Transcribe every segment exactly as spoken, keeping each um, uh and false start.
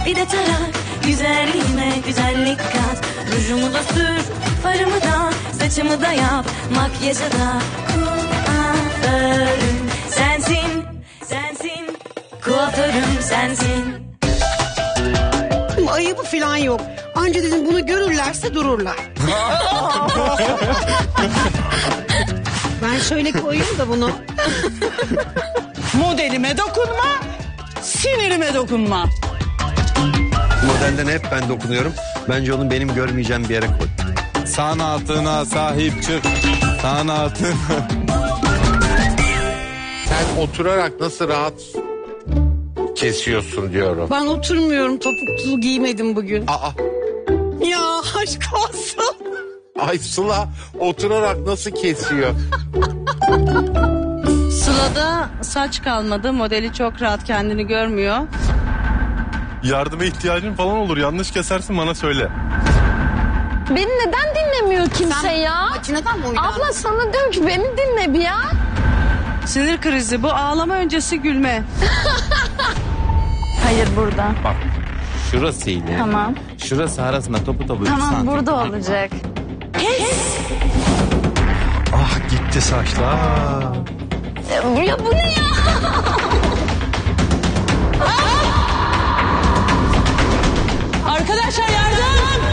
bir de tarak. Güzelliğime güzellik kat. Rujumu da sür, farımı da, saçımı da yap, makyajı da. Kuaförüm sensin, sensin. Kuaförüm sensin. Ayıbı falan yok. Anca dedim bunu görürlerse dururlar. Ben şöyle koyayım da bunu. Modelime dokunma, sinirime dokunma. Modelden hep ben dokunuyorum. Bence onun benim görmeyeceğim bir yere koy. Sanatına sahip çık. Sanatına. Sen oturarak nasıl rahat kesiyorsun diyorum. Ben oturmuyorum, topuklu giymedim bugün. Aa, Ya aşk olsun. ay Sıla oturarak nasıl kesiyor? Sıla'da saç kalmadı. Modeli çok rahat, kendini görmüyor. Yardıma ihtiyacın falan olur. Yanlış kesersin, bana söyle. Beni neden dinlemiyor kimse Sen ya? makineden mi oynadın? Abla sana diyorum ki beni dinle bir ya. Sinir krizi bu, ağlama öncesi gülme. Hayır burada. Bak, şurasıyla. Tamam. Şurası arasında topu topu. Tamam burada olacak. Ah gitti saçlar. Ya bu ne ya? Arkadaşlar yardım!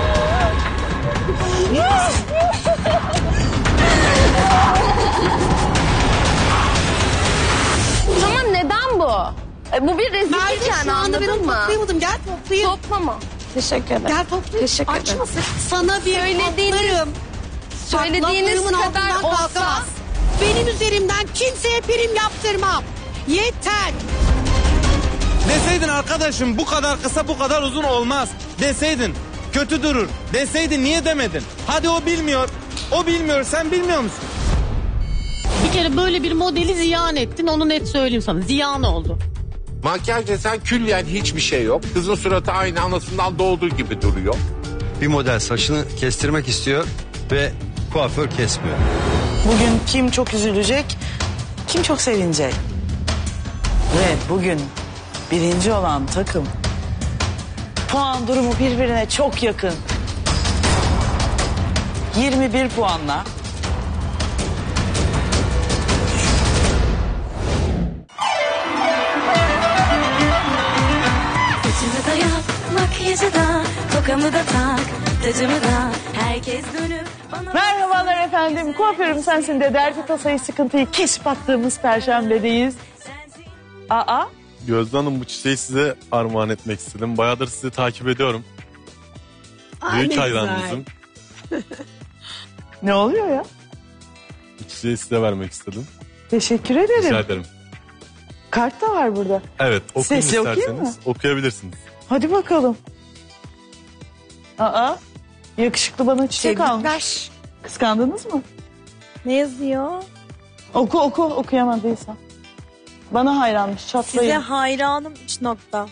Tamam neden bu? E, bu bir rezillik Merve yani, şu anda ben anladın onu mı? toplayamadım. Gel toplayayım. Toplama. Teşekkür ederim. Gel toplayayım. Teşekkür ederim. Açmasın. Sana bir Söylediğiniz- toplarım. Söylediğiniz Laflarımın kadar altından olsa... kalkamaz. Benim üzerimden kimseye prim yaptırmam. Yeter. Deseydin arkadaşım, bu kadar kısa bu kadar uzun olmaz. Deseydin kötü durur. Deseydin, niye demedin? Hadi o bilmiyor. O bilmiyor, sen bilmiyor musun? Bir kere böyle bir modeli ziyan ettin, onu net söyleyeyim sana. Ziyan oldu. Makyaj desen külliyen hiçbir şey yok. Kızın suratı aynı anasından doğduğu gibi duruyor. Bir model saçını kestirmek istiyor ve kuaför kesmiyor. Bugün kim çok üzülecek, kim çok sevinecek. Ve bugün birinci olan takım puan durumu birbirine çok yakın. yirmi bir puanla Saçımı da yap, makyajı da, tokamı da tak, tacımı da. Herkes dönüp bana... merhabalar efendim. Kuaförüm sensin de derdi tasayı sıkıntıyı keşif attığımız perşembedeyiz. Aa, Gözde Hanım, bu çiçeği size armağan etmek istedim. Bayağıdır sizi takip ediyorum. Ay, Büyük ne hayranınızım. ne oluyor ya? Bu çiçeği size vermek istedim. Teşekkür Rica ederim. ederim. Kart da var burada. Evet, okuyun Sesli okuyayım isterseniz. mı? Okuyabilirsiniz. Hadi bakalım. Aa, yakışıklı bana çiçek almış. Tebrikler. Kıskandınız mı? Ne yazıyor? Oku oku okuyamadıysan. Bana hayranmış, çatlayın. Size hayranım üç nokta.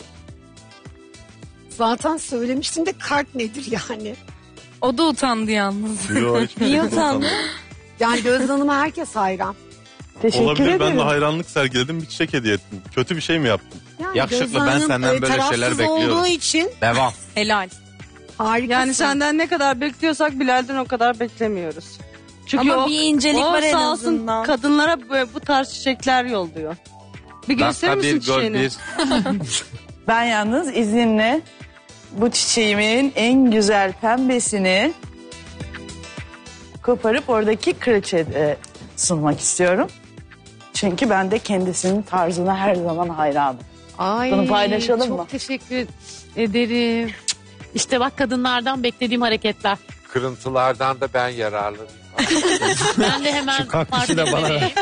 Zaten söylemiştim de kart nedir yani? O da utandı yalnız. Yo, hiç Niye şey utandın? Yani Gözde Hanım'a herkes hayran. Teşekkür Olabilir, ederim. ben de hayranlık sergiledim, bir çiçek hediye ettim. Kötü bir şey mi yaptım? Yani Yakışıklı, Gözde ben Hanım, senden e, böyle şeyler tarafsız bekliyorum. olduğu için Devam. Helal. harikasın. Yani senden ne kadar bekliyorsak Bilal'den o kadar beklemiyoruz. Çünkü Ama o, bir incelik o var en sağ olsun azından. kadınlara bu, bu tarz çiçekler yolluyor. Bir gösterir Dakika misin bir, gol çiçeğini? bir. Ben yalnız izninle bu çiçeğimin en güzel pembesini koparıp oradaki kraliçeye sunmak istiyorum. Çünkü ben de kendisinin tarzına her zaman hayranım. Ay, Bunu paylaşalım çok mı? teşekkür ederim. İşte bak, kadınlardan beklediğim hareketler. Kırıntılardan da ben yararlanıyorum. Ben de hemen Şu kaktüsü de bana ver.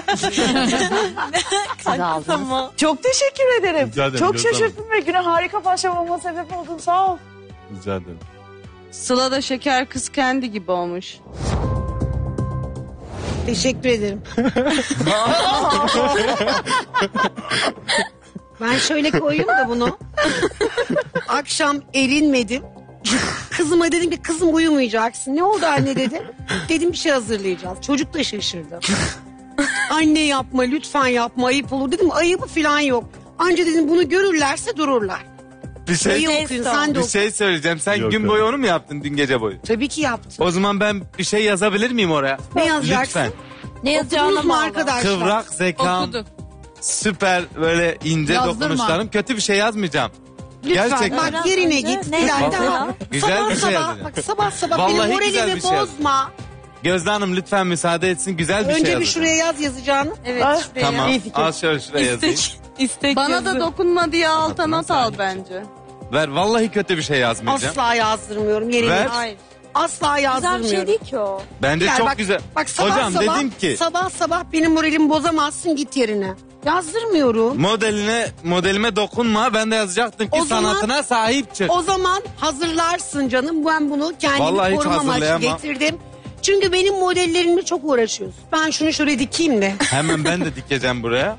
Siz aldınız. Çok teşekkür ederim. Rica ederim, Çok Gözde Hanım. şaşırttın ve güne harika başlamama sebep oldun. Sağ ol. Rica ederim. Sıla da şeker kız kendi gibi olmuş. Teşekkür ederim. Ben şöyle koyayım da bunu. Akşam erinmedim. Kızıma dedim ki kızım uyumayacaksın. Ne oldu anne dedi. Dedim bir şey hazırlayacağız. Çocuk da şaşırdı. Anne yapma lütfen yapma, ayıp olur. Dedim ayıbı falan yok. Anca dedim bunu görürlerse dururlar. Bir şey, Sayı okuyun sen de bir oku. şey söyleyeceğim. Sen Yok gün öyle. boyu onu mu yaptın dün gece boyu? Tabii ki yaptım. O zaman ben bir şey yazabilir miyim oraya? Ne yazacaksın? Lütfen. Ne yazacağına Okudunuz mu bağlı. arkadaşlar? Kıvrak zekam, Okuduk. süper böyle ince Yazdırma. dokunuşlarım. Kötü bir şey yazmayacağım. Lütfen Gerçekten. bak yerine git. Ne İleride yazdın? al. Güzel sabah bir şey sabah, yazacağım. bak sabah sabah Vallahi benim güzel moralimi bir şey yaz. bozma. Gözde Hanım lütfen müsaade etsin. Güzel bir şey Önce bir yazacağım. şuraya yaz yazacağını. Evet. şuraya. Tamam. İyi fikir. Al şöyle şuraya yazayım. İstek, istek Bana yazı. da dokunma diye alta Altına not al sahip. bence. Ver vallahi kötü bir şey yazmayacağım. Asla yazdırmıyorum yerine. Ver. git. Hayır. Asla Güzel yazdırmıyorum. bir şey değil ki o. Bence Yani çok bak, güzel. Bak sabah Hocam sabah, dedim ki sabah sabah benim moralimi bozamazsın, git yerine. Yazdırmıyorum. modeline modelime dokunma. Ben de yazacaktım ki O zaman- sanatına sahip çık. O zaman hazırlarsın canım. Ben bunu kendimi Vallahi hiç koruma amaçlı hazırlayamam. getirdim. Çünkü benim modellerimle çok uğraşıyorsun. Ben şunu şuraya dikeyim de. Hemen ben de dikeceğim buraya.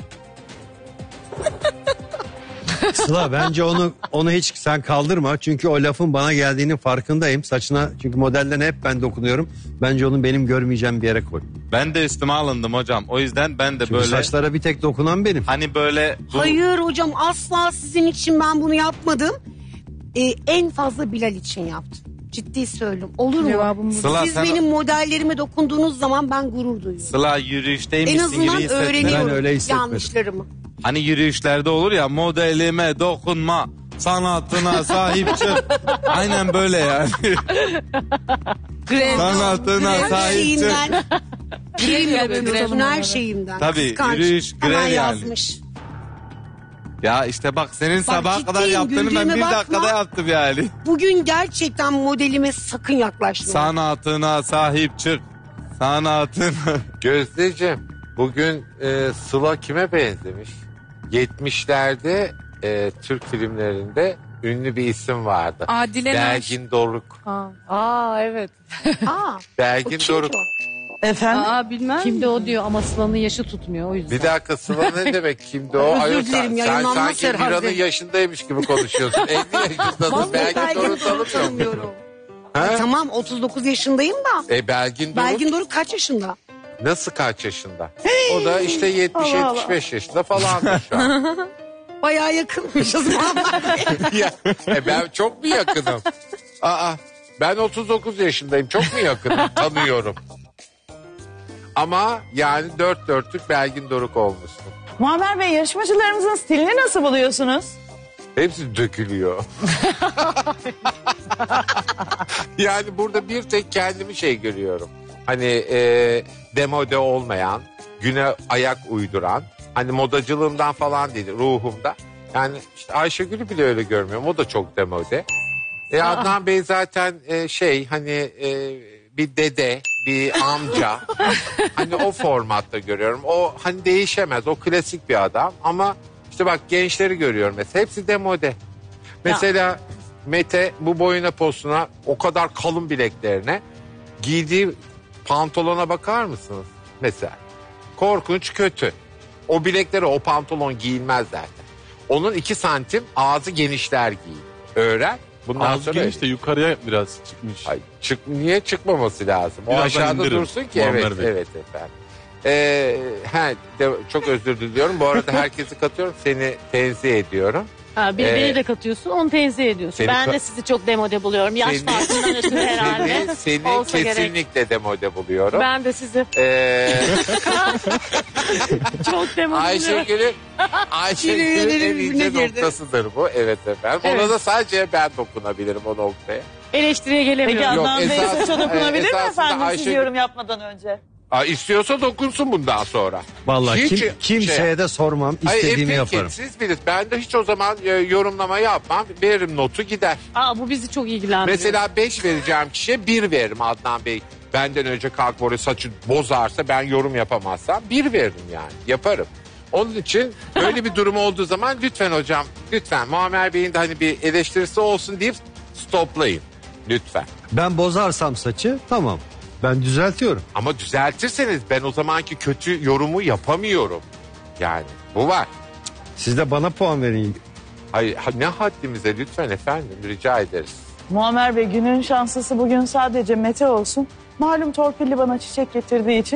Sıla bence onu onu hiç sen kaldırma. Çünkü o lafın bana geldiğinin farkındayım. Saçına çünkü modellerine hep ben dokunuyorum. Bence onun benim görmeyeceğim bir yere koy. Ben de üstüme alındım hocam. O yüzden ben de Çünkü böyle saçlara bir tek dokunan benim. hani böyle bu- Hayır hocam, asla sizin için ben bunu yapmadım. Ee, en fazla Bilal için yaptım. Ciddi söylüyorum. Olur mu? Cevabım bu. Sıla, Siz sen- benim modellerime dokunduğunuz zaman ben gurur duyuyorum. Sıla En yürüyüşteymişsin gibi azından hissettim. öğreniyorum Ben öyle hissetmedim. yanlışlarımı. Hani yürüyüşlerde olur ya modelime dokunma, sanatına sahip çık. Aynen böyle yani. sanatına Her sahip çık. şeyinden grev yapıyorsun, yapalım her onları. şeyimden. Tabii, Kıskanç. yürüyüş, grev Hemen yani. yazmış. Ya işte bak senin sabaha kadar ciddiyim, yaptığını ben güldüğüme bir bakma. dakikada yaptım yani. Bugün gerçekten modelime sakın yaklaşmayın. Sanatına sahip çık. Sanatına. Gözdeciğim bugün e, Sıla kime benzemiş? yetmişlerde e, Türk filmlerinde ünlü bir isim vardı. Adile Naş. Belgin Doruk. Aa evet. Aa, Belgin kim Doruk. ki o? Efendim? Aa bilmem. Kimde o diyor ama Sıla'nın yaşı tutmuyor o yüzden. Bir dakika Sıla ne demek kimdi o? Özür Ayol, dilerim, sen, sen yayınlanmaz sanki herhalde. Mira'nın yaşındaymış gibi konuşuyorsun. elli yaşındasın. Vallahi Belgin Belgin Doruk'u Doruk'u tanımıyor musun? tanımıyorum. Ha? Ay, tamam otuz dokuz yaşındayım da. E Belgin Doruk Belgin Doruk kaç yaşında? nasıl kaç yaşında? O da işte yetmiş yetmiş beş yaşında falan şu an. Bayağı yakınmışız. Ya, e ben çok mu yakınım? Aa, ben otuz dokuz yaşındayım. Çok mu yakınım? Tanıyorum. Ama yani dört dörtlük Belgin Doruk olmuşsun. Muammer Bey, yarışmacılarımızın stilini nasıl buluyorsunuz? Hepsi dökülüyor. Yani burada bir tek kendimi şey görüyorum. Hani e, demode olmayan, güne ayak uyduran, hani modacılığımdan falan değil, ruhumda. Yani işte Ayşegül'ü bile öyle görmüyorum. O da çok demode. E, Adnan Bey zaten e, şey hani e, bir dede, bir amca. Hani o formatta görüyorum. O hani değişemez. O klasik bir adam. Ama işte bak gençleri görüyorum mesela. Hepsi demode. Mesela Mete bu boyuna posuna, o kadar kalın bileklerine, giydiği pantolona bakar mısınız? Mesela. Korkunç kötü. O bileklere o pantolon giyilmez zaten. Onun iki santim ağzı genişler giyin. Öğren. Bundan Az sonra geniş de yukarıya biraz çıkmış. Ay, çık, niye çıkmaması lazım? O Biraz aşağıda indirin, dursun ki. Muammer Evet, Bey. evet efendim. Ee, he, de, çok özür diliyorum. Bu arada herkesi katıyorum. Seni tenzih ediyorum. Ha, bir Ee, beni de katıyorsun, onu tenzih ediyorsun. seni Ben ka- de sizi çok demode buluyorum. Yaş Seni- farkından ötürü herhalde. Seni, seni Olsa kesinlikle gerek. demode buluyorum. Ben de sizi Ee, çok demode buluyorum. Ayşegül'ün Ayşegül'ün en Birbirinin ince birbirine girdi. noktasıdır bu. Evet efendim. Ona Evet. da sadece ben dokunabilirim o noktaya. Eleştiriye Peki gelemiyorum. Yok, Adnan Bey esasında- saça dokunabilir mi esasında efendim siz Ayşegül- yorum yapmadan önce? Aa, istiyorsa dokunsun bundan sonra. Vallahi Hiç kim, kimseye şey- de sormam. Hayır, İstediğimi e, peki, yaparım. siz bilirsiniz. Ben de hiç o zaman e, yorumlama yapmam. Veririm notu gider. Aa, bu bizi çok ilgilendiriyor. Mesela beş vereceğim kişiye bir veririm Adnan Bey. Benden önce kalk oraya saçı bozarsa, ben yorum yapamazsam bir veririm yani. Yaparım. Onun için öyle bir durum olduğu zaman lütfen hocam, lütfen Muammer Bey'in de hani bir eleştirisi olsun deyip stoplayın. Lütfen. Ben bozarsam saçı tamam. Ben düzeltiyorum. Ama düzeltirseniz ben o zamanki kötü yorumu yapamıyorum. Yani bu var. Siz de bana puan verin. Hayır, ha- ne haddimize lütfen efendim, rica ederiz. Muammer Bey, günün şanslısı bugün sadece Mete olsun. Malum torpilli bana çiçek getirdiği için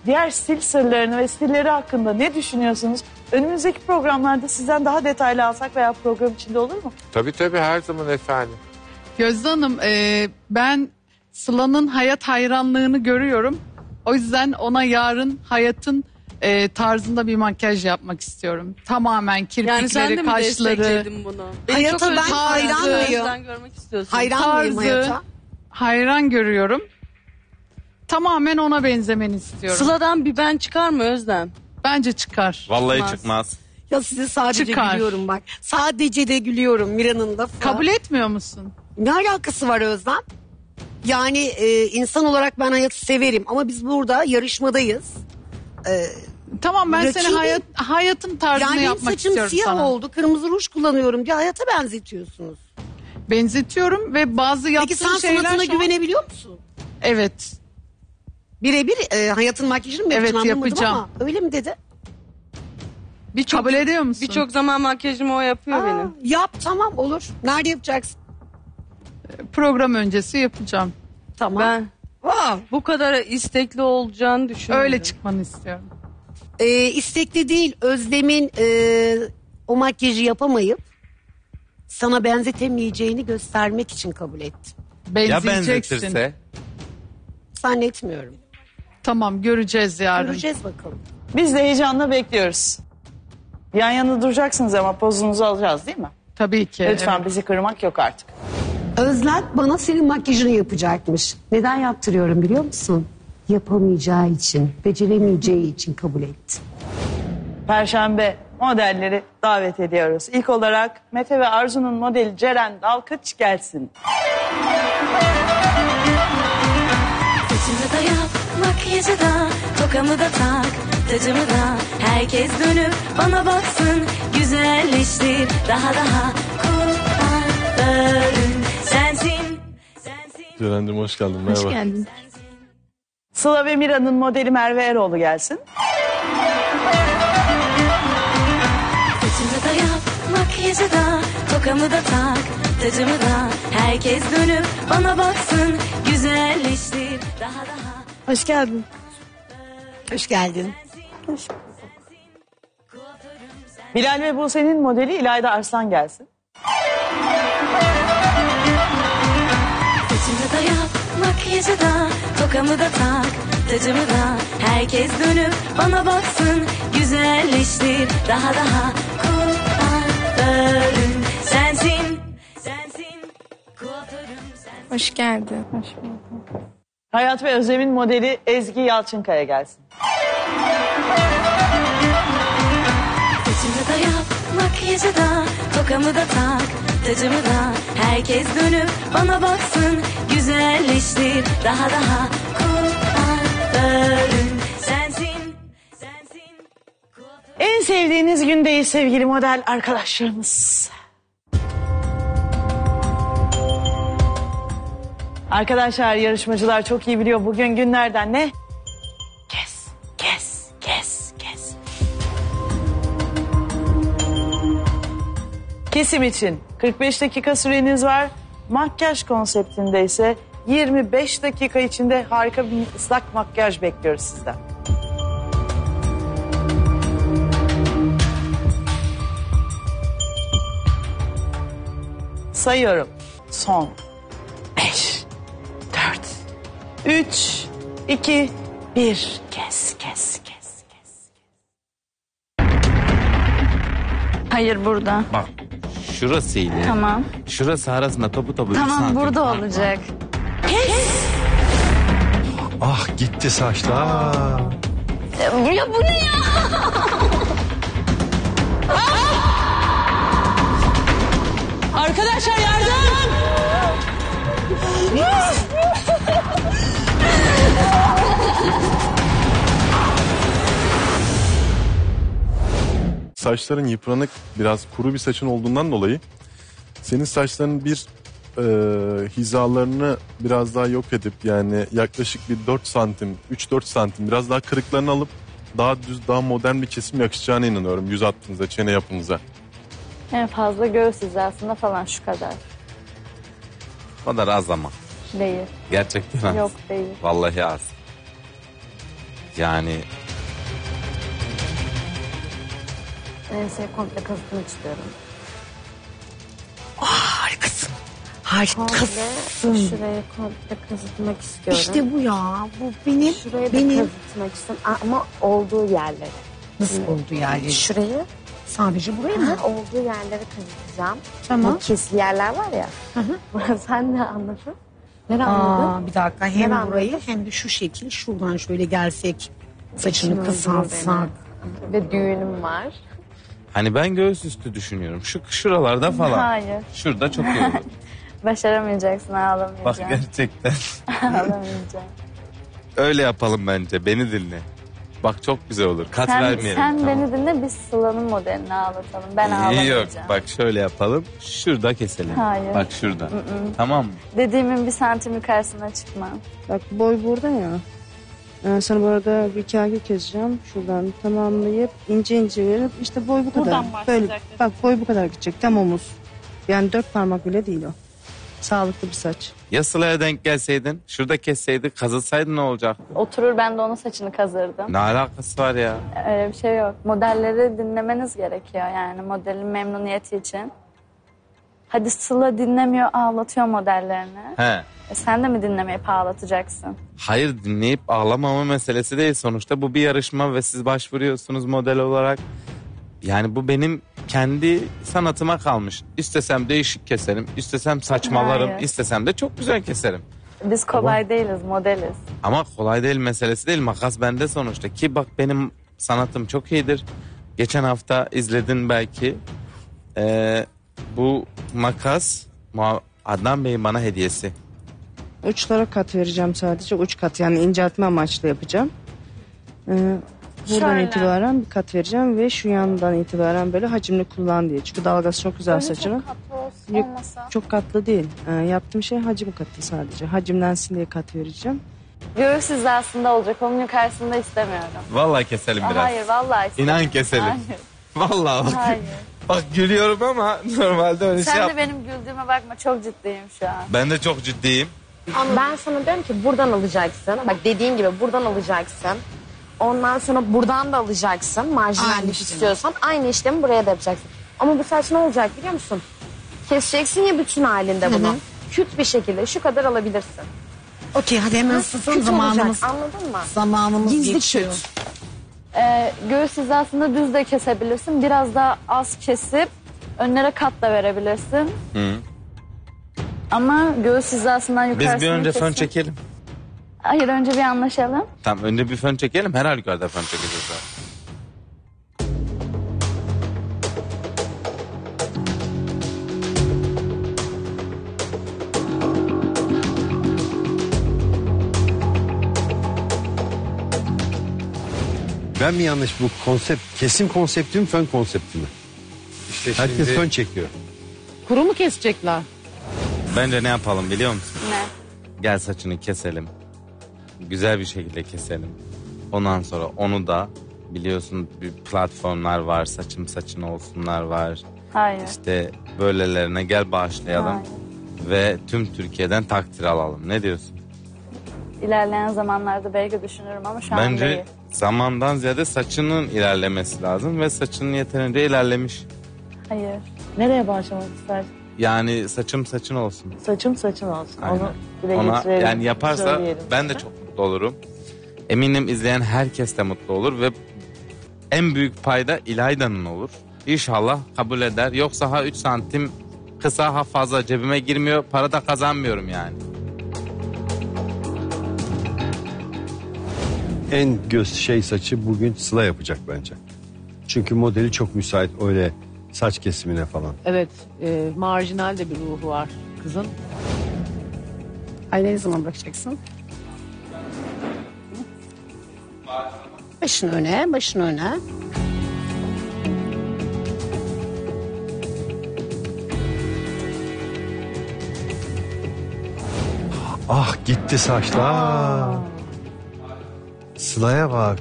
diğer stil sırlarını ve stilleri hakkında ne düşünüyorsunuz? Önümüzdeki programlarda sizden daha detaylı alsak veya program içinde olur mu? Tabii tabii, her zaman efendim. Gözde Hanım, e, ben Sıla'nın hayat hayranlığını görüyorum. O yüzden ona yarın hayatın e, tarzında bir makyaj yapmak istiyorum. Tamamen Yani sen de kirpikleri, mi kaşları, destekledin bunu? Beni Hayata çok ben özledim. hayran O mıyım? yüzden görmek istiyorsun. Hayran mıyım tarzı hayata? hayran görüyorum. Tamamen ona benzemeni istiyorum. Sıla'dan bir ben çıkar mı Özlem? Bence çıkar. Vallahi Çıkmaz. çıkmaz. Ya size sadece Çıkar. gülüyorum bak. Sadece de gülüyorum Mira'nın lafı. Kabul etmiyor musun? Ne alakası var Özlem? Yani e, insan olarak ben hayatı severim ama biz burada yarışmadayız. E, Tamam, ben Rakibim. seni hayat, hayatın tarzını yani benim yapmak saçım istiyorum siyah sana. oldu, kırmızı ruj kullanıyorum diye hayata benzetiyorsunuz. Benzetiyorum ve bazı yaptığın Peki sen şeyler sanatına şu an- güvenebiliyor musun? Evet. Birebir e, hayatın makyajını mı Evet, yapacağım anlamadım yapacağım. ama öyle mi dedi? Birçok kabul ediyor musun? Birçok zaman makyajımı o yapıyor Aa, benim. yap tamam olur. Nerede yapacaksın? program öncesi yapacağım. Tamam. Ben Wow. bu kadar istekli olacağını düşünüyorum. Öyle çıkmanı istiyorum. E, istekli değil Özlem'in e, o makyajı yapamayıp sana benzetemeyeceğini göstermek için kabul ettim. Ya Benzeyeceksin. benzetirse? Zannetmiyorum. Tamam, göreceğiz yarın. Göreceğiz bakalım. Biz de heyecanla bekliyoruz. Yan yana duracaksınız ama pozunuzu alacağız değil mi? Tabii ki. Lütfen evet. bizi kırmak yok artık. Özlem bana senin makyajını yapacakmış. Neden yaptırıyorum biliyor musun? Yapamayacağı için, beceremeyeceği için kabul etti. Perşembe modelleri davet ediyoruz. İlk olarak Mete ve Arzu'nun modeli Ceren Dalkıç gelsin. Saçımı da yap, makyajı da, tokamı da tak, tacımı da. Herkes dönüp bana baksın, güzelleştir daha daha. Kuaförüm sensin, sensin. Ceren'cim hoş geldin. Merhaba. Hoş geldin. Sıla ve Mira'nın modeli Merve Eroğlu gelsin. Saçımı da yap, makyajı da, tokamı da tak, tacımı da. Herkes dönüp bana baksın, güzelleştir daha daha. Hoş geldin. Hoş geldin. Bilal ve Buse'nin modeli İlayda Arslan gelsin. Saçımı da yap, makyajı da, tokamı da tak, tacımı da. Herkes dönüp bana baksın, güzelleştir daha daha. Kuaförüm sensin, sensin. Kuaförüm sensin. Hoş geldin. Hoş bulduk. Hayat ve Özlem'in modeli Ezgi Yalçınkaya gelsin. Saçımı da yap, makyajı da, tokamı da tak, tacımı da. Herkes dönüp bana baksın, güzelleştir daha daha. Kuaförüm sensin, sensin. En sevdiğiniz gündeyiz sevgili model arkadaşlarımız. Arkadaşlar, yarışmacılar çok iyi biliyor bugün günlerden ne? Kes, kes, kes, kes. Kesim için kırk beş dakika süreniz var. Makyaj konseptinde ise yirmi beş dakika içinde harika bir ıslak makyaj bekliyoruz sizden. Sayıyorum. Son. Beş, dört, üç, iki, bir. Kes, kes, kes, kes. Hayır burada. Bak şurasıydı. Tamam. Şurası arasında topu topu. bir Tamam santim burada fark var. olacak. Ah gitti saçlar. Ya bu ne ya? Arkadaşlar yardım! Saçların yıpranık, biraz kuru bir saçın olduğundan dolayı senin saçların bir e, hizalarını biraz daha yok edip yani yaklaşık bir dört santim, üç dört santim biraz daha kırıklarını alıp daha düz, daha modern bir kesim yakışacağına inanıyorum yüz hattınıza, çene yapınıza. En fazla göğüs hizasında falan şu kadar. O kadar az ama. Değil. Gerçekten az. Yok değil. Vallahi az. Yani Enseyi komple kazıtmak istiyorum. Oh, harikasın. Harikasın. Komple, şurayı komple kazıtmak istiyorum. İşte bu ya. Bu benim. Şurayı benim. da kazıtmak istiyorum ama olduğu yerleri. Nasıl olduğu yerleri? Şurayı. Sadece burayı mı? Ha, olduğu yerleri kazıtacağım. Tamam. Bu kesili yerler var ya. Hı hı. Burası sen ne anladın? Ne Aa, anladın? bir dakika hem Nereden burayı anladın? hem de şu şekil şuradan şöyle gelsek saçını İçim kısaltsak. öldürür beni. Ve düğünüm var. hani ben göğüs üstü düşünüyorum. Şu şuralarda falan. Hayır. Şurada çok iyi olur. Başaramayacaksın, Bak ağlamayacaksın. gerçekten. Ağlamayacaksın. Öyle yapalım bence. Beni dinle. Bak çok güzel olur. Kat Sen, vermeyelim. sen tamam. beni dinle, biz Sıla'nın modelini ağlatalım. Ben İyi ağlamayacağım. yok. Bak şöyle yapalım. Şurada keselim. Hayır. Bak şurada. Mm-mm. Tamam mı? Dediğimin bir santim yukarısına çıkma. Bak boy burada ya. Ben sana bu arada bir kâge keseceğim. Şuradan tamamlayıp ince ince verip işte boy bu kadar. Buradan Böyle, başlayacak. bak boy bu kadar gidecek. Tam omuz. Yani dört parmak bile değil o. Sağlıklı bir saç. Ya Sıla'ya denk gelseydin, şurada kesseydik, kazıtsaydın ne olacak? Oturur ben de onun saçını kazırdım. Ne alakası var ya? Öyle bir şey yok. Modelleri dinlemeniz gerekiyor yani modelin memnuniyeti için. Hadi Sıla dinlemiyor, ağlatıyor modellerini. He. E sen de mi dinlemeyip ağlatacaksın? Hayır, dinleyip ağlamama meselesi değil. Sonuçta bu bir yarışma ve siz başvuruyorsunuz model olarak. Yani bu benim kendi sanatıma kalmış. İstesem değişik keserim, istesem saçmalarım, Hayır. istesem de çok güzel keserim. Biz kolay değiliz, modeliz. Ama kolay değil meselesi değil. Makas bende sonuçta. Ki bak benim sanatım çok iyidir. Geçen hafta izledin belki. Ee, bu makas Muha- Adnan Bey'in bana hediyesi. Uçlara kat vereceğim sadece. Uç kat yani inceltme amaçlı yapacağım. Ee, buradan Şöyle. itibaren bir kat vereceğim ve şu yandan itibaren böyle hacimli kullan diye. Çünkü dalgası çok güzel Öyle saçının. çok katlı olsun, Yok, olmasa. çok katlı değil. Ee, yaptığım şey hacim katı sadece. Hacimlensin diye kat vereceğim. Göğüs hizasında olacak, onun yukarısında istemiyorum. Vallahi keselim biraz. Hayır, vallahi istemiyorum. İnan keselim. Hayır. Vallahi bak. Hayır. Bak gülüyorum ama normalde öyle şey Sen yap. de benim güldüğüme bakma, çok ciddiyim şu an. Ben de çok ciddiyim. Ama ben sana diyorum ki buradan alacaksın. Bak dediğim gibi buradan alacaksın. Ondan sonra buradan da alacaksın. Aynı Marjinallik işlemi. istiyorsan aynı işlemi buraya da yapacaksın. Ama bu saç ne olacak biliyor musun? Keseceksin ya bütün halinde bunu. Hı hı. Küt bir şekilde şu kadar alabilirsin. Okey hadi hemen Küt ısıtsın zamanımız. olacak, anladın mı? Zamanımız Gizli geçiyor. küt. Ee, göğüs hizasında düz de kesebilirsin. Biraz daha az kesip önlere kat da verebilirsin. Hı. Ama göğüs hizasından Biz yukarısını bir önce kesin. fön çekelim. Hayır, önce bir anlaşalım. Tamam, önce bir fön çekelim. Her halükarda fön çekeceğiz zaten. Ben mi yanlış bu konsept, kesim konsepti mi fön konsepti mi? İşte Herkes şimdi fön çekiyor. Kuru mu kesecekler? Bence ne yapalım biliyor musun? Ne? Gel saçını keselim. Güzel bir şekilde keselim. Ondan sonra onu da biliyorsun bir platformlar var. Saçım saçın olsunlar var. Hayır. İşte böylelerine gel bağışlayalım. Hayır. Ve tüm Türkiye'den takdir alalım. Ne diyorsun? İlerleyen zamanlarda belki düşünürüm ama şu an Bence değil. zamandan ziyade saçının ilerlemesi lazım ve saçının yeterince ilerlemiş. Hayır. Nereye başlamak istersin? Yani saçım saçın olsun. Saçım saçın olsun. Aynen. Onu dile Ona getirelim. yani yaparsa söyleyelim. ben de çok mutlu olurum. Eminim izleyen herkes de mutlu olur ve en büyük payda İlayda'nın olur. İnşallah kabul eder. Yoksa ha üç santim kısa ha fazla cebime girmiyor. Para da kazanmıyorum yani. En göz şey saçı bugün Sıla yapacak bence. Çünkü modeli çok müsait öyle saç kesimine falan. Evet, e, marjinal de bir ruhu var kızın. Ay ne zaman bırakacaksın? Başın öne, başın öne. Ah gitti saçlar. Sıla'ya bak.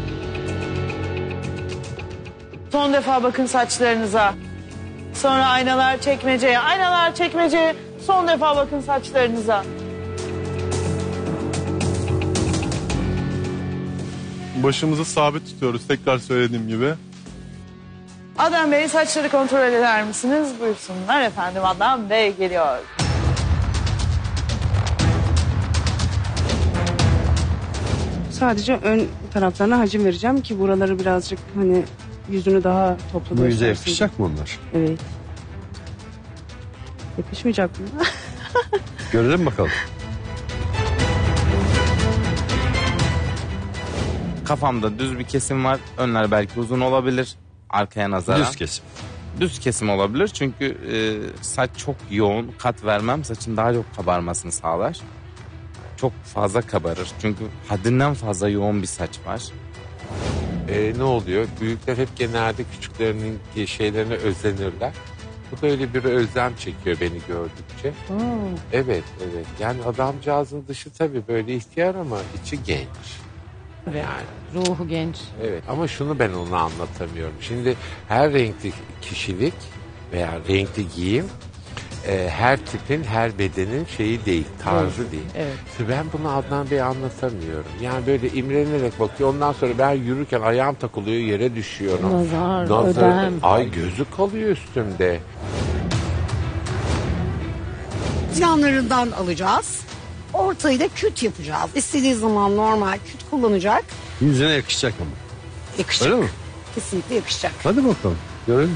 Son defa bakın saçlarınıza. Sonra aynalar çekmeceye, aynalar çekmeceye. Son defa bakın saçlarınıza. Başımızı sabit tutuyoruz tekrar söylediğim gibi. Adnan Bey saçları kontrol eder misiniz? Buyursunlar efendim, Adnan Bey geliyor. Sadece ön taraflarına hacim vereceğim ki buraları birazcık hani yüzünü daha toplu Bu yüze göstersin. yakışacak mı onlar? Evet. Yakışmayacak mı? Görelim bakalım. Kafamda düz bir kesim var. Önler belki uzun olabilir. Arkaya nazaran. Düz kesim. Düz kesim olabilir çünkü e, saç çok yoğun, kat vermem saçın daha çok kabarmasını sağlar. Çok fazla kabarır çünkü haddinden fazla yoğun bir saç var. Ee, ne oluyor? Büyükler hep genelde küçüklerinin şeylerine özenirler. Bu da öyle bir özlem çekiyor beni gördükçe. Hmm. Evet, evet. Yani adamcağızın dışı tabii böyle ihtiyar ama içi genç. Yani. Ruhu genç. Evet ama şunu ben ona anlatamıyorum. Şimdi her renkli kişilik veya renkli giyim e, her tipin, her bedenin şeyi değil, tarzı değil. Evet. İşte ben bunu Adnan Bey'e anlatamıyorum. Yani böyle imrenerek bakıyor. Ondan sonra ben yürürken ayağım takılıyor, yere düşüyorum. Nazar, ödem. Ay gözü kalıyor üstümde. Yanlarından alacağız. Ortayı da küt yapacağız. İstediği zaman normal küt kullanacak. Yüzüne yakışacak ama. Yakışacak. Öyle mi? Kesinlikle yakışacak. Hadi bakalım. Görelim.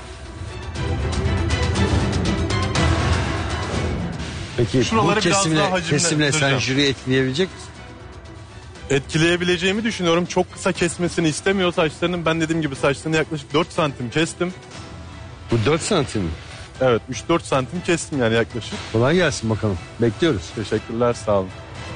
Peki Şuraları bu biraz kesimle, daha hacimle kesimle sen öldüreceğim. jüriyi etkileyebilecek misin? Etkileyebileceğimi düşünüyorum. Çok kısa kesmesini istemiyor saçlarının. Ben dediğim gibi saçlarını yaklaşık dört santim kestim. Bu dört santim mi? Evet, üç dört santim kestim yani yaklaşık. Kolay gelsin bakalım. Bekliyoruz. Teşekkürler, sağ olun.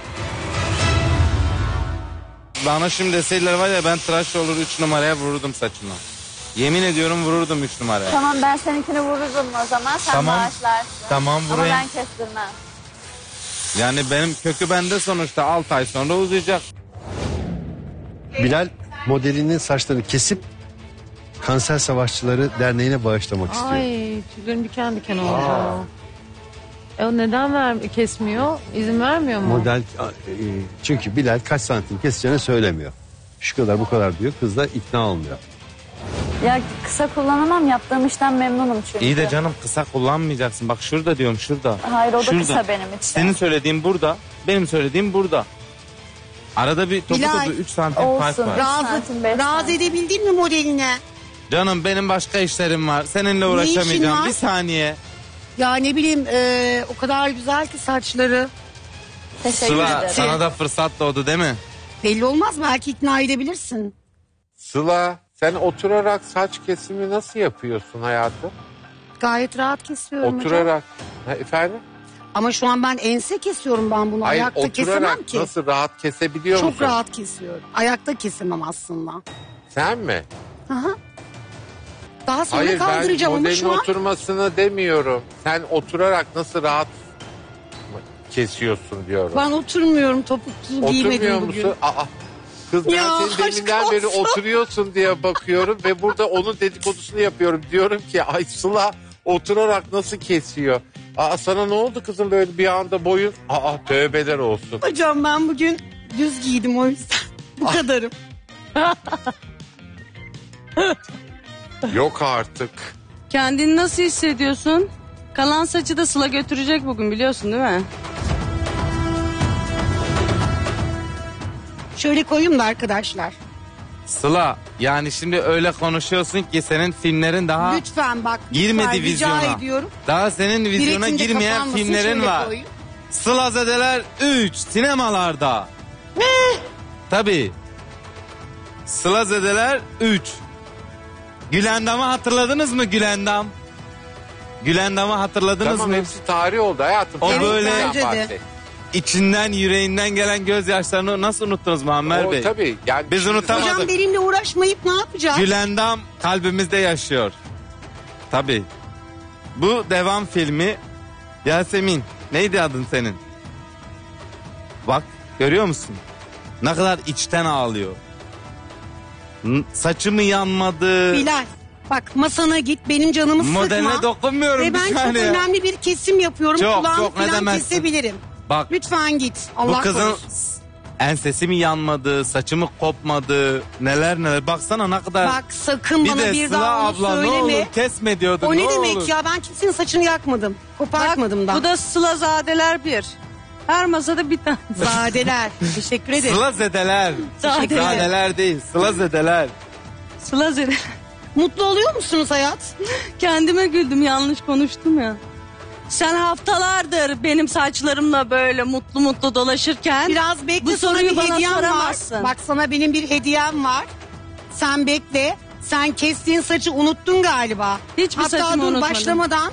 Bana şimdi deseydiler var ya ben tıraş olur üç numaraya vururdum saçını. Yemin ediyorum vururdum üç numaraya. Tamam ben seninkini vururum o zaman sen Tamam. bağışlarsın. Tamam, Ama vurayım. ben kestirmem. Yani benim kökü bende sonuçta altı ay sonra uzayacak. Bilal modelinin saçlarını kesip Kanser Savaşçıları Derneği'ne bağışlamak istiyor. Ay tüylerim diken diken oldu. E o neden ver kesmiyor? İzin vermiyor mu? Model e, çünkü Bilal kaç santim keseceğini söylemiyor. Şu kadar bu kadar diyor. Kız da ikna olmuyor. Ya kısa kullanamam yaptığım işten memnunum çünkü. İyi de canım kısa kullanmayacaksın. Bak şurada diyorum şurada. Hayır o da Şurada. kısa benim için. Senin söylediğin burada. Benim söylediğim burada. Arada bir topu Bilal, topu üç santim fark olsun. var. Razı, santim, beş razı santim. edebildin mi modeline? Canım benim başka işlerim var. Seninle işin uğraşamayacağım. var? Bir saniye. Ya ne bileyim e, o kadar güzel ki saçları. Teşekkür Sıla ederim. sana da fırsat doğdu değil mi? Belli olmaz, belki ikna edebilirsin. Sıla sen oturarak saç kesimi nasıl yapıyorsun hayatım? Gayet rahat kesiyorum hocam. Oturarak. Ha, efendim? Ama şu an ben ense kesiyorum, ben bunu Hayır ayakta kesemem oturarak ki. nasıl rahat kesebiliyor Çok musun? rahat kesiyorum. Ayakta kesemem aslında. Sen mi? Aha. Daha sonra Hayır ben kaldıracağım ama modelin şu an oturmasını demiyorum. Sen oturarak nasıl rahat kesiyorsun diyorum. ben oturmuyorum, topuklu giymedim Oturmuyor bugün. musun? Aa, kız ben Ya, senin aşk deminden beri olsun. oturuyorsun diye bakıyorum ve burada onun dedikodusunu yapıyorum. Diyorum ki ay Sıla oturarak nasıl kesiyor? Aa sana ne oldu kızım böyle bir anda boyun? Aa tövbeler olsun. Hocam ben bugün düz giydim o yüzden. Bu kadarım. Yok artık. Kendini nasıl hissediyorsun? Kalan saçı da Sıla götürecek bugün biliyorsun değil mi? Şöyle koyayım da arkadaşlar. Sıla yani şimdi öyle konuşuyorsun ki senin filmlerin daha Lütfen bak. girmedi lütfen, rica vizyona. ediyorum. Daha senin vizyona Bir içinde girmeyen kapanmasın, filmlerin şöyle var. koyayım. Sılazedeler üç sinemalarda. Ne? Tabii. Sılazedeler üç. Gülendam'ı hatırladınız mı Gülendam? Gülendam'ı hatırladınız Tamam mı? hepsi tarih oldu hayatım. O Sen böyle bizden bence de. bahset. içinden yüreğinden gelen gözyaşlarını nasıl unuttunuz Muammer O Bey? tabii. Yani Biz unutamadık. Hocam benimle uğraşmayıp ne yapacağız? Gülendam kalbimizde yaşıyor. Tabii. Bu devam filmi. Yasemin neydi adın senin? Bak görüyor musun? Ne kadar içten ağlıyor. N- Saçı mı yanmadı? Bilal bak masana git, benim canımı Modeline sıkma. dokunmuyorum Ve bir ben çok saniye. önemli bir kesim yapıyorum. Çok, Kulağımı çok, ne falan demezsin. kesebilirim. Bak Lütfen git. Allah bu kızın korusun. Ensesi mi yanmadı, saçı mı kopmadı, neler neler. Baksana ne kadar. Bak sakın bir bana de bir Sıla daha onu abla söyleme. ne olur kesme diyordun. O ne, ne demek olur. ya, ben kimsenin saçını yakmadım. Kopartmadım da. Bu da Sılazadeler bir. Her masada bir tane. Zadeler. Teşekkür ederim. Sıla zedeler. Zadeler. Zadeler değil, sıla zedeler. Sılazadeler. Mutlu oluyor musunuz hayat? Kendime güldüm, yanlış konuştum ya. Sen haftalardır benim saçlarımla böyle mutlu mutlu dolaşırken Biraz bekle, bu sana soruyu bir bana hediyem soramazsın. var. Bak sana benim bir hediyem var. Sen bekle. Sen kestiğin saçı unuttun galiba. Hiçbir Hatta saçımı dur unutmadım. başlamadan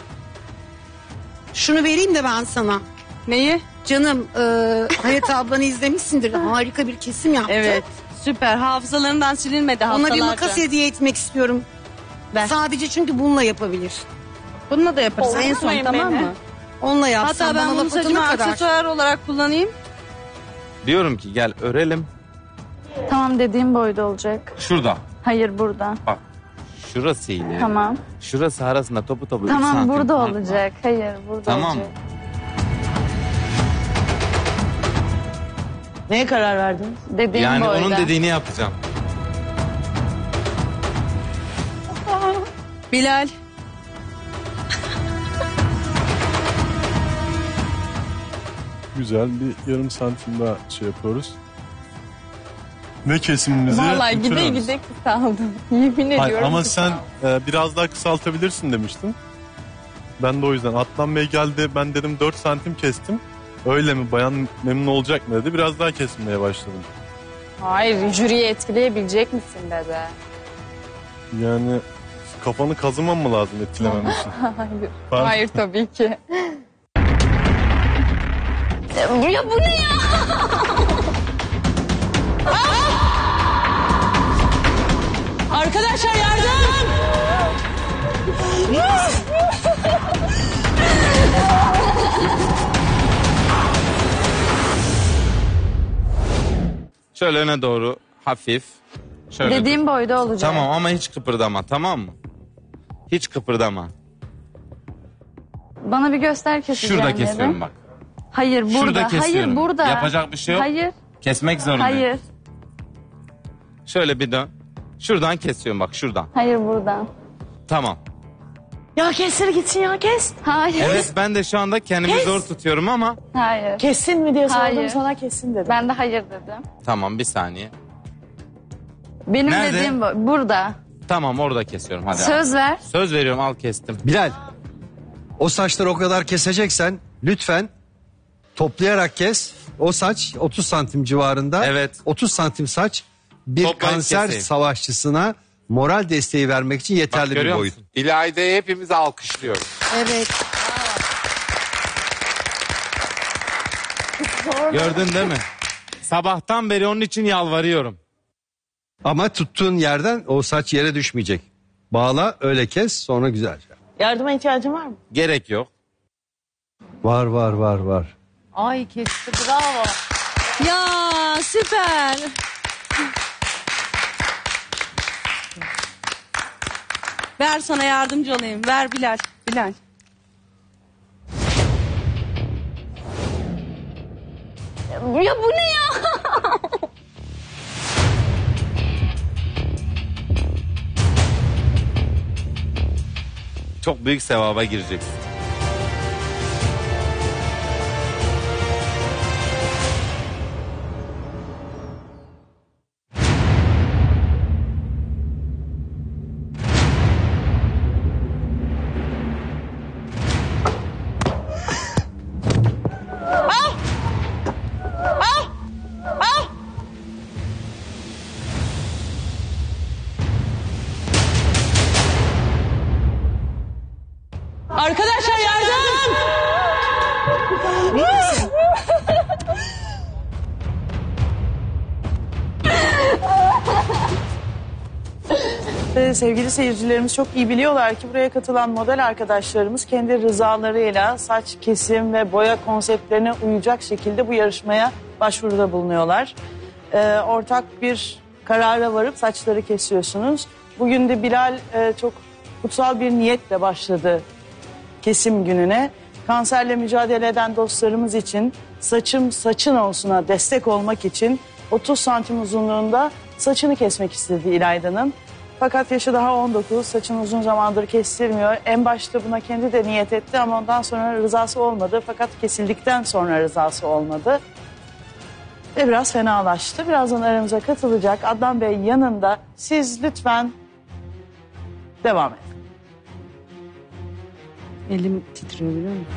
şunu vereyim de ben sana. Neyi? Canım e, Hayat ablanı izlemişsindir. Harika bir kesim yaptı. Evet, süper. Hafızalarından silinmedi Ona haftalarca. bir makas hediye etmek istiyorum. Ver. Sadece çünkü bununla yapabilir. Bununla da yaparız en son, Korkutmayın tamam beni. mı? Onunla yapsam Hatta ben bana bunu laf saçıma atana kadar. aksesuar olarak kullanayım. Diyorum ki gel örelim. Tamam, dediğim boyda olacak. Şurada. Hayır, burada. Bak. Şurası ile. Tamam. Şurası arasında topu topu. üç Tamam, santim burada fark var. olacak. Hayır, burada Tamam. olacak. Neye karar verdin? Dediğim Yani boyda. onun dediğini yapacağım. Bilal. Güzel bir yarım santim daha şey yapıyoruz. Ve kesimimizi Vallahi gide bitiriyoruz. gide kısaldım. Yemin ediyorum. Hayır, ama kısaldım. sen e, biraz daha kısaltabilirsin demiştin. Ben de o yüzden Adnan Bey geldi, ben dedim dört santim kestim. Öyle mi, bayan memnun olacak mı dedi, biraz daha kesmeye başladım. Hayır, jüriyi etkileyebilecek misin dedi. Yani kafanı kazımam mı lazım etkilemem için? Hayır. Pardon. Hayır tabii ki. Ya bu ne ya? Arkadaşlar yardım! Şöyle öne doğru hafif. Şöyle Dediğim dur. boyda olacak. Tamam ama hiç kıpırdama, tamam mı? Hiç kıpırdama. Bana bir göster keseceğim Şurada yeri. kesiyorum bak. Hayır, burada. Şurada kesiyorum. Hayır, burada. Yapacak bir şey yok. Hayır. Kesmek zorundayım. Hayır. Şöyle bir dön. Şuradan kesiyorum bak, şuradan. Hayır, buradan. Tamam. Ya kestir gitsin ya, kes. Hayır. Evet, ben de şu anda kendimi Kes. zor tutuyorum ama. Hayır. Kessin mi diye sordum, Hayır. sana kessin dedim. Ben de hayır dedim. Tamam, bir saniye. Benim Nerede? dediğim boy. Burada. Tamam, orada kesiyorum hadi. Söz al. ver. Söz veriyorum, al kestim. Bilal, o saçları o kadar keseceksen lütfen toplayarak kes. O saç otuz santim civarında. Evet. otuz santim saç bir Toplayıp kanser keseyim. savaşçısına moral desteği vermek için yeterli bir Görüyor boyut. musun? İlayda'yı hepimiz alkışlıyoruz. Evet. Gördün değil mi? Sabahtan beri onun için yalvarıyorum. Ama tuttuğun yerden o saç yere düşmeyecek. Bağla, öyle kes, sonra güzelce. Yardıma ihtiyacın var mı? Gerek yok. Var var var var. Ay kesti, bravo. Ya süper. Ver sana yardımcı olayım. Ver Bilal. Bilal. Ya bu ne ya? Çok büyük sevaba gireceksin. Arkadaşlar yardım! Ee, sevgili seyircilerimiz çok iyi biliyorlar ki buraya katılan model arkadaşlarımız kendi rızalarıyla saç kesim ve boya konseptlerine uyacak şekilde bu yarışmaya başvuruda bulunuyorlar. Ee, ortak bir karara varıp saçları kesiyorsunuz. Bugün de Bilal e, çok kutsal bir niyetle başladı kesim gününe. Kanserle mücadele eden dostlarımız için saçım saçın olsuna destek olmak için otuz santim uzunluğunda saçını kesmek istedi İlayda'nın. Fakat yaşı daha on dokuz, saçını uzun zamandır kestirmiyor. En başta buna kendi de niyet etti ama ondan sonra rızası olmadı. Fakat kesildikten sonra rızası olmadı. Ve biraz fenalaştı. Birazdan aramıza katılacak. Adnan Bey yanında. Siz lütfen devam edin. Elim titriyor biliyor musun?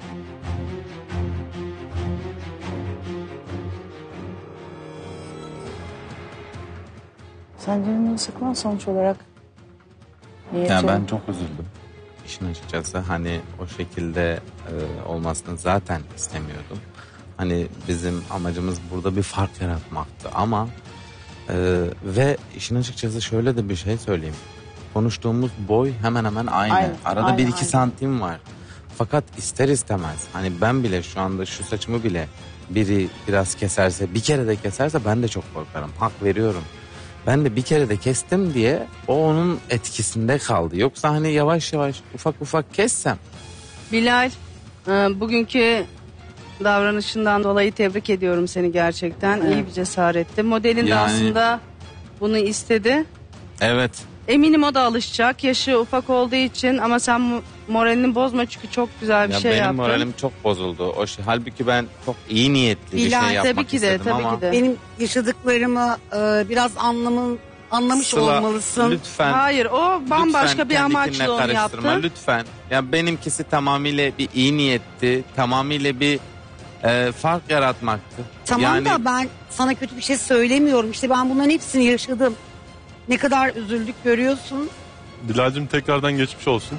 Sen canını sıkma sonuç olarak. Niyeti. Yani ben çok üzüldüm. İşin açıkçası hani o şekilde e, olmasını zaten istemiyordum. Hani bizim amacımız burada bir fark yaratmaktı ama e, ve işin açıkçası şöyle de bir şey söyleyeyim. Konuştuğumuz boy hemen hemen aynı. Aynı, Arada aynı, bir iki aynı. santim var. Fakat ister istemez hani ben bile şu anda şu saçımı bile biri biraz keserse, bir kere de keserse ben de çok korkarım. Hak veriyorum. Ben de bir kere de kestim diye o onun etkisinde kaldı. Yoksa hani yavaş yavaş ufak ufak kessem. Bilal, e, bugünkü davranışından dolayı tebrik ediyorum seni gerçekten. Evet. İyi bir cesaretti. Modelin de Yani- aslında bunu istedi. Evet. Eminim o da alışacak. Yaşı ufak olduğu için ama sen mo- moralini bozma çünkü çok güzel bir Ya şey benim yaptın. moralim çok bozuldu. O şey, halbuki ben çok iyi niyetli bir İlahi, şey yapmak tabii ki de, istedim tabii ama. ki de. Benim yaşadıklarımı e, biraz anlamın anlamış Sıla, olmalısın. lütfen. Hayır, o bambaşka lütfen bir kendi amaçla kendine onu karıştırma, yaptı. Lütfen. Ya benimkisi tamamıyla bir iyi niyetti. Tamamıyla bir e, fark yaratmaktı. Tamam yani, da ben sana kötü bir şey söylemiyorum. İşte ben bunların hepsini yaşadım. Ne kadar üzüldük görüyorsun. Dilal'cim tekrardan geçmiş olsun.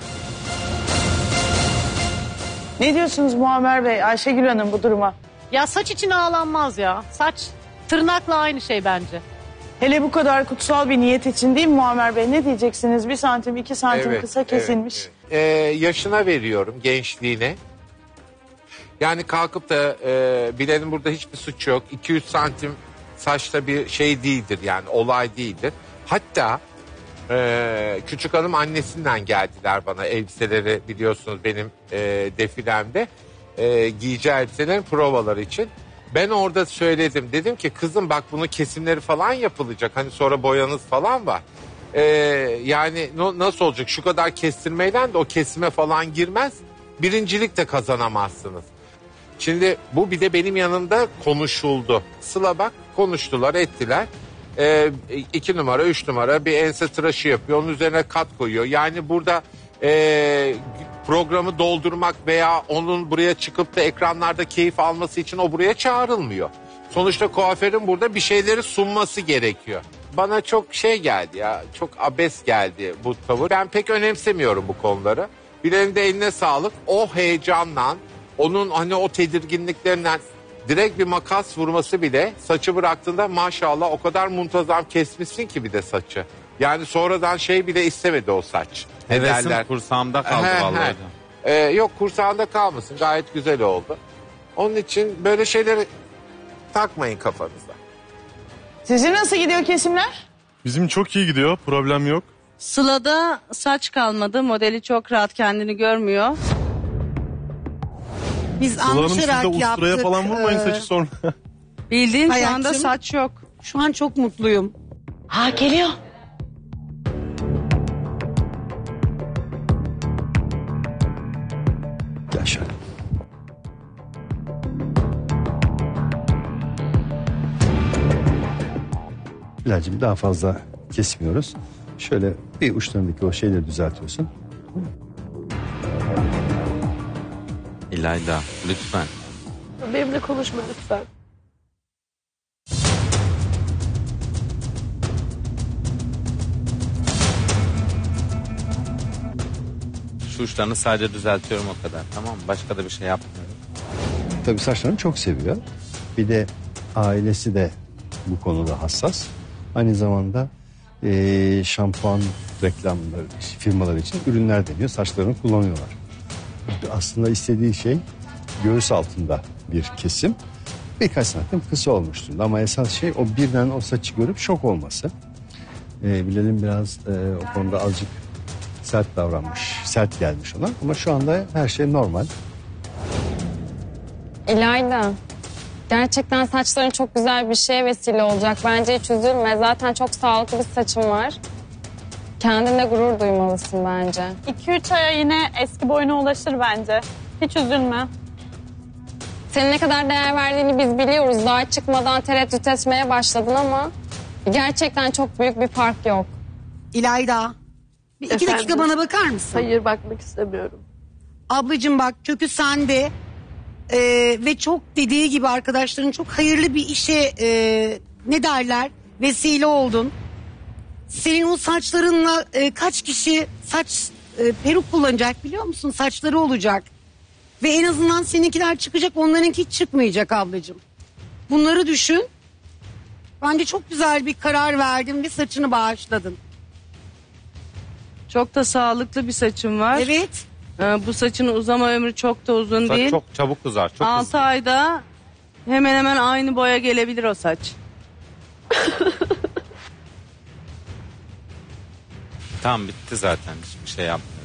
Ne diyorsunuz Muammer Bey, Ayşegül Hanım bu duruma? Ya saç için ağlanmaz ya. Saç tırnakla aynı şey bence. Hele bu kadar kutsal bir niyet için değil mi Muammer Bey? Ne diyeceksiniz? Bir santim, iki santim Evet, kısa evet, kesilmiş. evet. Ee, yaşına veriyorum, gençliğine. Yani kalkıp da e, Bilal'in burada hiçbir suçu yok. iki üç santim saçta bir şey değildir yani olay değildir. Hatta e, küçük hanım annesinden geldiler bana elbiseleri biliyorsunuz benim e, defilemde. E, giyeceği elbiselerin provaları için. Ben orada söyledim dedim ki kızım bak bunun kesimleri falan yapılacak. Hani sonra boyanız falan var. Ee, yani no, nasıl olacak şu kadar kestirmeyle de o kesime falan girmez. Birincilik de kazanamazsınız. Şimdi bu bir de benim yanımda konuşuldu. Sıla bak konuştular ettiler. Ee, iki numara üç numara bir ense tıraşı yapıyor. Onun üzerine kat koyuyor. Yani burada e, programı doldurmak veya onun buraya çıkıp da ekranlarda keyif alması için o buraya çağrılmıyor. Sonuçta kuaförün burada bir şeyleri sunması gerekiyor. Bana çok şey geldi ya, çok abes geldi bu tavır. Ben pek önemsemiyorum bu konuları. Bilal'in de eline sağlık. O heyecanla, onun hani o tedirginliklerinden direkt bir makas vurması bile saçı bıraktığında maşallah o kadar muntazam kesmişsin ki bir de saçı. Yani sonradan şey bile istemedi o saç. Ne hevesim derler? kursağımda kaldı He, vallahi he. hocam. Ee, yok kursağında kalmasın gayet güzel oldu. Onun için böyle şeyleri takmayın kafanıza. Sizin nasıl gidiyor kesimler? Bizim çok iyi gidiyor, problem yok. Sıla'da saç kalmadı. Modeli çok rahat kendini görmüyor. Biz Sıla Hanım siz de anlaşarak usturaya yaptık. falan vurmayın Ee, saçı sonra. Bildiğin şu Hayatım, anda saç yok. Şu an çok mutluyum. Ha geliyor. Gel şöyle. Bilal'cim daha fazla kesmiyoruz. Şöyle bir uçlarındaki o şeyleri düzeltiyorsun. İlayda lütfen. Benimle konuşma lütfen. Şu uçlarını sadece düzeltiyorum o kadar, tamam mı? Başka da bir şey yapmıyorum. Tabii saçlarını çok seviyor. Bir de ailesi de bu konuda hassas. Aynı zamanda eee şampuan reklamları, firmaları için ürünler deniyor. Saçlarını kullanıyorlar. Aslında istediği şey göğüs altında bir kesim. Birkaç santim kısa olmuştu. Ama esas şey o birden o saçı görüp şok olması. Ee, Bilal'in biraz e, o konuda azıcık sert davranmış. Sert gelmiş ona. Ama şu anda her şey normal. İlayda, gerçekten saçların çok güzel bir şeye vesile olacak. Bence hiç üzülme. Zaten çok sağlıklı bir saçın var. Kendine gurur duymalısın bence. iki üç aya yine eski boyuna ulaşır bence. Hiç üzülme. Senin ne kadar değer verdiğini biz biliyoruz. Daha çıkmadan tereddüt etmeye başladın ama gerçekten çok büyük bir fark yok. İlayda, bir iki Efendim? dakika bana bakar mısın? Hayır, bakmak istemiyorum. Ablacığım bak, kökü sende ee, ve çok dediği gibi arkadaşların çok hayırlı bir işe ee, ne derler vesile oldun. Senin o saçlarınla ee, kaç kişi saç ee, peruk kullanacak biliyor musun? Saçları olacak. Ve en azından seninkiler çıkacak, onlarınki hiç çıkmayacak ablacığım. Bunları düşün. Bence çok güzel bir karar verdin ve saçını bağışladın. Çok da sağlıklı bir saçım var. Evet. Ee, bu saçın uzama ömrü çok da uzun Saç değil. çok çabuk uzar. Çok hızlı. altı ayda hemen hemen aynı boya gelebilir o saç. Tamam, bitti zaten. Hiçbir şey yapmıyoruz.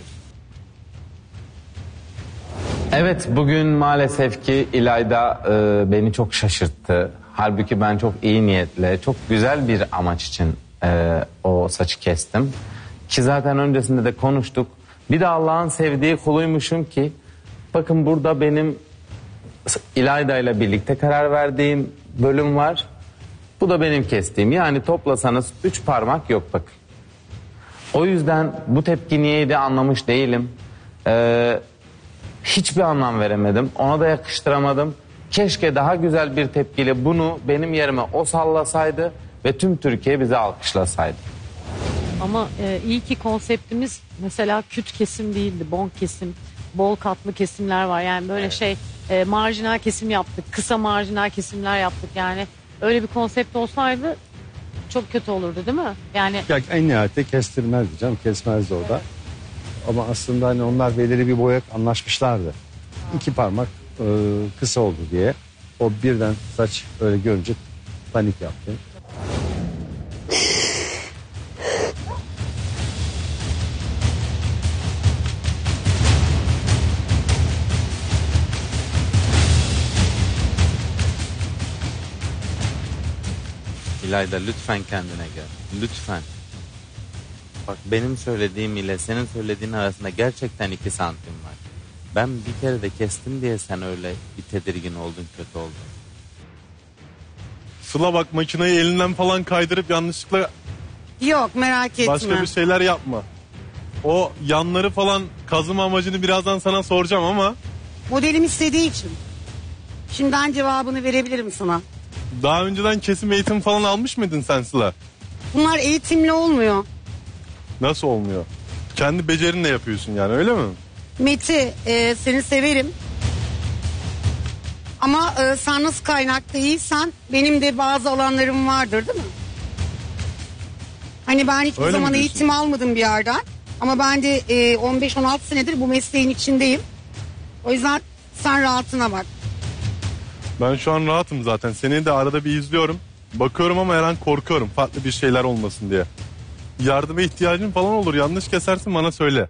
Evet, bugün maalesef ki İlayda e, beni çok şaşırttı. Halbuki ben çok iyi niyetle, çok güzel bir amaç için e, o saçı kestim. Ki zaten öncesinde de konuştuk. Bir de Allah'ın sevdiği kuluymuşum ki bakın burada benim İlayda ile birlikte karar verdiğim bölüm var. Bu da benim kestiğim. Yani toplasanız üç parmak yok bakın. O yüzden bu tepki niyeydi anlamış değilim. Ee, hiçbir anlam veremedim. Ona da yakıştıramadım. Keşke daha güzel bir tepkiyle bunu benim yerime o sallasaydı ve tüm Türkiye bizi alkışlasaydı. Ama e, iyi ki konseptimiz mesela küt kesim değildi, bon kesim, bol katlı kesimler var. Yani böyle Evet. şey e, marjinal kesim yaptık, kısa marjinal kesimler yaptık. Yani öyle bir konsept olsaydı çok kötü olurdu değil mi? Yani Ya en nihayette kestirmezdi canım, kesmezdi o da. Ama aslında hani onlar belirli bir boya anlaşmışlardı. İki parmak e, kısa oldu diye. O birden saç öyle görünce panik yaptı. İlayda lütfen kendine gel. Lütfen. Bak benim söylediğim ile senin söylediğin arasında gerçekten iki santim var. Ben bir kere de kestim diye sen öyle bir tedirgin oldun, kötü oldun. Sıla bak, makineyi elinden falan kaydırıp yanlışlıkla Yok, merak etme. başka bir şeyler yapma. O yanları falan kazıma amacını birazdan sana soracağım ama Modelim istediği için. Şimdiden cevabını verebilirim sana. daha önceden kesim eğitimi falan almış mıydın sen Sıla? Bunlar eğitimli olmuyor. Nasıl olmuyor? Kendi becerinle yapıyorsun yani, öyle mi? Meti, e, seni severim. Ama e, sen nasıl kaynakta iyiysen benim de bazı alanlarım vardır değil mi? Hani ben hiçbir Öyle mi zaman diyorsun? eğitim almadım bir yerden. Ama ben de e, on beş on altı senedir bu mesleğin içindeyim. O yüzden sen rahatına bak. Ben şu an rahatım zaten. Seni de arada bir izliyorum. Bakıyorum ama her an korkuyorum. Farklı bir şeyler olmasın diye. Yardıma ihtiyacın falan olur. Yanlış kesersin, bana söyle.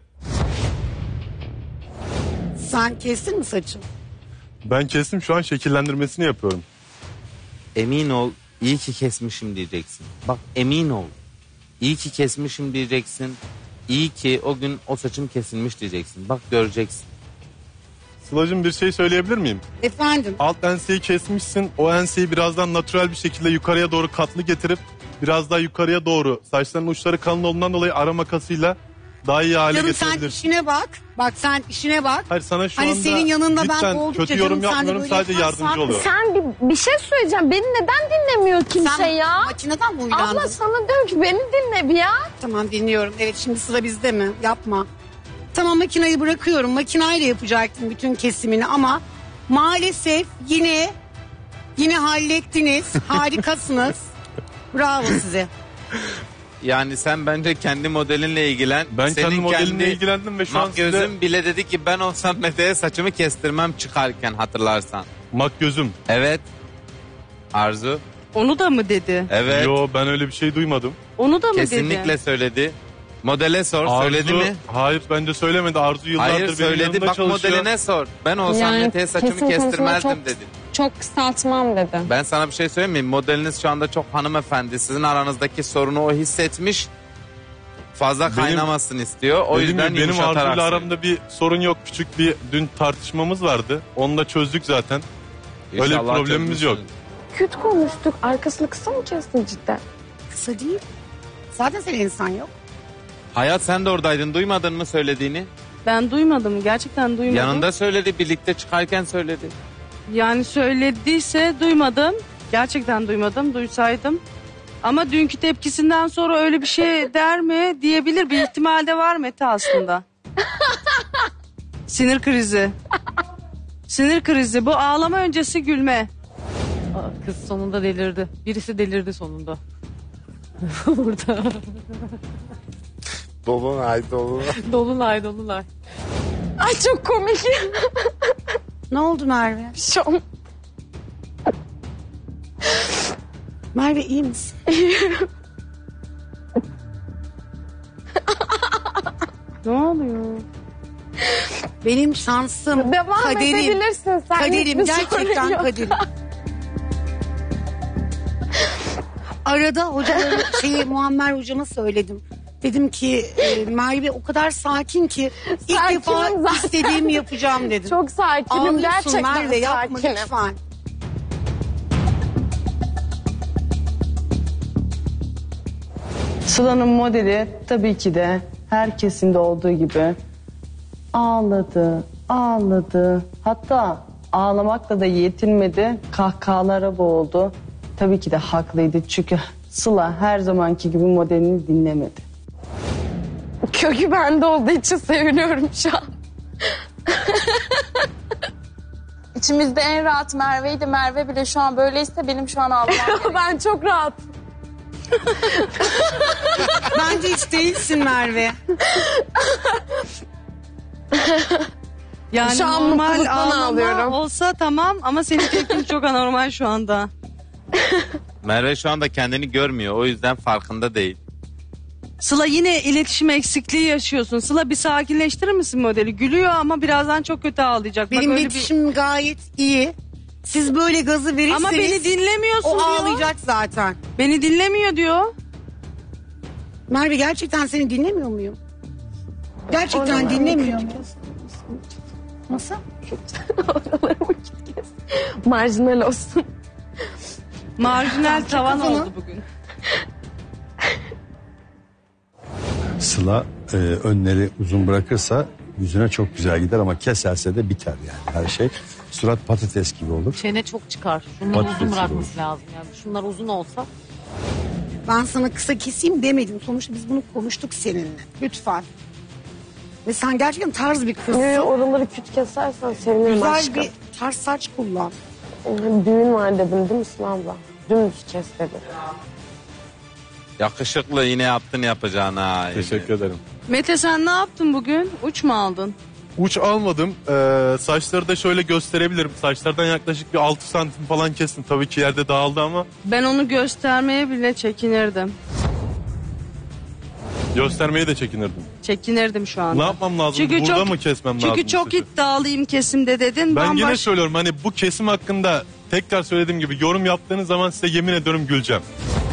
Sen kestin mi saçını? Ben kestim, şu an şekillendirmesini yapıyorum. Emin ol, iyi ki kesmişim diyeceksin. Bak emin ol. İyi ki kesmişim diyeceksin. İyi ki o gün o saçım kesilmiş diyeceksin. Bak göreceksin. Sıla'cığım, bir şey söyleyebilir miyim? Efendim? Alt enseyi kesmişsin. O enseyi birazdan natürel bir şekilde yukarıya doğru katlı getirip biraz daha yukarıya doğru, saçların uçları kalın olduğundan dolayı ara makasıyla daha iyi hale Canım sen getirebilirsin. işine bak. Bak sen işine bak. Hayır, sana şu Hani anda senin yanında ben cidden oldukça kötü yorum canım sen de yapmıyorum, böyle sadece yaparsan- yardımcı oluyorum. Sen bir, bir şey söyleyeceğim. Beni neden dinlemiyor kimse Sen ya? makineden mi uyandın? Abla sana diyorum ki beni dinle bir ya. Tamam dinliyorum. Evet, şimdi sıra bizde mi? Yapma. Tamam, makinayı bırakıyorum. Makinayla yapacaktım bütün kesimini ama maalesef yine yine hallettiniz. Harikasınız. Bravo size. Yani sen bence kendi modelinle ilgilen. Ben Senin kendi modelimle kendi ilgilendim ve şu an makyözüm size... bile dedi ki ben olsam Mete'ye saçımı kestirmem çıkarken, hatırlarsan. Makyözüm. Evet. Arzu. Onu da mı dedi? Evet. Yo, ben öyle bir şey duymadım. Onu da mı dedi? Kesinlikle söyledi. Modele sor, Arzu, söyledi mi? Hayır bence söylemedi. Arzu yıllardır Hayır benim söyledi, yanımda bak çalışıyor. modeline sor. Ben olsam Yani Mete'ye saçımı kesim konusunda kestirmezdim çok- dedi. Çok kısaltmam dedi. Ben sana bir şey söyleyeyim mi? Modeliniz şu anda çok hanımefendi. Sizin aranızdaki sorunu o hissetmiş. Fazla Benim- kaynamasın istiyor. O Dediğim yüzden gibi benim yumuşatarak Arzu'yla söylüyor. aramda bir sorun yok. Küçük bir dün tartışmamız vardı. Onu da çözdük zaten. Öyle bir İnşallah problemimiz yok. Kötü konuştuk. Arkasını kısa mı kestin cidden? Kısa değil. Zaten senin insan yok. Hayat sen de oradaydın. Duymadın mı söylediğini? Ben duymadım. Gerçekten duymadım. Yanında söyledi. Birlikte çıkarken söyledi. Yani söylediyse duymadım. Gerçekten duymadım. Duysaydım. Ama dünkü tepkisinden sonra öyle bir şey der mi diyebilir. Bir ihtimal de var Mete aslında. Sinir krizi. Sinir krizi. Bu ağlama öncesi gülme. Aa, kız sonunda delirdi. Birisi delirdi sonunda. Burada. Dolunay dolunay. Dolunay dolunay. Ay çok komik. Ne oldu Merve? Şom. Merve iyi misin? Ne oluyor? Benim şansım, Devam kaderim. edebilirsin sen. Kaderim, Hiçbir sorun gerçekten yok. kaderim. Arada hocaları, şeyi Muammer hocama söyledim. Dedim ki e, Merve o kadar sakin ki ilk Sakinim defa zaten. istediğimi yapacağım dedim. Çok sakinim. Ağlıyorsun Gerçekten Merve, yapma sakinim. lütfen. Sıla'nın modeli tabii ki de herkesin de olduğu gibi ağladı, ağladı. Hatta ağlamakla da yetinmedi, kahkahalara boğuldu. Tabii ki de haklıydı çünkü Sıla her zamanki gibi modelini dinlemedi. Kökü bende olduğu için seviniyorum şu an. İçimizde en rahat Merve'ydi. Merve bile şu an böyleyse benim şu an ağlamam gerekiyor. Ben çok rahat. Bence hiç değilsin Merve. Yani Şu an normal mutluluktan ağlama ağlıyorum. olsa tamam ama senin tepkin çok anormal şu anda. Merve şu anda kendini görmüyor. O yüzden farkında değil. Sıla yine iletişim eksikliği yaşıyorsun. Sıla bir sakinleştirir misin modeli? Gülüyor ama birazdan çok kötü ağlayacak. Bak Benim öyle iletişimim gayet iyi. Siz böyle gazı verirseniz Ama beni dinlemiyorsun o diyor. ağlayacak zaten. Beni dinlemiyor diyor. Merve gerçekten seni dinlemiyor muyum? Gerçekten dinlemiyor muyum? Nasıl? Marjinal olsun. Marjinal tavan kafanı. oldu bugün. Sıla e, önleri uzun bırakırsa yüzüne çok güzel gider ama keserse de biter yani her şey. Surat patates gibi olur. Çene çok çıkar. Şunları Patates uzun gibi bırakması lazım yani. Şunlar uzun olsa. Ben sana kısa keseyim demedim. Sonuçta biz bunu konuştuk seninle. Lütfen. Ve sen gerçekten tarz bir kızsın. Ee, oraları küt kesersen sevinirim Güzel aşkım. bir tarz saç kullan. Ee, Düğün var dedim değil mi Sıla abla? Dümdüz kes dedi. Yakışıklı yine yaptın yapacağını ha. Teşekkür ederim. Mete sen ne yaptın bugün? Uç mu aldın? Uç almadım. Ee, saçları da şöyle gösterebilirim. Saçlardan yaklaşık bir altı santim falan kestim. Tabii ki yerde dağıldı ama Ben onu göstermeye bile çekinirdim. göstermeye de çekinirdim. Çekinirdim şu anda. Ne yapmam lazım? Çünkü Burada çok- mı kesmem lazım? Çünkü çok saçı? iddialıyım kesimde dedin. Ben yine Bambaş- söylüyorum hani bu kesim hakkında tekrar söylediğim gibi yorum yaptığınız zaman size yemin ediyorum güleceğim.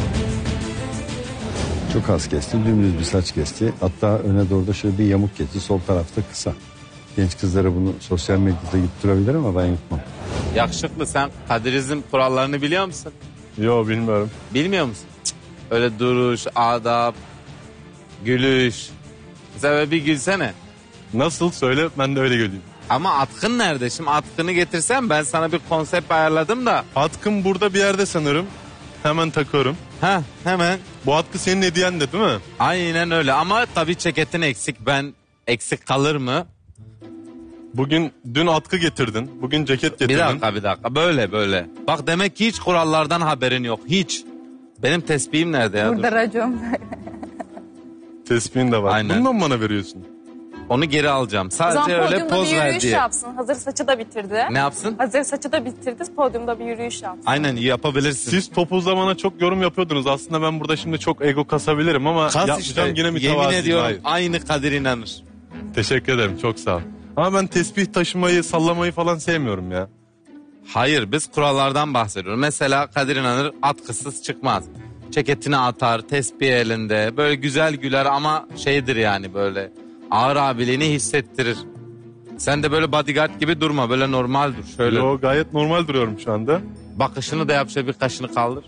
Çok az kesti, dümdüz bir saç kesti. Hatta öne doğru da şöyle bir yamuk kesti, sol tarafta kısa. Genç kızlara bunu sosyal medyada yutturabilir ama ben yutmam. Yakışıklı sen kadirizm kurallarını biliyor musun? Yo bilmiyorum. Bilmiyor musun? Cık. Öyle duruş, adap, gülüş. Mesela bir gülsene. Nasıl söyle ben de öyle güleyim. Ama atkın nerede? Şimdi atkını getirsem ben sana bir konsept ayarladım da. Atkım burada bir yerde sanırım. Hemen takıyorum. Ha hemen. Bu atkı senin hediyen de değil mi? Aynen öyle ama tabii ceketin eksik. Ben eksik kalır mı? Bugün dün atkı getirdin. Bugün ceket getirdin. Bir dakika bir dakika böyle böyle. Bak demek ki hiç kurallardan haberin yok. Hiç. Benim tespihim nerede ya? Dur. Burada racon. Tespihin de var. Aynen. Bundan mı bana veriyorsun? Onu geri alacağım. O Sadece zaman öyle podyumda poz bir ver yürüyüş diye. yapsın. Hazır saçı da bitirdi. Ne yapsın? Hazır saçı da bitirdi. Podyumda bir yürüyüş yapsın. Aynen yapabilirsin. Siz topuzlamana çok yorum yapıyordunuz. Aslında ben burada şimdi çok ego kasabilirim ama Kas yapmayacağım işte. yine Yemin mütevazıyım. ediyorum Hayır. aynı Kadir inanır. Teşekkür ederim, çok sağ ol. Ama ben tesbih taşımayı, sallamayı falan sevmiyorum ya. Hayır biz kurallardan bahsediyoruz. Mesela Kadir inanır atkısız çıkmaz. Ceketini atar, tesbih elinde. Böyle güzel güler ama şeydir yani böyle ağır abiliğini hissettirir. Sen de böyle bodyguard gibi durma. Böyle normal dur. Şöyle. Yo, gayet normal duruyorum şu anda. Bakışını da yap şöyle bir kaşını kaldır.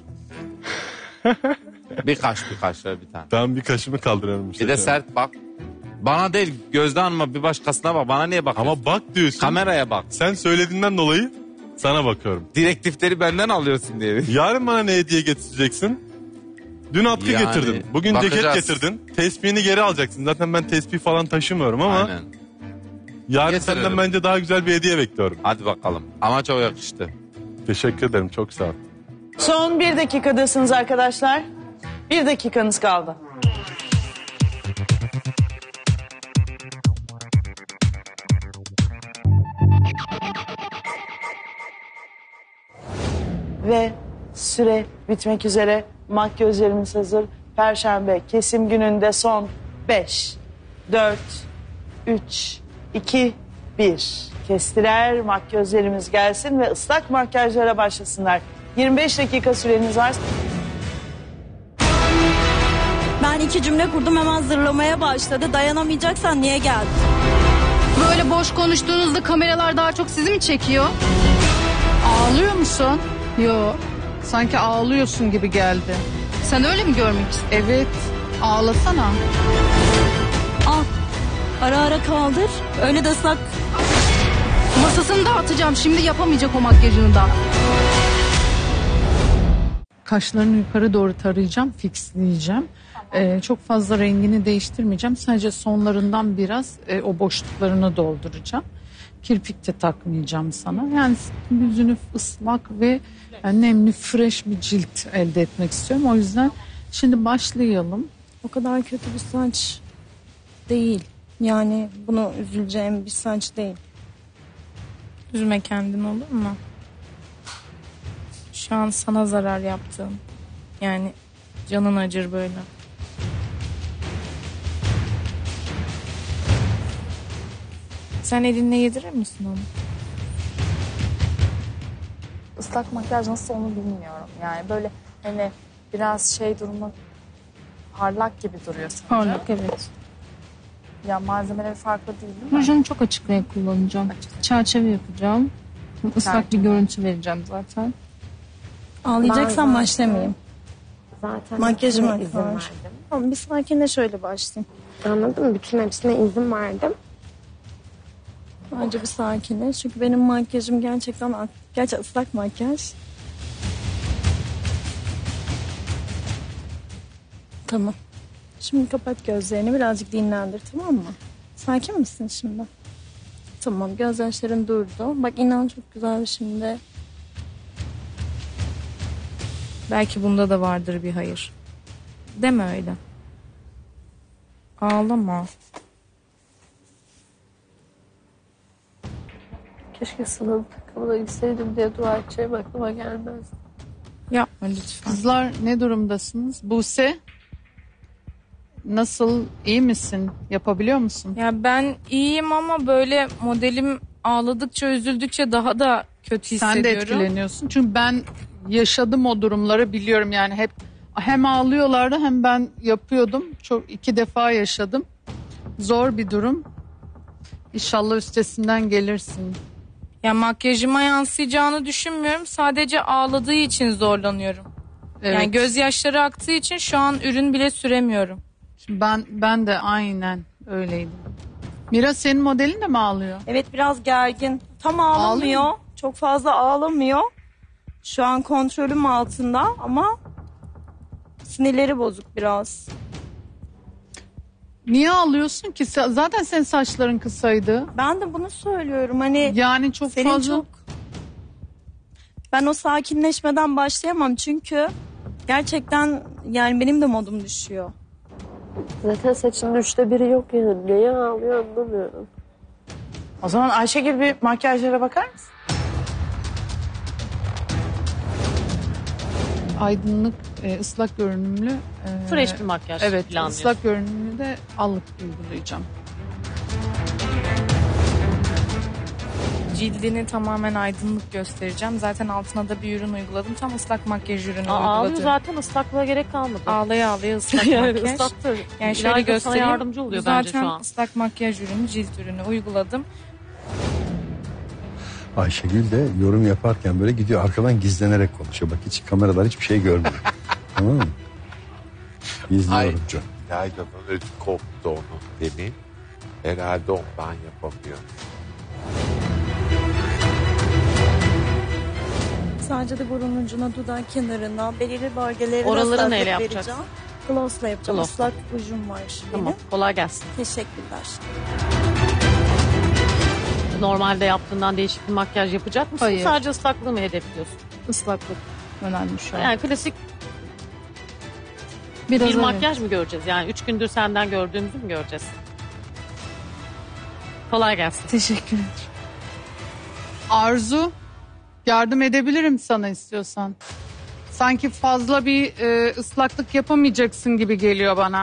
bir kaş bir kaş şöyle bir tane. Ben bir kaşımı kaldırıyorum işte. Bir de sert bak. Bana değil gözden anma bir başkasına bak. Bana niye bakıyorsun? Ama bak diyorsun. Kameraya bak. Sen söylediğinden dolayı sana bakıyorum. Direktifleri benden alıyorsun diye. Yarın bana ne hediye getireceksin? Dün atkı Yani, getirdin. Bugün bakacağız. ceket getirdin. Tespihini geri alacaksın. Zaten ben tespih falan taşımıyorum ama Aynen. yarın Getiririm. senden bence daha güzel bir hediye bekliyorum. Hadi bakalım. Ama çok yakıştı. Teşekkür ederim. Çok sağ ol. Son bir dakikadasınız arkadaşlar. Bir dakikanız kaldı. Ve süre bitmek üzere. Makyözlerimiz hazır. Perşembe kesim gününde son beş, dört, üç, iki, bir. Kestiler, makyözlerimiz gelsin ve ıslak makyajlara başlasınlar. yirmi beş dakika süreniz var. Ben iki cümle kurdum, hemen zırlamaya başladı. Dayanamayacaksan niye geldin? Böyle boş konuştuğunuzda kameralar daha çok sizi mi çekiyor? Ağlıyor musun? Yo. Sanki ağlıyorsun gibi geldi. Sen öyle mi görmek istiyorsun? Evet. Ağlasana. Al. Ara ara kaldır. Öyle de ıslak. Masasını dağıtacağım. Şimdi yapamayacak o makyajını da. Kaşlarını yukarı doğru tarayacağım, fixleyeceğim. Ee, çok fazla rengini değiştirmeyeceğim. Sadece sonlarından biraz e, o boşluklarını dolduracağım. Kirpik de takmayacağım sana. Yani yüzünü ıslak ve yani nemli, fresh bir cilt elde etmek istiyorum. O yüzden şimdi başlayalım. O kadar kötü bir saç değil. Yani bunu üzüleceğim bir saç değil. Üzme kendini, olur mu? Şu an sana zarar yaptığım. Yani canın acır böyle. Sen elinle yedirir misin onu? Islak makyaj nasıl onu bilmiyorum. Yani böyle hani biraz şey durumu parlak gibi duruyor sanki. Parlak, evet. Ya malzemeleri farklı değil değil mi? Rujunu çok açık renk kullanacağım. Çerçeve yapacağım. Islak bir Çerçeve. görüntü vereceğim zaten. Ağlayacaksan Ben başlamayayım. Zaten Makyajım hepsine izin var. verdim. Tamam, bir sakinle şöyle başlayayım. Anladın mı? Bütün hepsine izin verdim. Önce bir sakinle. Çünkü benim makyajım gerçekten gerçi ıslak makyaj. Tamam. Şimdi kapat gözlerini, birazcık dinlendir, tamam mı? Sakin misin şimdi? Tamam, gözyaşların durdu. Bak inan çok güzel şimdi. Belki bunda da vardır bir hayır. Deme öyle. Ağlama. Keşke Sıla'nın takımına gitseydim diye dua edeceğim aklıma gelmez. Yapma lütfen. Kızlar ne durumdasınız? Buse nasıl, iyi misin? Yapabiliyor musun? Ya ben iyiyim ama böyle modelim ağladıkça üzüldükçe daha da kötü hissediyorum. Sen de etkileniyorsun. Çünkü ben yaşadım o durumları, biliyorum yani hep hem ağlıyorlardı hem ben yapıyordum. Çok iki defa yaşadım. Zor bir durum. İnşallah üstesinden gelirsin. Ya makyajıma yansıyacağını düşünmüyorum. Sadece ağladığı için zorlanıyorum. Evet. Yani gözyaşları aktığı için şu an ürün bile süremiyorum. Şimdi ben ben de aynen öyleydim. Mira, senin modelin de mi ağlıyor? Evet, biraz gergin. Tam ağlamıyor. Ağlıyor. Çok fazla ağlamıyor. Şu an kontrolüm altında ama sinirleri bozuk biraz. Niye ağlıyorsun ki? Sa- Zaten senin saçların kısaydı. Ben de bunu söylüyorum. Hani yani çok senin fazla. çok ben o sakinleşmeden başlayamam çünkü gerçekten yani benim de modum düşüyor. Zaten saçının üçte biri yok yani. Neye ağlıyor anlamıyorum. O zaman Ayşegül bir makyajlara bakar mısın? Aydınlık, e, ıslak görünümlü. e, Fresh bir makyaj Evet, planlıyorsun. ıslak görünümlü de allık uygulayacağım. Cildini tamamen aydınlık göstereceğim. Zaten altına da bir ürün uyguladım. Tam ıslak makyaj ürünü Aa, ağlıyor uyguladım. zaten ıslaklığa gerek kalmadı. Ağlaya ağlaya ıslak Yani makyaj. ıslattı. Yani şöyle İlayda sana göstereyim. yardımcı oluyor Bu bence zaten şu an. ıslak makyaj ürünü, cilt ürünü uyguladım. Ayşegül de yorum yaparken böyle gidiyor arkadan gizlenerek konuşuyor. Bak hiç kameralar hiçbir şey görmüyor. Tamam mı? İzliyorum canım. İlayda'nın ödü koptu onu demin. Herhalde ondan yapamıyor. Sadece de burun ucuna, dudak kenarına, belirli bölgelerine Oraları sarkıt neyle vereceğim. yapacaksın? Gloss'la yapacağım. Gloss. Islak ucum var Tamam, benim. kolay gelsin. Teşekkürler. Normalde yaptığından değişik bir makyaj yapacak mısın? Hayır. Sadece ıslaklığı mı hedefliyorsun? Islaklık önemli şu an. Yani klasik Biraz bir evet. makyaj mı göreceğiz? Yani üç gündür senden gördüğümüzü mü göreceğiz? Kolay gelsin. Teşekkür ederim. Arzu, yardım edebilirim sana istiyorsan. Sanki fazla bir e, ıslaklık yapamayacaksın gibi geliyor bana.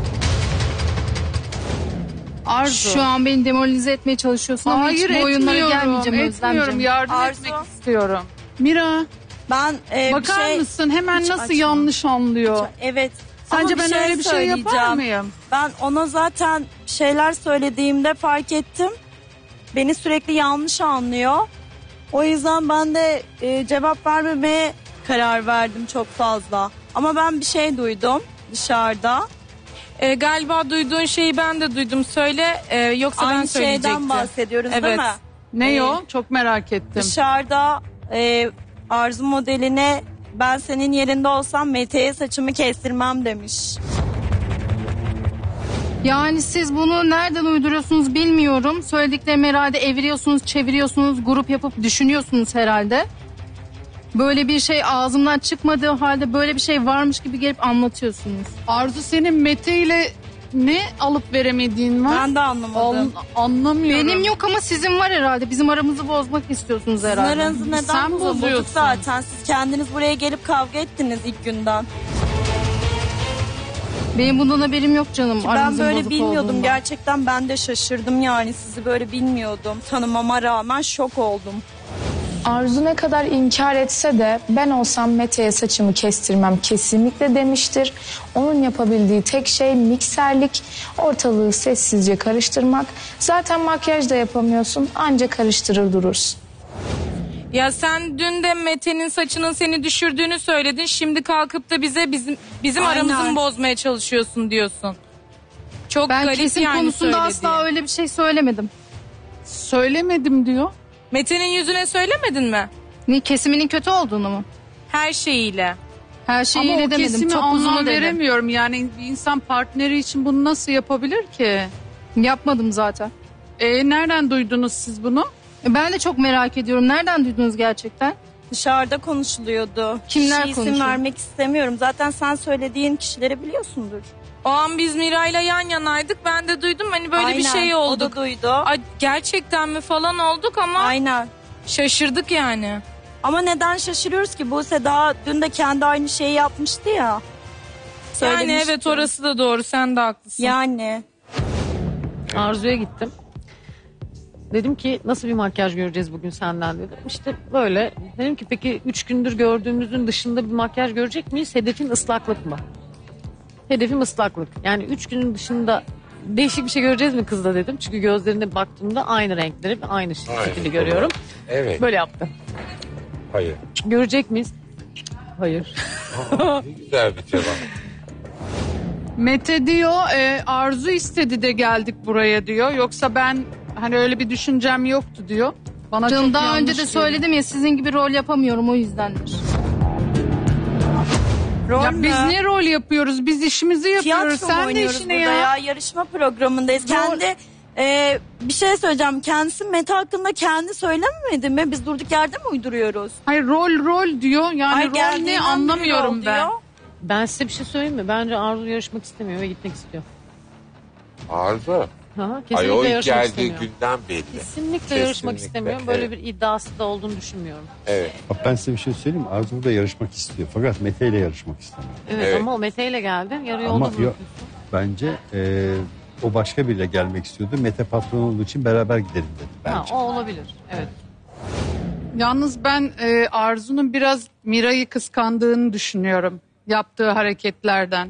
Arzu. Şu an beni demoralize etmeye çalışıyorsun ama Hayır, hiç bu oyunlara etmiyorum, gelmeyeceğim etmiyorum. Özlemciğim. Yardım Arzu. etmek istiyorum. Mira, Ben e, bakar bir şey... mısın hemen Hiç nasıl açma. yanlış anlıyor? Evet. Sence Ama ben öyle bir şey yapar söyleyeceğim. mıyım? Ben ona zaten şeyler söylediğimde fark ettim. Beni sürekli yanlış anlıyor. O yüzden ben de e, cevap vermemeye karar verdim çok fazla. Ama ben bir şey duydum dışarıda. Ee, galiba duyduğun şeyi ben de duydum. Söyle e, yoksa ben Aynı söyleyecektim. şeyden bahsediyoruz değil Evet. mi? Ne Ee, o? Çok merak ettim. Dışarıda e, Arzu modeline ben senin yerinde olsam Mete'ye saçımı kestirmem demiş. Yani siz bunu nereden uyduruyorsunuz bilmiyorum. Söylediklerimi herhalde eviriyorsunuz, çeviriyorsunuz, grup yapıp düşünüyorsunuz herhalde. Böyle bir şey ağzımdan çıkmadığı halde böyle bir şey varmış gibi gelip anlatıyorsunuz. Arzu senin Mete ile ne alıp veremediğin var? Ben de anlamadım. An- anlamıyorum. Benim yok ama sizin var herhalde. Bizim aramızı bozmak istiyorsunuz Sizin herhalde. aranızı neden Sen bozulduk bozuyorsun. zaten? Siz kendiniz buraya gelip kavga ettiniz ilk günden. Benim bundan haberim yok canım. Ben aramızın böyle bozuk bilmiyordum. olduğundan. Gerçekten ben de şaşırdım yani. Sizi böyle bilmiyordum. Tanımama rağmen şok oldum. Arzu ne kadar inkar etse de ben olsam Mete'ye saçımı kestirmem kesinlikle demiştir. Onun yapabildiği tek şey mikserlik, ortalığı sessizce karıştırmak. Zaten makyaj da yapamıyorsun, anca karıştırır durursun. Ya sen dün de Mete'nin saçının seni düşürdüğünü söyledin. Şimdi kalkıp da bize bizim bizim Aynen. aramızı mı bozmaya çalışıyorsun diyorsun. Çok Ben garip kesim yani konusunda söylediğin. asla öyle bir şey söylemedim. Söylemedim diyor. Mete'nin yüzüne söylemedin mi? Ne, kesiminin kötü olduğunu mu? Her şeyiyle. Her Ama şeyiyle o demedim. kesimi Çok anlam uzun dedim. veremiyorum. Yani bir insan partneri için bunu nasıl yapabilir ki? Yapmadım zaten. E, nereden duydunuz siz bunu? Ben de çok merak ediyorum. Nereden duydunuz gerçekten? Dışarıda konuşuluyordu. Kimler Kişi isim konuşuyor? vermek istemiyorum. Zaten sen söylediğin kişileri biliyorsundur. O an biz Miray'la yan yanaydık. Ben de duydum hani böyle bir Aynen, şey oldu. o da duydu. Ay, gerçekten mi falan olduk ama Aynen. şaşırdık yani. Ama neden şaşırıyoruz ki? Buse daha dün de kendi aynı şeyi yapmıştı ya. Yani Söylemişti. evet orası da doğru, sen de haklısın. Yani. Arzu'ya gittim. Dedim ki nasıl bir makyaj göreceğiz bugün senden dedim. İşte böyle. Dedim ki peki üç gündür gördüğümüzün dışında bir makyaj görecek miyiz? Hedefin ıslaklık mı? Hedefim ıslaklık. Yani üç günün dışında değişik bir şey göreceğiz mi kızda dedim. Çünkü gözlerine baktığımda aynı renkleri ve aynı şekilde görüyorum. Evet. Böyle yaptı. Hayır. Görecek miyiz? Hayır. Aa, ne güzel bir cevap. Mete diyor e, Arzu istedi de geldik buraya diyor. Yoksa ben hani öyle bir düşüncem yoktu diyor. Bana Canım çok daha yanlış önce de diyor. söyledim ya sizin gibi rol yapamıyorum o yüzdendir. Rol Ya mü? biz ne rol yapıyoruz? Biz işimizi yapıyoruz. Tiyatro mu Sen de oynuyoruz işine burada ya. ya. Yarışma programındayız. Kendi e, bir şey söyleyeceğim. Kendisi Mete hakkında kendi söylememedi mi? Biz durduk yerde mi uyduruyoruz? Hayır rol rol diyor. Yani Ay, rol geldiğinden ne beri anlamıyorum rol ben. diyor. Ben size bir şey söyleyeyim mi? Bence Arzu yarışmak istemiyor ve gitmek istiyor. Arzu. Aha, Ay kesinlikle o ilk yarışmak geldiği istemiyor. günden belli. Kesinlikle, yarışmak Kesinlikle, istemiyor. Böyle evet. bir iddiası da olduğunu düşünmüyorum. Evet. Bak ben size bir şey söyleyeyim mi? Arzu da yarışmak istiyor. Fakat Mete ile yarışmak istemiyor. Evet, Evet. ama o Mete ile geldi. Yarı yolda Ama bırakıyorsun. yok, bence e, o başka biriyle gelmek istiyordu. Mete patron olduğu için beraber gidelim dedi Ha, bence. o olabilir. Evet. Yalnız ben e, Arzu'nun biraz Mira'yı kıskandığını düşünüyorum. Yaptığı hareketlerden.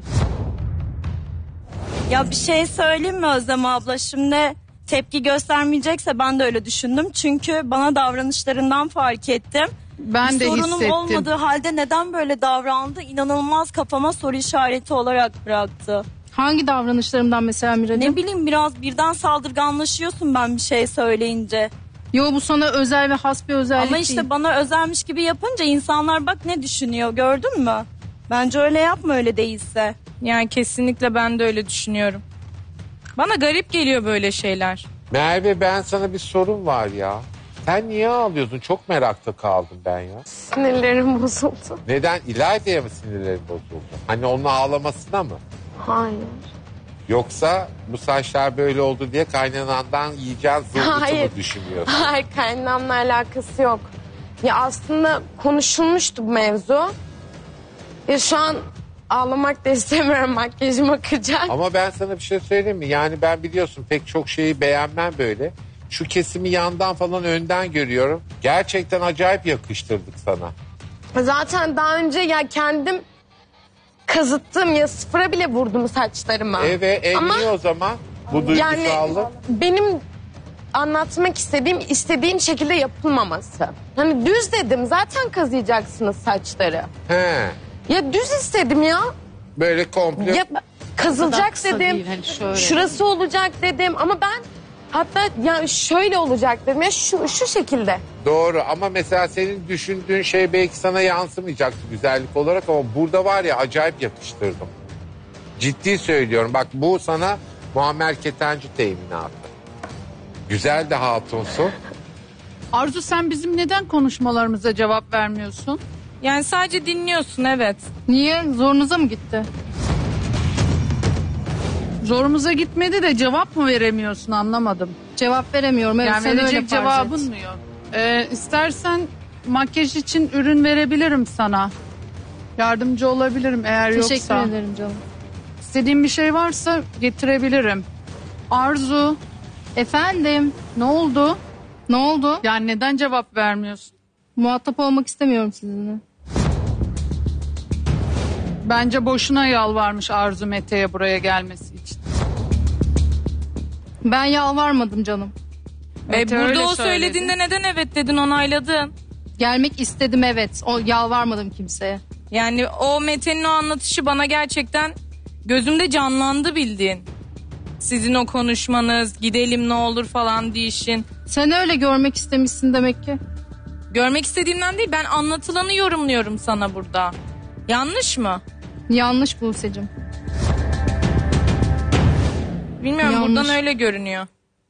Ya bir şey söyleyeyim mi Özlem abla? Şimdi tepki göstermeyecekse ben de öyle düşündüm. Çünkü bana davranışlarından fark ettim. Ben bir de sorunum hissettim. olmadığı halde neden böyle davrandı? İnanılmaz kafama soru işareti olarak bıraktı. Hangi davranışlarımdan mesela Miracığım? Ne bileyim biraz birden saldırganlaşıyorsun ben bir şey söyleyince. Yo bu sana özel ve has bir özellik Ama işte değil. bana özelmiş gibi yapınca insanlar bak ne düşünüyor gördün mü? Bence öyle yapma öyle değilse. Yani kesinlikle ben de öyle düşünüyorum. Bana garip geliyor böyle şeyler. Merve ben sana bir sorum var ya. Sen niye ağlıyorsun? Çok merakta kaldım ben ya. Sinirlerim bozuldu. Neden? İlayda'ya mı sinirlerin bozuldu? Hani onun ağlamasına mı? Hayır. Yoksa bu saçlar böyle oldu diye kaynanandan yiyeceğin zılgıtı Hayır. mı düşünüyorsun? Hayır kaynanamla alakası yok. Ya aslında konuşulmuştu bu mevzu. Ya şu an ağlamak da istemiyorum, makyajım akacak. Ama ben sana bir şey söyleyeyim mi? Yani ben biliyorsun pek çok şeyi beğenmem böyle. Şu kesimi yandan falan önden görüyorum. Gerçekten acayip yakıştırdık sana. Zaten daha önce ya kendim kazıttım ya sıfıra bile vurdum saçlarıma. Evet, e, Ama niye o zaman? Bu yani duygusallık. benim anlatmak istediğim istediğim şekilde yapılmaması. Hani düz dedim zaten kazıyacaksınız saçları. He. Ya düz istedim ya. Böyle komple. Ya kazılacak kısa dedim. değil, hani şöyle. Şurası olacak dedim ama ben hatta ya şöyle olacak dedim ya şu şu şekilde. Doğru ama mesela senin düşündüğün şey belki sana yansımayacaktı güzellik olarak ama burada var ya acayip yakıştırdım. Ciddi söylüyorum bak bu sana Muammer Ketenci teminatı. Güzel de hatunsun. Arzu sen bizim neden konuşmalarımıza cevap vermiyorsun? Yani sadece dinliyorsun evet. Niye? Zorunuza mı gitti? Zorumuza gitmedi de cevap mı veremiyorsun anlamadım. Cevap veremiyorum. Evet, Yani sen öyle verecek farz cevabın et. mı yok? Ee, istersen makyaj için ürün verebilirim sana. Yardımcı olabilirim eğer Teşekkür yoksa. ederim canım. İstediğin bir şey varsa getirebilirim. Arzu, Efendim ne oldu? ne oldu? Yani neden cevap vermiyorsun? Muhatap olmak istemiyorum sizinle. Bence boşuna yalvarmış Arzu Mete'ye buraya gelmesi için. Ben yalvarmadım canım. E, Mete burada öyle o söyledi. söylediğinde neden evet dedin onayladın? Gelmek istedim evet. O yalvarmadım kimseye. Yani o Mete'nin o anlatışı bana gerçekten gözümde canlandı bildiğin. Sizin o konuşmanız, gidelim ne olur falan diyişin. Sen öyle görmek istemişsin demek ki. Görmek istediğimden değil ben anlatılanı yorumluyorum sana burada. Yanlış mı? Yanlış Buse'cim. Bilmiyorum Yanlış. buradan öyle görünüyor.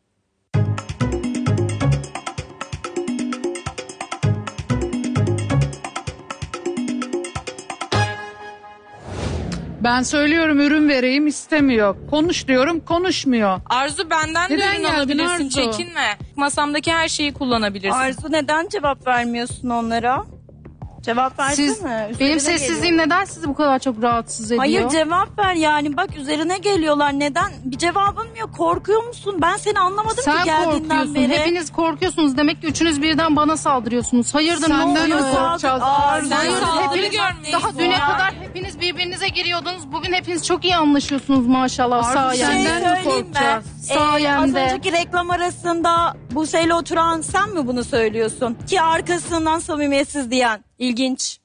Ben söylüyorum ürün vereyim istemiyor. Konuş diyorum konuşmuyor. Arzu benden de Neden ürün geldin alabilirsin Arzu? çekinme. Masamdaki her şeyi kullanabilirsin. Arzu neden cevap vermiyorsun onlara? Cevap versene. Siz, Üzerine benim sessizliğim geliyor. neden sizi bu kadar çok rahatsız ediyor? Hayır cevap ver yani bak üzerine geliyorlar neden bir cevabın mı yok korkuyor musun ben seni anlamadım Sen ki geldiğinden korkuyorsun. beri. Hepiniz korkuyorsunuz. Demek ki üçünüz birden bana saldırıyorsunuz. Hayırdır Senden ne oluyor? mi korkacağız? Arzu, Sen Hayırdır, saldırı hepiniz- görmeyiz. Daha düne kadar hepiniz birbirinize giriyordunuz. Bugün hepiniz çok iyi anlaşıyorsunuz maşallah. Arzu, Bir şey Sayemde. senden mi söyleyeyim mi? korkacağız? Ee, az Sayemde. önceki reklam arasında Buse'yle oturan sen mi bunu söylüyorsun? Ki arkasından samimiyetsiz diyen. İlginç.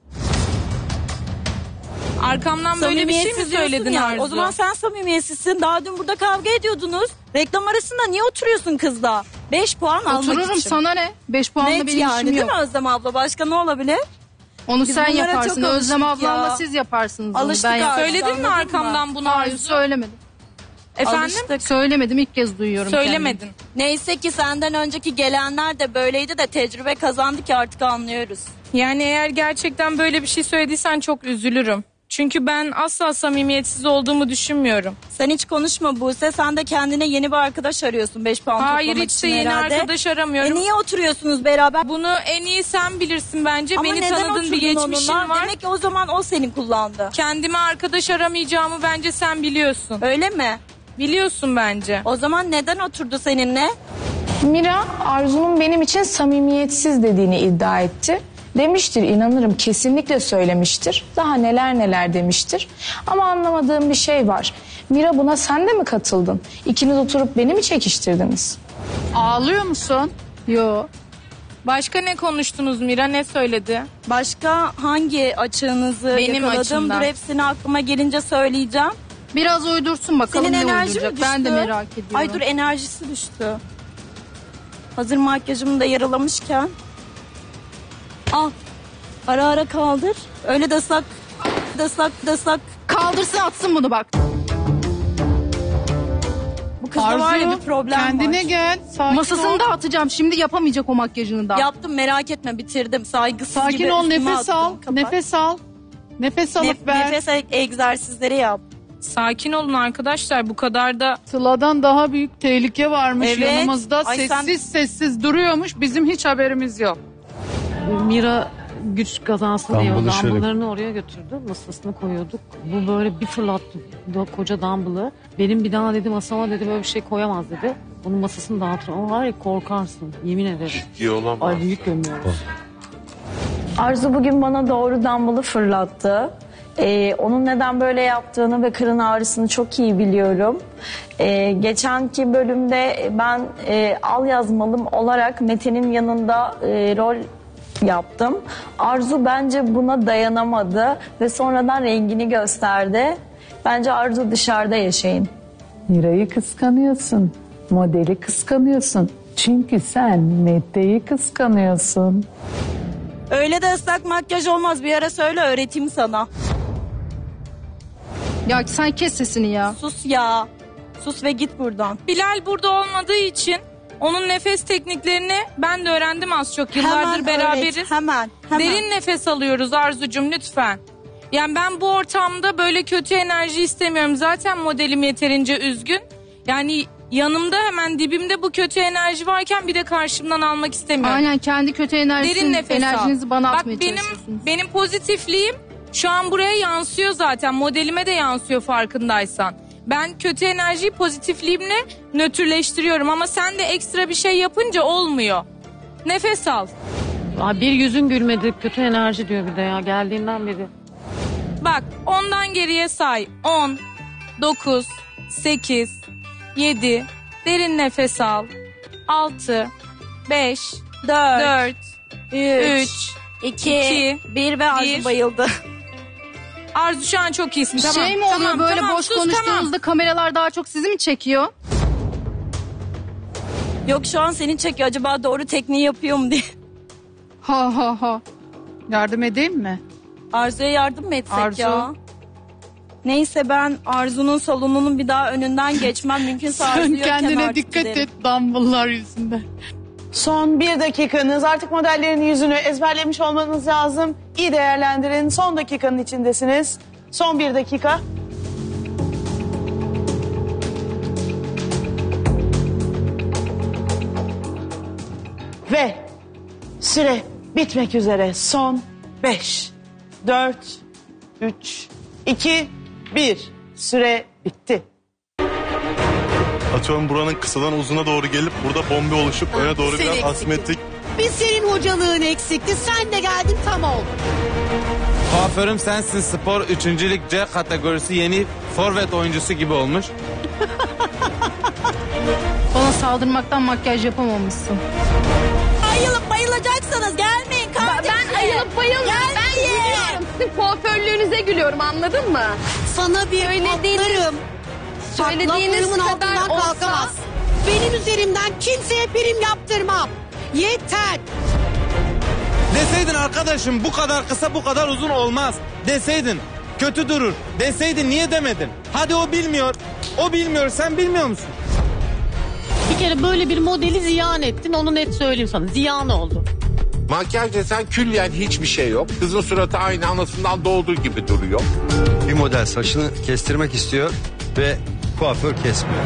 Arkamdan böyle bir şey mi Samimiyetsiz diyorsun söyledin ya. Arzu? O zaman sen samimiyetsizsin. Daha dün burada kavga ediyordunuz. Reklam arasında niye oturuyorsun kızla? Beş puan almak için. Otururum sana ne? Beş puanla Net benim yani işim değil yok. mi Özlem abla? Başka ne olabilir? Onu Biz sen bunlara yaparsın. çok Özlem alıştık ablamla ya. siz yaparsınız. Onu. Alıştık Ben artık. yaparım. Söyledin mi Anladın mı? arkamdan bunu Hayır Arzu? söylemedim. Efendim? Alıştık. Söylemedim ilk kez duyuyorum. Söylemedin. kendimi. Neyse ki senden önceki gelenler de böyleydi de tecrübe kazandı ki artık anlıyoruz. Yani eğer gerçekten böyle bir şey söylediysen çok üzülürüm. Çünkü ben asla samimiyetsiz olduğumu düşünmüyorum. Sen hiç konuşma Buse. Sen de kendine yeni bir arkadaş arıyorsun beş puan Hayır, toplamak hiç için de yeni herhalde. arkadaş aramıyorum. E niye oturuyorsunuz beraber? Bunu en iyi sen bilirsin bence. Ama Beni neden tanıdığın bir oturdun geçmişin onunla? var. Demek ki o zaman o seni kullandı. Kendime arkadaş aramayacağımı bence sen biliyorsun. Öyle mi? Biliyorsun bence. O zaman neden oturdu seninle? Mira Arzu'nun benim için samimiyetsiz dediğini iddia etti. Demiştir, inanırım, kesinlikle söylemiştir. Daha neler neler demiştir. Ama anlamadığım bir şey var. Mira, buna sen de mi katıldın? İkiniz oturup beni mi çekiştirdiniz? Ağlıyor musun? Yo. Başka ne konuştunuz Mira? Ne söyledi? Başka hangi açığınızı Benim yakaladım? açımdan. Dur, hepsini aklıma gelince söyleyeceğim. Biraz uydursun bakalım Senin ne enerjin mi uyduracak. düştü? Ben de merak ediyorum. Ay dur, enerjisi düştü. Hazır makyajımı da yaralamışken. Al. Ara ara kaldır. Öyle de sak. Da sak da sak. Kaldırsın atsın bunu bak. Bu kızda var ya bir problem kendine var. gel. Sakin Masasını ol. da atacağım. Şimdi yapamayacak o makyajını da. Yaptım, merak etme, bitirdim. Saygısız Sakin gibi ol, üstüme nefes attım. al. Kapat. Nefes al. Nefes alıp Nef- ver. Nefes e- egzersizleri yap. Sakin olun arkadaşlar, bu kadar da... Sıla'dan daha büyük tehlike varmış Evet. yanımızda. Ay sessiz sen- sessiz duruyormuş. Bizim hiç haberimiz yok. Mira güç kazansın diye o Dumbbell'ı şöyle- dumbbell'larını oraya götürdü. Masasına koyuyorduk. Bu böyle bir fırlattı do- koca dumbbell'ı. Benim bir daha dedi masama dedi böyle bir şey koyamaz dedi. Onun masasını dağıtır. Ama var ya korkarsın. Yemin ederim. İyi olamaz. Ay büyük gömüyoruz. Arzu bugün bana doğru dumbbell'ı fırlattı. Ee, onun neden böyle yaptığını ve karın ağrısını çok iyi biliyorum. Ee, geçenki bölümde ben e, al yazmalım olarak Mete'nin yanında e, rol yaptım. Arzu bence buna dayanamadı ve sonradan rengini gösterdi. Bence Arzu dışarıda yaşayın. Mira'yı kıskanıyorsun. Modeli kıskanıyorsun. Çünkü sen Mete'yi kıskanıyorsun. Öyle de ıslak makyaj olmaz. Bir ara söyle, öğreteyim sana. Ya sen kes sesini ya. Sus ya. Sus ve git buradan. Bilal burada olmadığı için onun nefes tekniklerini ben de öğrendim az çok. Yıllardır Hemen beraberiz. öğret, hemen, hemen. Derin nefes alıyoruz Arzucum lütfen. Yani ben bu ortamda böyle kötü enerji istemiyorum. Zaten modelim yeterince üzgün. Yani yanımda hemen dibimde bu kötü enerji varken bir de karşımdan almak istemiyorum. Aynen, kendi kötü enerjisini, Derin nefes enerjinizi al. bana Bak atmaya benim, çalışıyorsunuz. benim pozitifliğim şu an buraya yansıyor zaten. Modelime de yansıyor farkındaysan. Ben kötü enerjiyi pozitifliğimle nötrleştiriyorum. Ama sen de ekstra bir şey yapınca olmuyor. Nefes al. Aa, bir yüzün gülmedi. Kötü enerji diyor bir de ya geldiğinden beri. Bak ondan geriye say. on, dokuz, sekiz, yedi. Derin nefes al. altı, beş, Dört, dört, üç, üç, iki, iki, bir ve Arzu bir. bayıldı. Arzu şu an çok iyisin. Tamam, Şey mi oluyor tamam, böyle tamam, boş sus, konuştuğunuzda tamam. kameralar daha çok sizi mi çekiyor? Yok, şu an seni çekiyor. Acaba doğru tekniği yapıyor mu diye. Ha ha ha. Yardım edeyim mi? Arzu'ya yardım mı etsek Arzu. ya? Neyse, ben Arzu'nun salonunun bir daha önünden geçmem. Mümkünse Arzu Sen yokken kendine artık dikkat giderim. et dumbbell'lar yüzünden. Son bir dakikanız. Artık modellerin yüzünü ezberlemiş olmanız lazım. İyi değerlendirin. Son dakikanın içindesiniz. Son bir dakika. Ve süre bitmek üzere. Son beş, dört, üç, iki, bir. Süre bitti. Atıyorum buranın kısadan uzuna doğru gelip burada bombe oluşup öne doğru sen biraz eksiktin. asimetrik. Biz senin hocalığın eksikti. Sen de geldin, tam oldu. Kuaförüm sensin spor üçüncü lig C kategorisi yeni forvet oyuncusu gibi olmuş. Bana saldırmaktan makyaj yapamamışsın. Ayılıp bayılacaksanız gelmeyin kardeşim. Ben ayılıp bayılmıyorum. Ben Gelmeyin. gülüyorum. Sizin kuaförlüğünüze gülüyorum, anladın mı? Sana bir patlarım. söylediğiniz Patlarımın kadar altından olsa- kalkamaz. Benim üzerimden kimseye prim yaptırmam. Yeter. Deseydin arkadaşım bu kadar kısa bu kadar uzun olmaz. Deseydin kötü durur. Deseydin niye demedin? Hadi o bilmiyor. O bilmiyor, sen bilmiyor musun? Bir kere böyle bir modeli ziyan ettin. Onu net söyleyeyim sana. Ziyan oldu. Makyaj desen külliyen hiçbir şey yok. Kızın suratı aynı anasından doğduğu gibi duruyor. Bir model saçını kestirmek istiyor ve kuaför kesmiyor.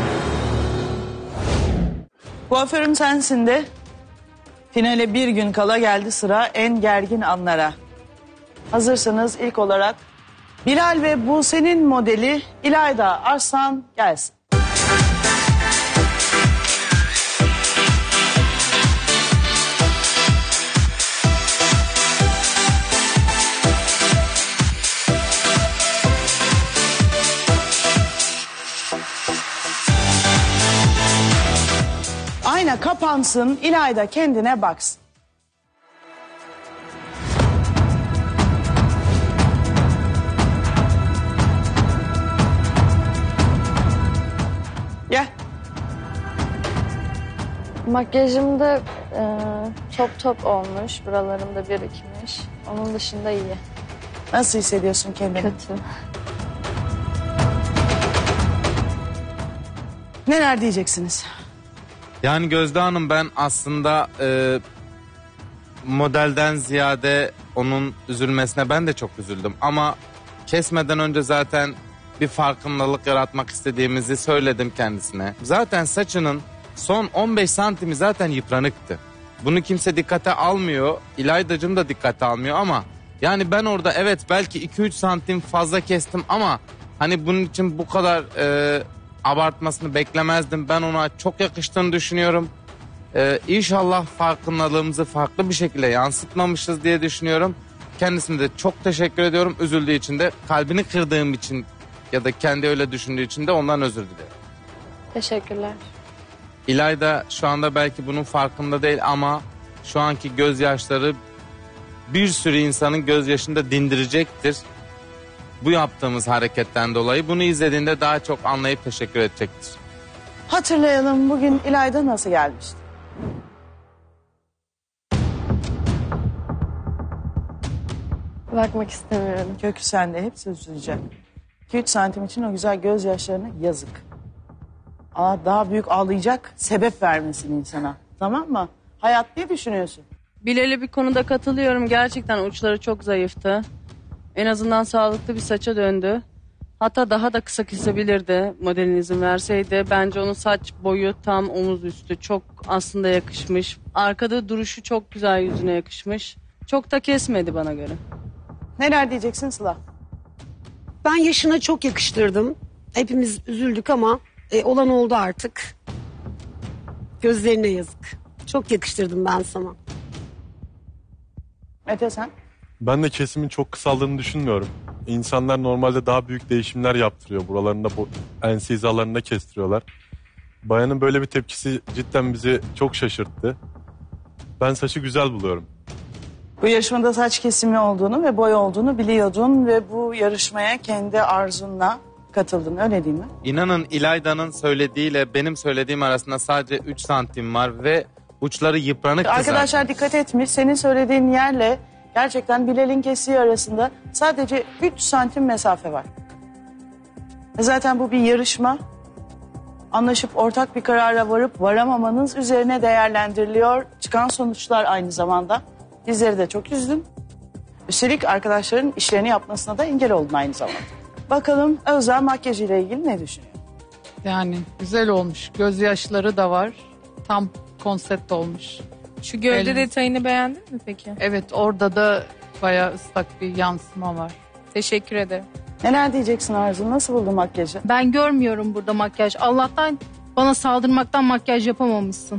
Kuaförüm sensin de finale bir gün kala geldi sıra en gergin anlara. Hazırsanız ilk olarak Bilal ve Buse'nin modeli İlayda Arslan gelsin. Ayna kapansın, İlayda kendine baksın. Gel. Makyajım da e, top top olmuş. Buralarımda birikmiş. Onun dışında iyi. Nasıl hissediyorsun kendini? Kötü. Neler diyeceksiniz? Yani Gözde Hanım, ben aslında e, modelden ziyade onun üzülmesine ben de çok üzüldüm. Ama kesmeden önce zaten bir farkındalık yaratmak istediğimizi söyledim kendisine. Zaten saçının son on beş santimi zaten yıpranıktı. Bunu kimse dikkate almıyor. İlaydacığım da dikkate almıyor ama yani ben orada evet belki iki üç santim fazla kestim ama hani bunun için bu kadar e, abartmasını beklemezdim. Ben ona çok yakıştığını düşünüyorum. Ee, İnşallah farkındalığımızı farklı bir şekilde yansıtmamışız diye düşünüyorum. Kendisine de çok teşekkür ediyorum. Üzüldüğü için de, kalbini kırdığım için ya da kendi öyle düşündüğü için de ondan özür dilerim. Teşekkürler. İlayda şu anda belki bunun farkında değil ama şu anki gözyaşları bir sürü insanın gözyaşını da dindirecektir. Bu yaptığımız hareketten dolayı bunu izlediğinde daha çok anlayıp teşekkür edecektir. Hatırlayalım, bugün İlayda nasıl gelmişti? Bakmak istemiyorum. Kökü sende, hepsi üzülecek. iki üç santim için o güzel gözyaşlarına yazık. Aa, daha büyük ağlayacak sebep vermesin insana. Tamam mı? Hayat, ne düşünüyorsun? Bilal'e bir konuda katılıyorum. Gerçekten uçları çok zayıftı. En azından sağlıklı bir saça döndü. Hatta daha da kısa kesebilirdi modelin izin verseydi. Bence onun saç boyu tam omuz üstü. Çok aslında yakışmış. Arkada duruşu çok güzel yüzüne yakışmış. Çok da kesmedi bana göre. Neler diyeceksin Sıla? Ben yaşına çok yakıştırdım. Hepimiz üzüldük ama e, olan oldu artık. Gözlerine yazık. Çok yakıştırdım ben sana. Mete sen? Ben de kesimin çok kısaldığını düşünmüyorum. İnsanlar normalde daha büyük değişimler yaptırıyor. Buralarında, bu ense hizalarında kestiriyorlar. Bayanın böyle bir tepkisi cidden bizi çok şaşırttı. Ben saçı güzel buluyorum. Bu yarışmada saç kesimi olduğunu ve boy olduğunu biliyordun ve bu yarışmaya kendi arzunla katıldın, öyle değil mi? İnanın İlayda'nın söylediğiyle benim söylediğim arasında sadece üç santim var ve uçları yıpranık. Arkadaşlar zaten. Dikkat etmiş, senin söylediğin yerle gerçekten Bilal'in kestiği arasında sadece üç santim mesafe var. E zaten bu bir yarışma. Anlaşıp ortak bir karara varıp varamamanız üzerine değerlendiriliyor. Çıkan sonuçlar aynı zamanda. Bizleri de çok üzdün. Üstelik arkadaşların işlerini yapmasına da engel oldun aynı zamanda. Bakalım Özlem makyajıyla ilgili ne düşünüyor? Yani güzel olmuş. Gözyaşları da var. Tam konsept olmuş. Şu gövde El- detayını beğendin mi peki? Evet, orada da bayağı ıslak bir yansıma var. Teşekkür ederim. Neler diyeceksin Arzu? Nasıl buldun makyajı? Ben görmüyorum burada makyaj. Allah'tan bana saldırmaktan makyaj yapamamışsın.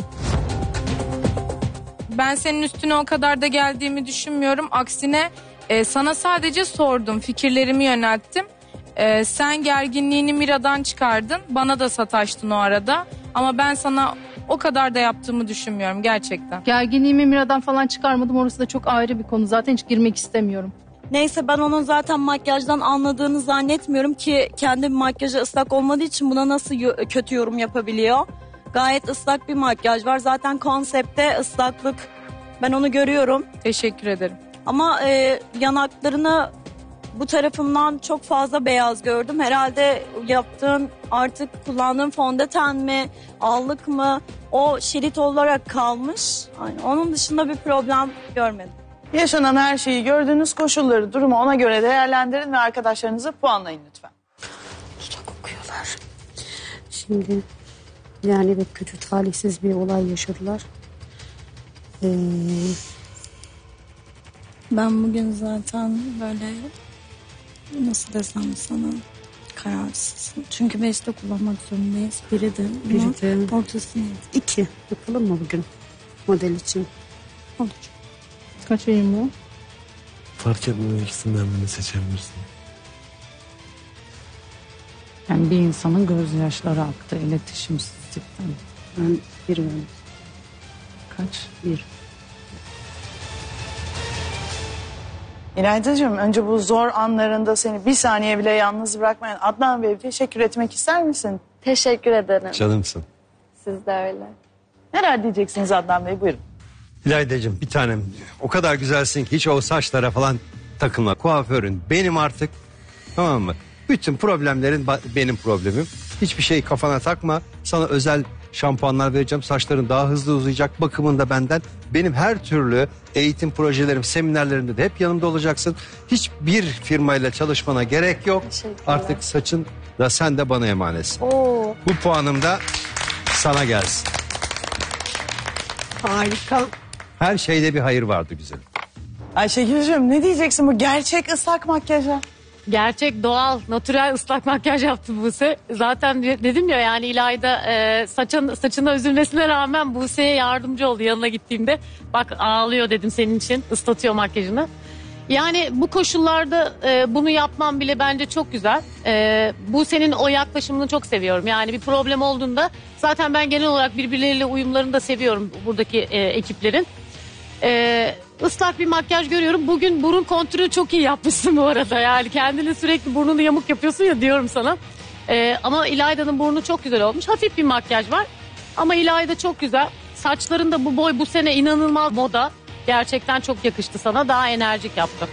Ben senin üstüne o kadar da geldiğimi düşünmüyorum. Aksine e, sana sadece sordum. Fikirlerimi yönelttim. E, sen gerginliğini Mira'dan çıkardın. Bana da sataştın o arada. Ama ben sana o kadar da yaptığımı düşünmüyorum gerçekten. Gerginliğimi Mira'dan falan çıkarmadım. Orası da çok ayrı bir konu. Zaten hiç girmek istemiyorum. Neyse, ben onun zaten makyajdan anladığını zannetmiyorum ki kendi makyajı ıslak olmadığı için buna nasıl yo- kötü yorum yapabiliyor. Gayet ıslak bir makyaj var. Zaten konsepte ıslaklık, ben onu görüyorum. Teşekkür ederim. Ama e, yanaklarını bu tarafımdan çok fazla beyaz gördüm. Herhalde yaptığın artık kullandığın fondöten mi, allık mı o şerit olarak kalmış. Yani onun dışında bir problem görmedim. Yaşanan her şeyi gördüğünüz koşulları, durumu ona göre değerlendirin ve arkadaşlarınızı puanlayın lütfen. Kokuyorlar. Şimdi yani evet kötü talihsiz bir olay yaşadılar. Ee, Ben bugün zaten böyle nasıl desem sana kararsızım. Çünkü beşte kullanmak zorundayız. Biri de Biri de- ortasındayız. iki yapalım mı bugün model için? Olur. Kaç ayım bu? Fark etmeden ikisinden birini seçebilirsin. Yani bir insanın gözyaşları aktı iletişimsizlikten. Ben bir veriyorum. Kaç? Bir. İlaydacığım, önce bu zor anlarında seni bir saniye bile yalnız bırakmayan Adnan Bey'e teşekkür etmek ister misin? Teşekkür ederim. Canımsın. Siz de öyle. Neler diyeceksiniz Adnan Bey? Buyurun. İlaydacığım bir tanem, o kadar güzelsin ki hiç o saçlara falan takılma. Kuaförün benim artık, tamam mı? Bütün problemlerin ba- benim problemim. Hiçbir şey kafana takma. Sana özel şampuanlar vereceğim. Saçların daha hızlı uzayacak. Bakımın da benden. Benim her türlü eğitim projelerim, seminerlerimde de hep yanımda olacaksın. Hiçbir firmayla çalışmana gerek yok. Artık saçın da sen de bana emanetsin. Oo. Bu puanım da sana gelsin. Harika. Her şeyde bir hayır vardı güzelim. Ayşegül'cüğüm ne diyeceksin bu gerçek ıslak makyaja? Gerçek, doğal, natürel ıslak makyaj yaptı Buse. Zaten dedim ya yani İlayda e, saçın, saçına üzülmesine rağmen Buse'ye yardımcı oldu yanına gittiğimde. Bak ağlıyor dedim senin için, ıslatıyor makyajını. Yani bu koşullarda e, bunu yapmam bile bence çok güzel. E, Buse'nin o yaklaşımını çok seviyorum. Yani bir problem olduğunda zaten ben genel olarak birbirleriyle uyumlarını da seviyorum buradaki e, ekiplerin. E, ıslak bir makyaj görüyorum. Bugün burun kontürü çok iyi yapmışsın bu arada. Yani kendini sürekli burnunu yamuk yapıyorsun ya diyorum sana. E, ama İlayda'nın burnu çok güzel olmuş. Hafif bir makyaj var. Ama İlayda çok güzel. Saçların da bu boy bu sene inanılmaz moda. Gerçekten çok yakıştı sana. Daha enerjik yaptı.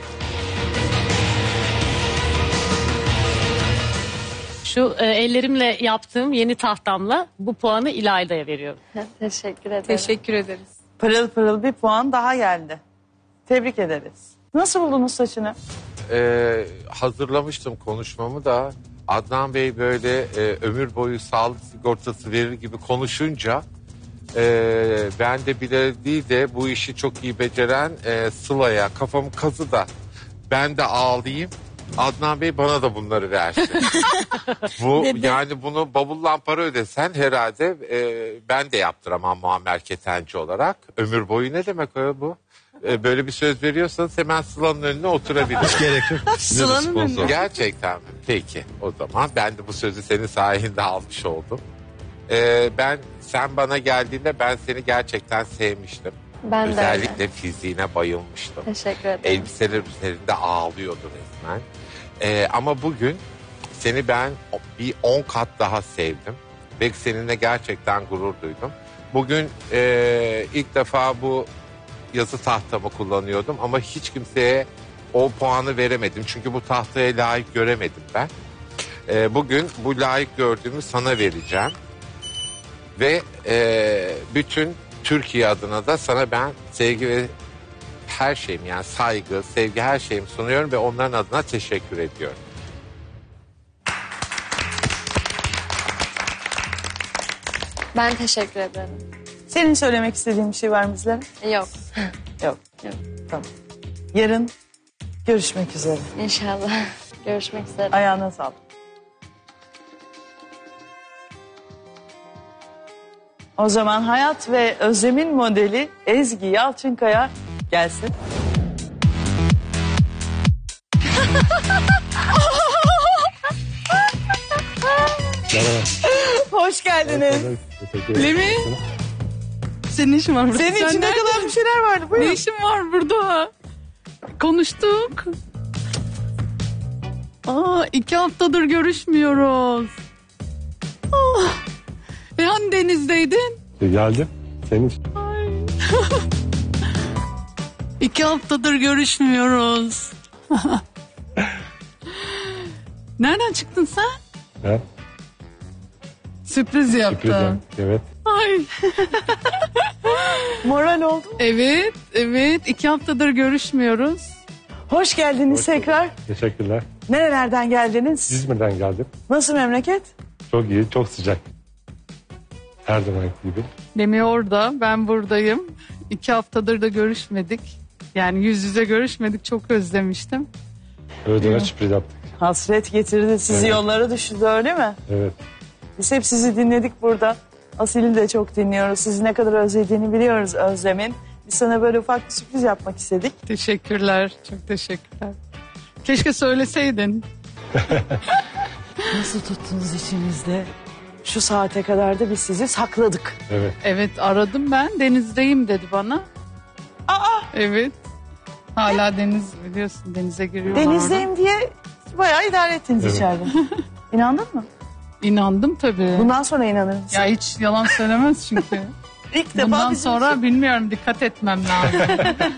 Şu e, ellerimle yaptığım yeni tahtamla bu puanı İlayda'ya veriyorum. Teşekkür ederim. Teşekkür ederiz. Pırıl pırıl bir puan daha geldi. Tebrik ederiz. Nasıl buldunuz saçını? Ee, hazırlamıştım konuşmamı da Adnan Bey böyle e, ömür boyu sağlık sigortası verir gibi konuşunca e, ben de bile değil de bu işi çok iyi beceren e, Sıla'ya kafamı kazı da ben de ağlayayım. Adnan Bey bana da bunları versin. Bu yani bunu bavullan para ödesen herhalde e, ben de yaptıramam Muammer Ketenci olarak. Ömür boyu ne demek o bu? E, böyle bir söz veriyorsanız hemen Sıla'nın önüne oturabilirim. Hiç gerek yok. Size de Sıla'nın sponsor. önüne. Gerçekten mi? Peki o zaman ben de bu sözü senin sayende almış oldum. E, ben sen bana geldiğinde ben seni gerçekten sevmiştim. Ben de Özellikle fiziğine bayılmıştım. Teşekkür ederim. Elbiseler üzerinde ağlıyordu resmen. Ee, ama bugün seni ben bir on kat daha sevdim. Ve seninle gerçekten gurur duydum. Bugün e, ilk defa bu yazı tahtamı kullanıyordum. Ama hiç kimseye o puanı veremedim. Çünkü bu tahtaya layık göremedim ben. E, bugün bu layık gördüğümü sana vereceğim. Ve e, bütün Türkiye adına da sana ben sevgi ve her şeyim yani saygı, sevgi her şeyimi sunuyorum ve onların adına teşekkür ediyorum. Ben teşekkür ederim. Senin söylemek istediğin bir şey var mı bizlere? Yok. Yok. Yok. Tamam. Yarın görüşmek üzere. İnşallah. Görüşmek üzere. Ayağına sağlık. O zaman Hayat ve Özlem'in modeli Ezgi Yalçınkaya gelsin. Hoş geldiniz. Lemi. Senin işin var burada. Senin Sen içinde nerede? kadar bir şeyler vardı. Buyurun. Ne işin var burada? Konuştuk. Aa, iki haftadır görüşmüyoruz. Ah. E hani denizdeydin? Geldim. Senin İki haftadır görüşmüyoruz. Nereden çıktın sen? Ha? Sürpriz yaptın. Sürpriz yaptım, evet. Ay. Moral oldu. Evet, evet. İki haftadır görüşmüyoruz. Hoş geldiniz Hoş tekrar. Teşekkürler. Nerelerden geldiniz? İzmir'den geldim. Nasıl memleket? Çok iyi, çok sıcak. Her zaman gibi. Demi orada, ben buradayım. İki haftadır da görüşmedik. Yani yüz yüze görüşmedik, çok özlemiştim. Öyle sürpriz yaptık. Hasret getirdi sizi, Evet. yollara düşürdü, öyle mi? Evet. Biz hep sizi dinledik burada. Asil'i de çok dinliyoruz. Sizi ne kadar özlediğini biliyoruz Özlem'in. Biz sana böyle ufak bir sürpriz yapmak istedik. Teşekkürler, çok teşekkürler. Keşke söyleseydin. Nasıl tuttunuz içinizde? Şu saate kadar da biz sizi sakladık. Evet. Evet, aradım ben. Denizdeyim dedi bana. Aa! Evet. Hala deniz, biliyorsun, denize giriyorlar. Denizdeyim diye bayağı idare ettiniz Evet. içeride. İnandın mı? İnandım tabii. Bundan sonra inanır mısın? Ya hiç yalan söylemez çünkü. İlk defa Bundan bizim sonra için. bilmiyorum, dikkat etmem lazım.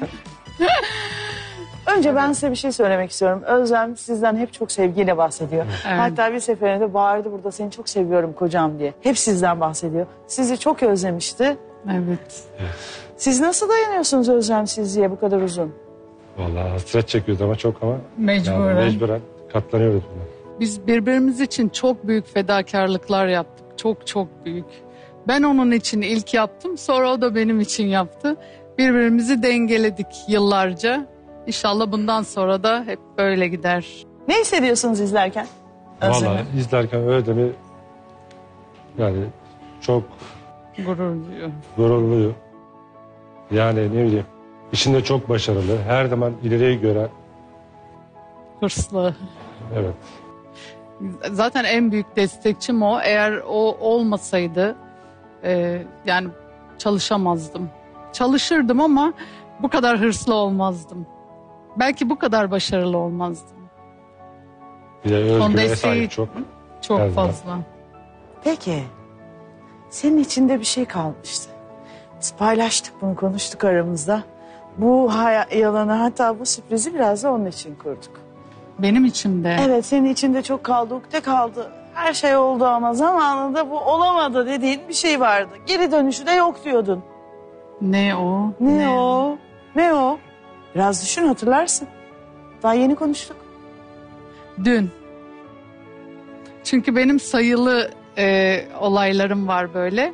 Önce ben size bir şey söylemek istiyorum. Özlem sizden hep çok sevgiyle bahsediyor. Evet. Hatta bir seferinde bağırdı burada, seni çok seviyorum kocam diye. Hep sizden bahsediyor. Sizi çok özlemişti. Evet. Siz nasıl dayanıyorsunuz özlemsizliğe bu kadar uzun? Vallahi hasret çekiyoruz ama çok ama. Mecburen. Yani mecburen katlanıyoruz buna. Biz birbirimiz için çok büyük fedakarlıklar yaptık. Çok çok büyük. Ben onun için ilk yaptım, sonra o da benim için yaptı. Birbirimizi dengeledik yıllarca. İnşallah bundan sonra da hep böyle gider. Ne hissediyorsunuz izlerken? Özlem'i? Vallahi izlerken Özlem'i yani çok Gurur duyuyor. gururluyum. Yani ne bileyim işinde çok başarılı. Her zaman ileriyi gören. Hırslı. Evet. Zaten en büyük destekçim o. Eğer o olmasaydı e, yani çalışamazdım. Çalışırdım ama bu kadar hırslı olmazdım. Belki bu kadar başarılı olmazdım. Bir de Son özgüvene desteği sahip çok. çok Her zaman. fazla. Peki, senin içinde bir şey kalmıştı. Biz paylaştık bunu, konuştuk aramızda. Bu hay- yalanı, hatta bu sürprizi biraz da onun için kurduk. Benim içimde. Evet, senin içinde çok kaldı, ukde kaldı. Her şey oldu ama zamanında bu olamadı dediğin bir şey vardı. Geri dönüşü de yok diyordun. Ne o? Ne, o? Ne o? Biraz düşün, hatırlarsın. Daha yeni konuştuk. Dün. Çünkü benim sayılı e, olaylarım var böyle.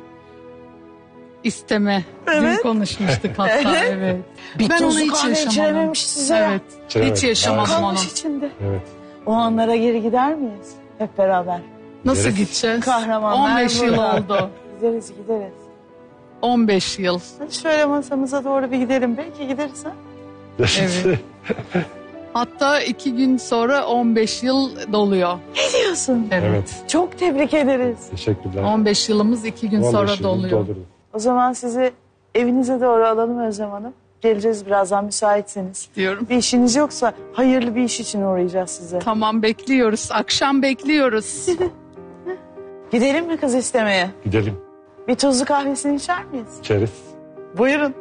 İsteme. Evet. Dün konuşmuştuk hatta. Evet. Evet. Bir ben onu tuzlu hiç kahve yaşamadım. içirememiş size. Evet. İçiremedim. Hiç yaşamadım onu. Kalmış içinde. Evet. O anlara geri gider miyiz? Hep beraber. Nasıl Gideriz. gideceğiz? Kahramanlar on beş yıl burada. oldu. Gideriz gideriz. on beş yıl. Hadi şöyle masamıza doğru bir gidelim. Belki gideriz ha. Evet. Hatta iki gün sonra on beş yıl doluyor. Ne diyorsun? Evet. Evet. Çok tebrik ederiz. Teşekkürler. on beş yılımız iki gün on beş sonra yıl doluyor. doldurdum. O zaman sizi evinize doğru alalım Özlem Hanım. Geleceğiz birazdan müsaitseniz. Diyorum. Bir işiniz yoksa hayırlı bir iş için uğrayacağız size. Tamam, bekliyoruz. Akşam bekliyoruz. Gidelim mi kız istemeye? Gidelim. Bir tuzlu kahvesini içer miyiz? İçeriz. Buyurun.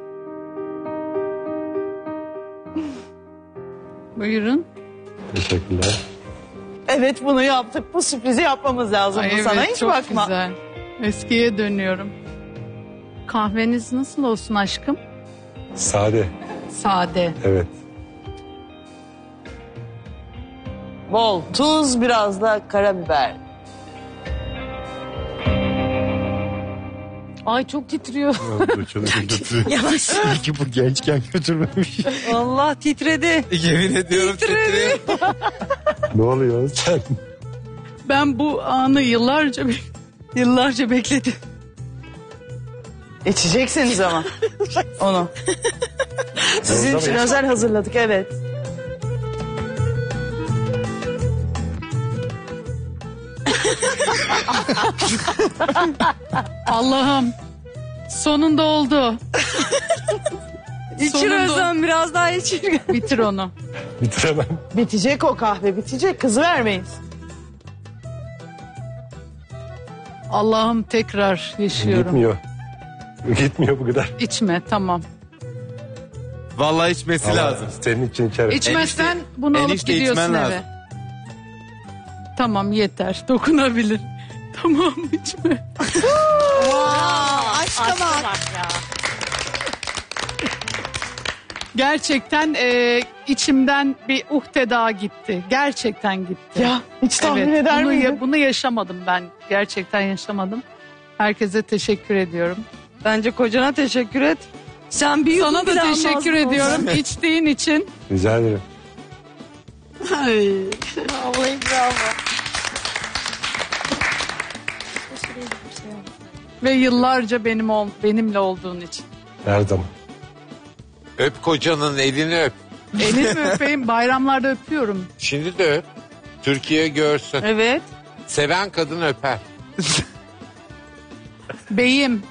Buyurun. Teşekkürler. Evet, bunu yaptık. Bu sürprizi yapmamız lazım. Ay, Sana evet, hiç çok bakma. güzel. Eskiye dönüyorum. Kahveniz nasıl olsun aşkım? Sade. Sade. Evet. Bol tuz, biraz da karabiber. Ay çok titriyor. Yavaş. Belki bu gençken götürmemiş. Allah titredi. Yemin ediyorum titriyor. Ne oluyor sen? Ben bu anı yıllarca yıllarca bekledim. İçeceksiniz ama onu. Sizin için özel hazırladık, evet. Allah'ım. Sonunda oldu. İçir Sonunda- Özlem, biraz daha içir. Bitir onu. Bitiremem. Bitecek o kahve, bitecek. Kızı vermeyiz. Allah'ım, tekrar yaşıyorum. Gitmiyor. Gitmiyor bu kadar. İçme, tamam. Vallahi içmesi Vallahi lazım. Senin için içerim. İçmezsen bunu alıp enişte gidiyorsun içmen eve. lazım. Tamam yeter. Dokunabilir. Tamam içme. Wow, aşka bak. Gerçekten e, içimden bir uhde daha gitti. Gerçekten gitti. Ya hiç tahmin eder bunu, miydin? bunu yaşamadım ben. Gerçekten yaşamadım. Herkese teşekkür ediyorum. Bence kocana teşekkür et. Sen bir Sana da yudum bile teşekkür almazdın ediyorum olsa. içtiğin için. Rica ederim. Ay. Vallahi bravo. Ve yıllarca benim ol, benimle olduğun için. Her zaman. Öp kocanın elini öp. Elini mi öpeyim? Bayramlarda öpüyorum. Şimdi de öp. Türkiye görsün. Evet. Seven kadın öper. Beyim.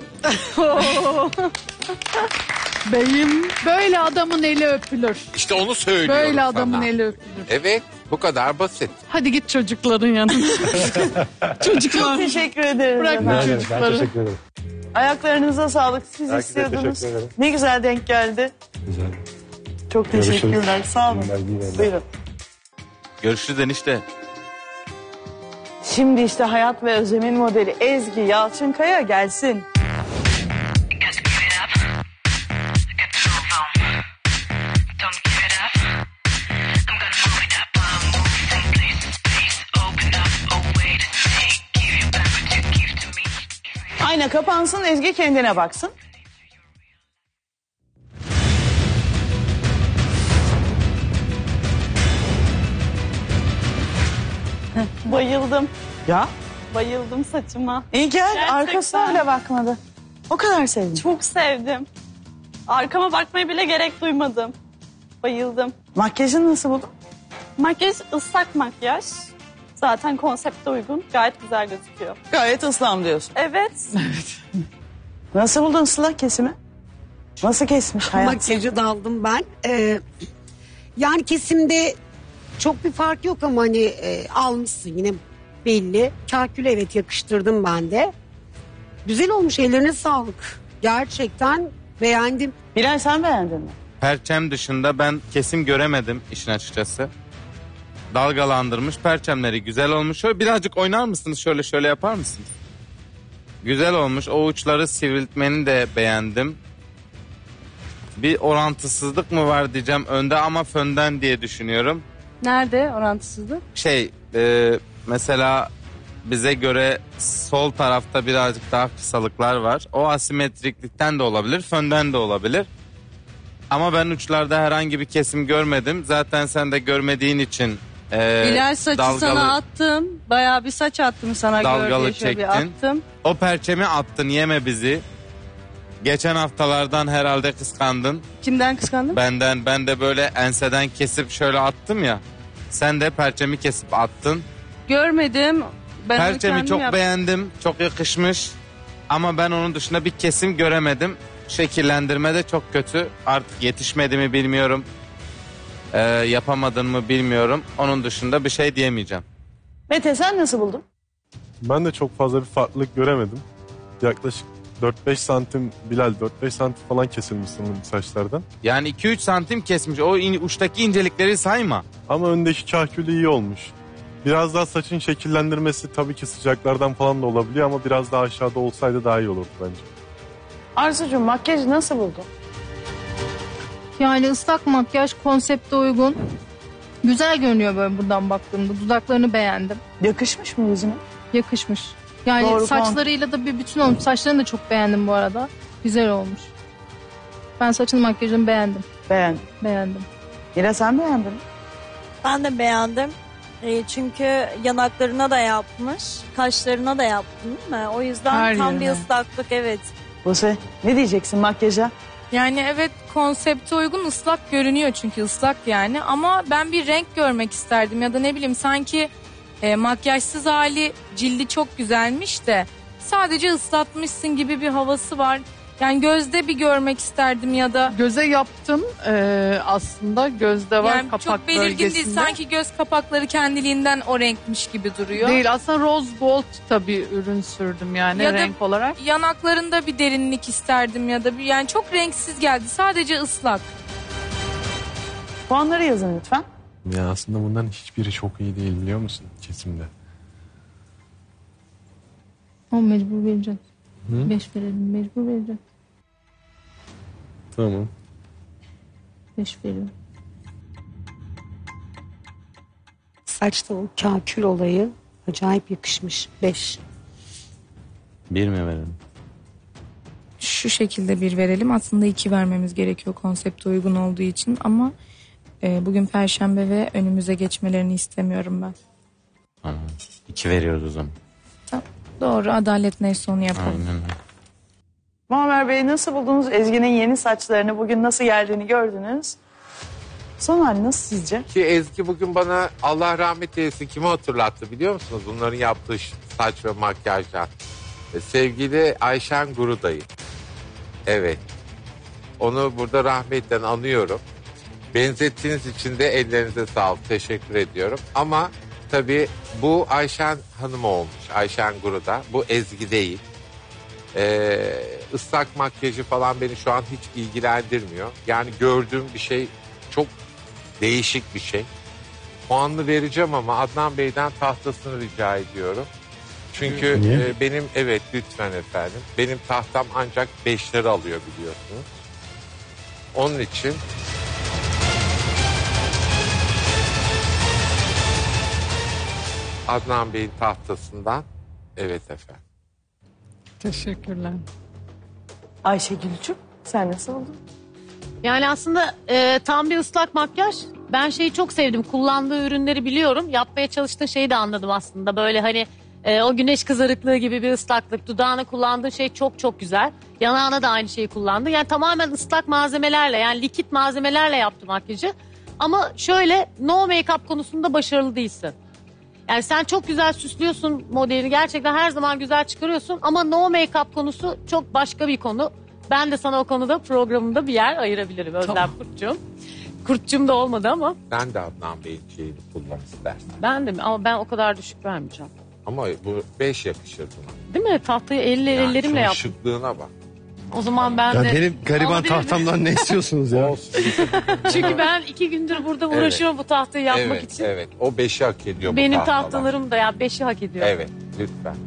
Beyim. Böyle adamın eli öpülür. İşte onu söylüyorum Böyle sana. adamın eli öpülür. Evet, bu kadar basit. Hadi git çocukların yanına. Çocuklar. Çok teşekkür ederim. Bırakma Ben çocukları. teşekkür ederim. Ayaklarınıza sağlık. Siz Herkese istiyordunuz. teşekkür ederim. Ne güzel denk geldi. Güzel. Çok Görüşürüz. teşekkürler. Sağ olun. Günler, iyi günler. Buyurun. Görüşürüz enişte. Şimdi işte Hayat ve Özlem'in modeli Ezgi Yalçınkaya gelsin. Ayna kapansın, Ezgi kendine baksın. Bayıldım. Ya? Bayıldım saçıma. İyi gel, Gerçekten. arkasına bile bakmadı. O kadar sevdim. Çok sevdim. Arkama bakmaya bile gerek duymadım. Bayıldım. Makyajını nasıl buldun? Makyaj ıslak makyaj. Zaten konsepte uygun. Gayet güzel gözüküyor. Gayet ıslam diyorsun. Evet. Nasıl buldun ıslak kesimi? Nasıl kesmiş Hayat? Makyajı daldım ben. Ee, yani kesimde çok bir fark yok ama hani e, almışsın yine belli. Kalkülü evet yakıştırdım ben de. Güzel olmuş, ellerine sağlık. Gerçekten beğendim. Bilal sen beğendin mi? Perçem dışında ben kesim göremedim işin açıkçası. Dalgalandırmış perçemleri güzel olmuş. Şöyle birazcık oynar mısınız? Şöyle şöyle yapar mısınız? Güzel olmuş. O uçları sivriltmeni de beğendim. Bir orantısızlık mı var diyeceğim önde ama fönden diye düşünüyorum. Nerede orantısızlık? Şey e, mesela bize göre sol tarafta birazcık daha kısalıklar var. O asimetriklikten de olabilir, fönden de olabilir. Ama ben uçlarda herhangi bir kesim görmedim. Zaten sen de görmediğin için e, Bilal saçı dalgalı, sana attım. Bayağı bir saç attım sana gör dalgalı diye şöyle bir çektin. attım. O perçemi attın, yeme bizi. Geçen haftalardan herhalde kıskandın. Kimden kıskandın? Benden, ben de böyle enseden kesip şöyle attım ya. Sen de perçemi kesip attın. Görmedim. Ben onu Perçemi kendim çok yaptım. beğendim. Çok yakışmış. Ama ben onun dışında bir kesim göremedim. Şekillendirme de çok kötü. Artık yetişmedi mi bilmiyorum. Ee, yapamadın mı bilmiyorum. Onun dışında bir şey diyemeyeceğim. Mete sen nasıl buldun? Ben de çok fazla bir farklılık göremedim. Yaklaşık dört beş santim Bilal dört beş santim falan kesilmiş sanırım saçlardan. Yani iki üç santim kesmiş. O in, uçtaki incelikleri sayma. Ama öndeki kahkülü iyi olmuş. Biraz daha saçın şekillendirmesi tabii ki sıcaklardan falan da olabiliyor ama biraz daha aşağıda olsaydı daha iyi olurdu bence. Arzucuğum makyajı nasıl buldun? Yani ıslak makyaj konsepte uygun. Güzel görünüyor böyle buradan baktığımda. Dudaklarını beğendim. Yakışmış mı yüzüne? Yakışmış. Yani Doğru, saçlarıyla da bir bütün olmuş. Saçlarını da çok beğendim bu arada. Güzel olmuş. Ben saçın makyajını beğendim. Beğendim. Beğendim. Mira sen beğendin mi? Ben de beğendim. E, çünkü yanaklarına da yapmış. Kaşlarına da yaptın değil mi? O yüzden Her tam bir yerine. ıslaklık evet. Buse ne diyeceksin makyaja? Yani evet konsepte uygun ıslak görünüyor çünkü ıslak yani ama ben bir renk görmek isterdim ya da ne bileyim sanki e, makyajsız hali cildi çok güzelmiş de sadece ıslatmışsın gibi bir havası var. Yani gözde bir görmek isterdim ya da. Göze yaptım ee, aslında gözde var Yani kapak çok belirgin bölgesinde. değil sanki göz kapakları kendiliğinden o renkmiş gibi duruyor. Değil aslında rose gold tabii ürün sürdüm yani Ya da renk olarak. yanaklarında bir derinlik isterdim ya da bir yani çok renksiz geldi sadece ıslak. Puanları yazın lütfen. Ya aslında bunların hiçbiri çok iyi değil biliyor musun kesimde? O mecbur vereceğiz. Hı? Beş verelim, mecbur vereceğiz. Tamam. Beş veriyorum. Saçta o kakül olayı acayip yakışmış. Beş. Bir mi verelim? Şu şekilde bir verelim. Aslında iki vermemiz gerekiyor konsepte uygun olduğu için ama e, bugün Perşembe ve önümüze geçmelerini istemiyorum ben. Aha, iki veriyoruz o zaman. Doğru, adalet neyse onu yapalım. Aynen. Muammer Bey, nasıl buldunuz Ezgi'nin yeni saçlarını? Bugün nasıl geldiğini gördünüz. Son hali nasıl sizce? Ki Ezgi bugün bana Allah rahmet eylesin kimi hatırlattı biliyor musunuz? Bunların yaptığı saç ve makyajlar. E, sevgili Ayşen Gurudayı. Evet. Onu burada rahmetle anıyorum. Benzettiğiniz için de ellerinize sağlık. Teşekkür ediyorum. Ama tabii bu Ayşen Hanım olmuş. Ayşen Guruda. Bu Ezgi değil. Ee, ıslak makyajı falan beni şu an hiç ilgilendirmiyor. Yani gördüğüm bir şey çok değişik bir şey. Puanlı vereceğim ama Adnan Bey'den tahtasını rica ediyorum. Çünkü Niye? e, benim evet lütfen efendim. Benim tahtam ancak beşleri alıyor biliyorsunuz. Onun için Adnan Bey'in tahtasından evet efendim. Teşekkürler. Ayşegül'cüm sen nasıl oldun? Yani aslında e, tam bir ıslak makyaj. Ben şeyi çok sevdim. Kullandığı ürünleri biliyorum. Yapmaya çalıştığı şeyi de anladım aslında. Böyle hani e, o güneş kızarıklığı gibi bir ıslaklık. Dudağına kullandığı şey çok çok güzel. Yanağına da aynı şeyi kullandı. Yani tamamen ıslak malzemelerle, yani likit malzemelerle yaptı makyajı. Ama şöyle, no make-up konusunda başarılı değilsin. Yani sen çok güzel süslüyorsun modelini. Gerçekten her zaman güzel çıkarıyorsun. Ama no make-up konusu çok başka bir konu. Ben de sana o konuda programımda bir yer ayırabilirim Özlem Tamam. Kurt'cum. Kurt'cum da olmadı ama. Ben de Adnan Bey'in şeyini kullan istersen. Ben de mi? Ama ben o kadar düşük vermeyeceğim. Ama bu beş yakışır buna. Değil mi? Tahtayı elle, Yani ellerimle şunun yaptım. şıklığına bak. O zaman ben Ya de... benim gariban Alabilir miyim? tahtamdan ne istiyorsunuz ya? Çünkü ben iki gündür burada uğraşıyorum bu tahtayı yapmak evet, için. Evet, o beşi hak ediyor bu Benim tahtalar. tahtalarım da ya beşi hak ediyor. Evet, lütfen.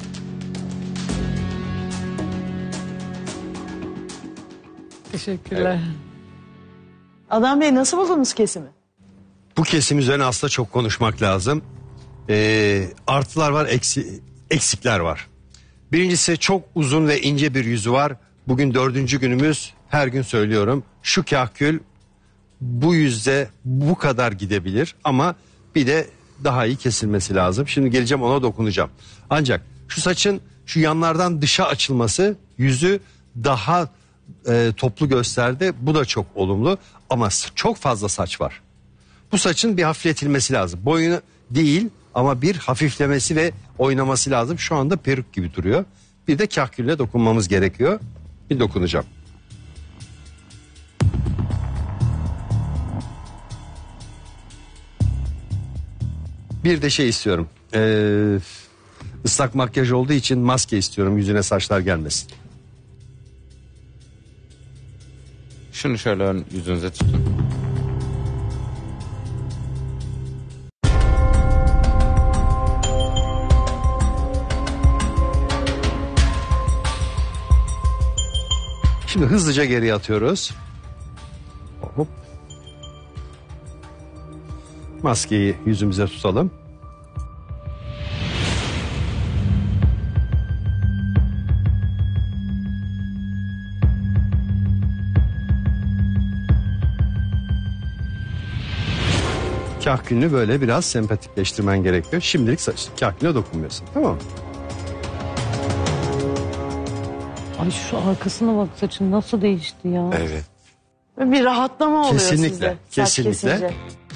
Teşekkürler. Adnan Bey nasıl buldunuz kesimi? Bu kesim üzerine aslında çok konuşmak lazım. Ee, artılar var, eksi, eksikler var. Birincisi çok uzun ve ince bir yüzü var. Bugün dördüncü günümüz, her gün söylüyorum. Şu kahkül bu yüzde bu kadar gidebilir ama bir de daha iyi kesilmesi lazım. Şimdi geleceğim, ona dokunacağım. Ancak şu saçın şu yanlardan dışa açılması yüzü daha e, toplu gösterdi. Bu da çok olumlu ama çok fazla saç var. Bu saçın bir hafifletilmesi lazım. Boyunu değil ama bir hafiflemesi ve oynaması lazım. Şu anda peruk gibi duruyor. Bir de kahkülle dokunmamız gerekiyor. Bir dokunacağım. Bir de şey istiyorum. Ee, ıslak makyaj olduğu için maske istiyorum, yüzüne saçlar gelmesin. Şunu şöyle ön yüzünüze tutun. Şimdi hızlıca geriye atıyoruz. Hop. Maskeyi yüzümüze tutalım. Kahkülünü böyle biraz sempatikleştirmen gerekiyor. Şimdilik saç kahküline dokunmuyorsun, tamam mı? Ay şu arkasına bak, saçın nasıl değişti ya. Evet. Bir rahatlama oluyor Kesinlikle, size. saç kesinlikle. kesince.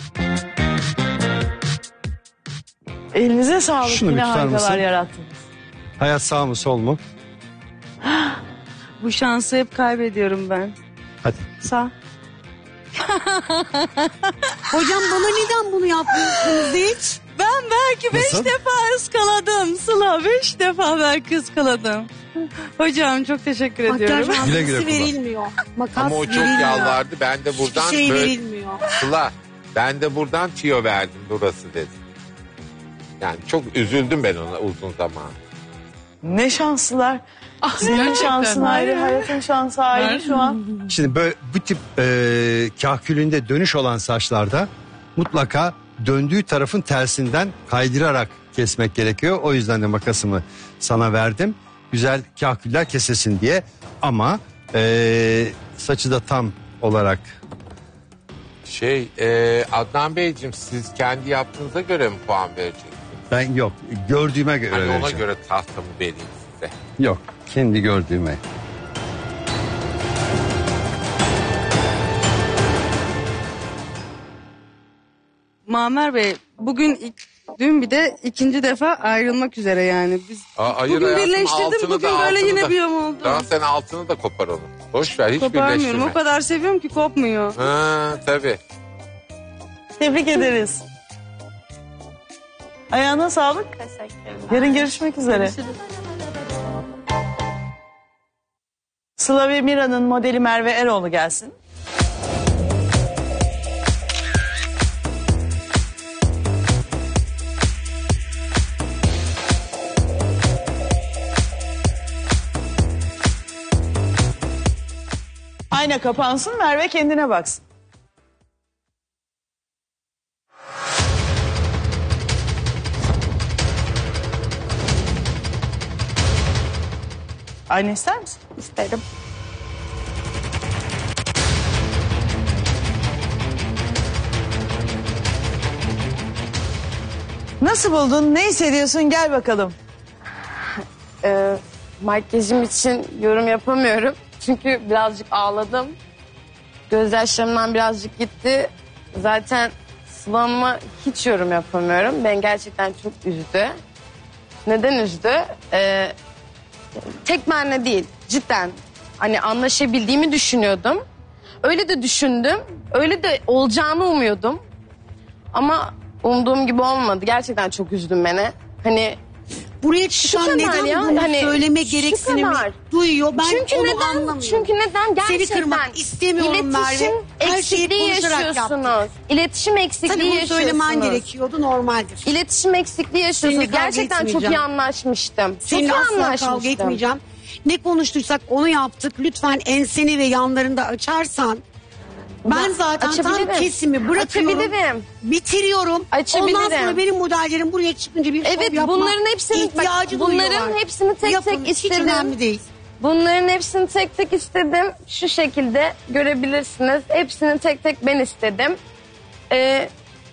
Elinize sağlık, Şunu yine bir tutar harikalar mısın? yarattınız. Hayat sağ mı sol mu? Bu şansı hep kaybediyorum ben. Hadi. Sağ. Hocam bana neden bunu yapmıyorsunuz hiç? Ben belki beş Nasıl? defa ıskaladım Sıla. Beş defa belki ıskaladım. Hocam çok teşekkür ediyorum. Makyaj Güle güle malzemesi kullan. verilmiyor. Makas Ama o çok verilmiyor. yalvardı. Ben de buradan Hiçbir şey böyle verilmiyor. Sıla Ben de buradan tüyo verdim, burası dedim. Yani çok üzüldüm ben ona uzun zaman. Ne şanslılar. Senin şansın ayrı, hayatın şansı ayrı şu an. Şimdi böyle bu tip e, kahkülünde dönüş olan saçlarda mutlaka döndüğü tarafın tersinden kaydırarak kesmek gerekiyor. O yüzden de makasımı sana verdim. Güzel kahküller kesesin diye. Ama e, saçı da tam olarak. Şey e, Adnan Beyciğim, siz kendi yaptığınıza göre mi puan vereceksiniz? Ben yok, gördüğüme göre Hani ona vereceğim. göre tahtamı vereyim size. Yok, kendi gördüğüme. Mamer Bey bugün ilk, dün bir de ikinci defa ayrılmak üzere yani. Biz Aa, hayır bugün hayatım, birleştirdim, altını bugün da, böyle altını yine da. bir yom oldu. Tamam, sen altını da kopar onu. Boş ver, hiç Koparmıyorum, birleştirme. o kadar seviyorum ki kopmuyor. Ha, tabii. Tebrik ederiz. Ayağına sağlık. Yarın görüşmek üzere. Sıla ve Mira'nın modeli Merve Eroğlu gelsin. Ayna kapansın, Merve kendine baksın. Ayna ister misin? İsterim. Nasıl buldun? Ne hissediyorsun? Gel bakalım. Ee, makyajım için yorum yapamıyorum. Çünkü birazcık ağladım. Gözyaşlarımdan birazcık gitti. Zaten Sıla'ma hiç yorum yapamıyorum. Ben gerçekten çok üzdü. Neden üzdü? Ee, tek benle değil, cidden. Hani anlaşabildiğimi düşünüyordum. Öyle de düşündüm. Öyle de olacağını umuyordum. Ama umduğum gibi olmadı. Gerçekten çok üzdün beni. Hani buraya çıkan neden bunu söyleme gereksinimi duyuyor? Ben çünkü onu neden, anlamıyorum. Çünkü neden gerçekten Seni kırmak istemiyorum Merve. İletişim Her şeyi eksikliği konuşarak yaşıyorsunuz. yaptık. İletişim eksikliği Tabii bunu yaşıyorsunuz. söylemen gerekiyordu, normaldir. İletişim eksikliği yaşıyorsunuz. Seninle kavga Gerçekten çok iyi etmeyeceğim. anlaşmıştım. Çok Seninle iyi asla anlaşmıştım. kavga etmeyeceğim. Ne konuştuysak onu yaptık. Lütfen enseni ve yanlarında açarsan. Ben zaten Açabilirim. tam kesimi bırakıyorum. Açabilirim. Bitiriyorum. Açabilirim. Ondan sonra benim modellerim buraya çıkınca bir Evet, şov yapma bunların hepsini ihtiyacı bak, bunların duyuyorlar. hepsini tek Yapın, tek hiç istedim. önemli değil. Bunların hepsini tek tek istedim. Şu şekilde görebilirsiniz. Hepsini tek tek ben istedim. Ee,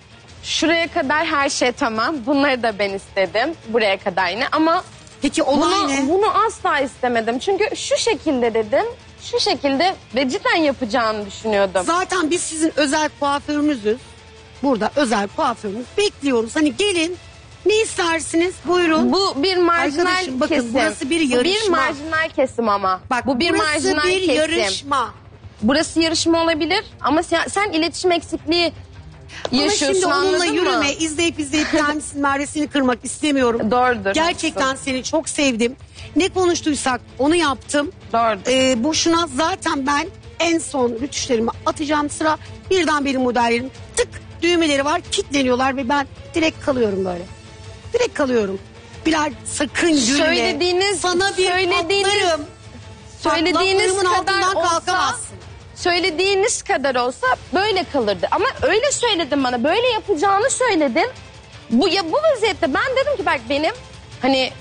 şuraya kadar her şey tamam. Bunları da ben istedim. Buraya kadar yine ama peki olay bunu, ne? bunu asla istemedim. Çünkü şu şekilde dedim. Şu şekilde ve cidden yapacağını düşünüyordum. Zaten biz sizin özel kuaförünüzüz. Burada özel kuaförümüz. Bekliyoruz. Hani gelin. Ne istersiniz? Buyurun. Bu bir marjinal Arkadaşım, bakın, kesim. burası bir Bu yarışma. bir marjinal kesim ama. Bak, bu bir burası marjinal bir kesim. yarışma. Burası yarışma olabilir ama sen, sen iletişim eksikliği Ama yaşıyorsun, şimdi onunla anladın yürüme. mı? İzleyip izleyip kendisinin Merve'sini kırmak istemiyorum. Doğrudur. Gerçekten haklısın. seni çok sevdim. Ne konuştuysak onu yaptım. Doğrudur. Ee, boşuna zaten ben en son rütüşlerimi atacağım sıra birden benim modellerim tık düğmeleri var, kilitleniyorlar ve ben direkt kalıyorum böyle. Direkt kalıyorum. Bilal sakın gülme. Söylediğiniz, Sana bir söylediğiniz, patlarım. söylediğiniz Laflarımın kadar altından olsa, kalkamazsın. söylediğiniz kadar olsa böyle kalırdı. Ama öyle söyledin bana, böyle yapacağını söyledin. Bu ya bu vaziyette ben dedim ki bak benim hani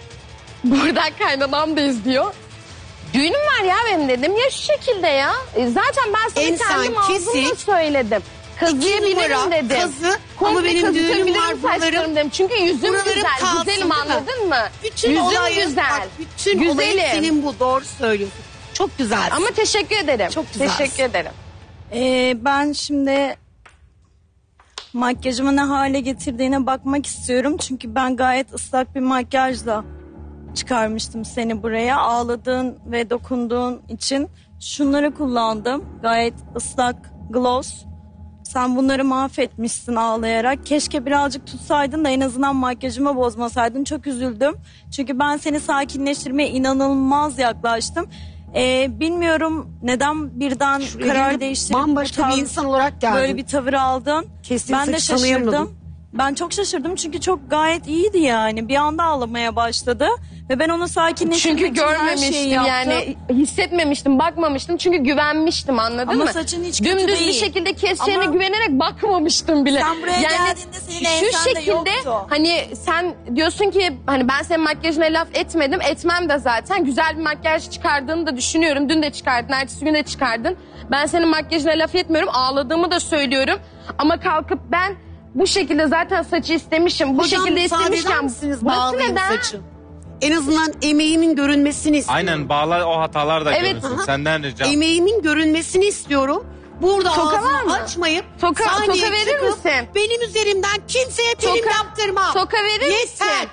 buradan kaynanam da izliyor. Düğünüm var ya benim dedim ya şu şekilde ya. E zaten ben sana Ensen, kendim ağzımla kesik, söyledim. Kazıyabilirim numara, dedim. kazı, Komple ama benim düğünüm kazıtabilirim var, buralarım- saçlarım dedim. Çünkü yüzüm buralarım güzel. kalsın, Güzelim değil mi? anladın mı? Bütün yüzüm olayı, güzel. bak, bütün olayı Güzelim. senin bu, doğru söylüyorsun. Çok güzel. Ama teşekkür ederim. Çok güzelsin. Teşekkür ederim. Ee, ben şimdi makyajımı ne hale getirdiğine bakmak istiyorum. Çünkü ben gayet ıslak bir makyajla çıkarmıştım seni buraya. Ağladığın ve dokunduğun için şunları kullandım. Gayet ıslak gloss. Sen bunları mahvetmişsin ağlayarak. Keşke birazcık tutsaydın da en azından makyajımı bozmasaydın. Çok üzüldüm. Çünkü ben seni sakinleştirmeye inanılmaz yaklaştım. Ee, bilmiyorum neden birden Şuraya karar gelip değiştirip bambaşka bu bir tav- insan olarak geldin. Böyle bir tavır aldın. Kestiğin Ben de saçı tanıyamadım. şaşırdım. Ben çok şaşırdım çünkü çok gayet iyiydi yani. Bir anda ağlamaya başladı ve ben onu sakinleştirmek Çünkü için her şeyi görmemiştim yaptım. yani hissetmemiştim, bakmamıştım çünkü güvenmiştim, anladın Ama mı? saçın hiç kötü Dümdüz değil. bir şekilde keseceğine Ama- güvenerek bakmamıştım bile. Sen buraya geldiğinde senin şu ensen de şekilde yoktu. hani sen diyorsun ki hani ben senin makyajına laf etmedim, etmem de zaten. Güzel bir makyaj çıkardığını da düşünüyorum. Dün de çıkardın, ertesi gün de çıkardın. Ben senin makyajına laf etmiyorum, ağladığımı da söylüyorum. Ama kalkıp ben bu şekilde zaten saçı istemişim. Bu Hocam, şekilde müsaade eder istemişken misiniz burası bağlayayım neden? saçı? En azından emeğimin görünmesini istiyorum. Aynen bağlar o hatalar da Evet, görünsün. aha. Senden ricam. Emeğimin görünmesini istiyorum. Burada Toka var ağzını mı? açmayıp Toka- sahneye toka verir çıkıp misin? benim üzerimden kimseye prim Toka- yaptırma. toka verir Yeter. misin?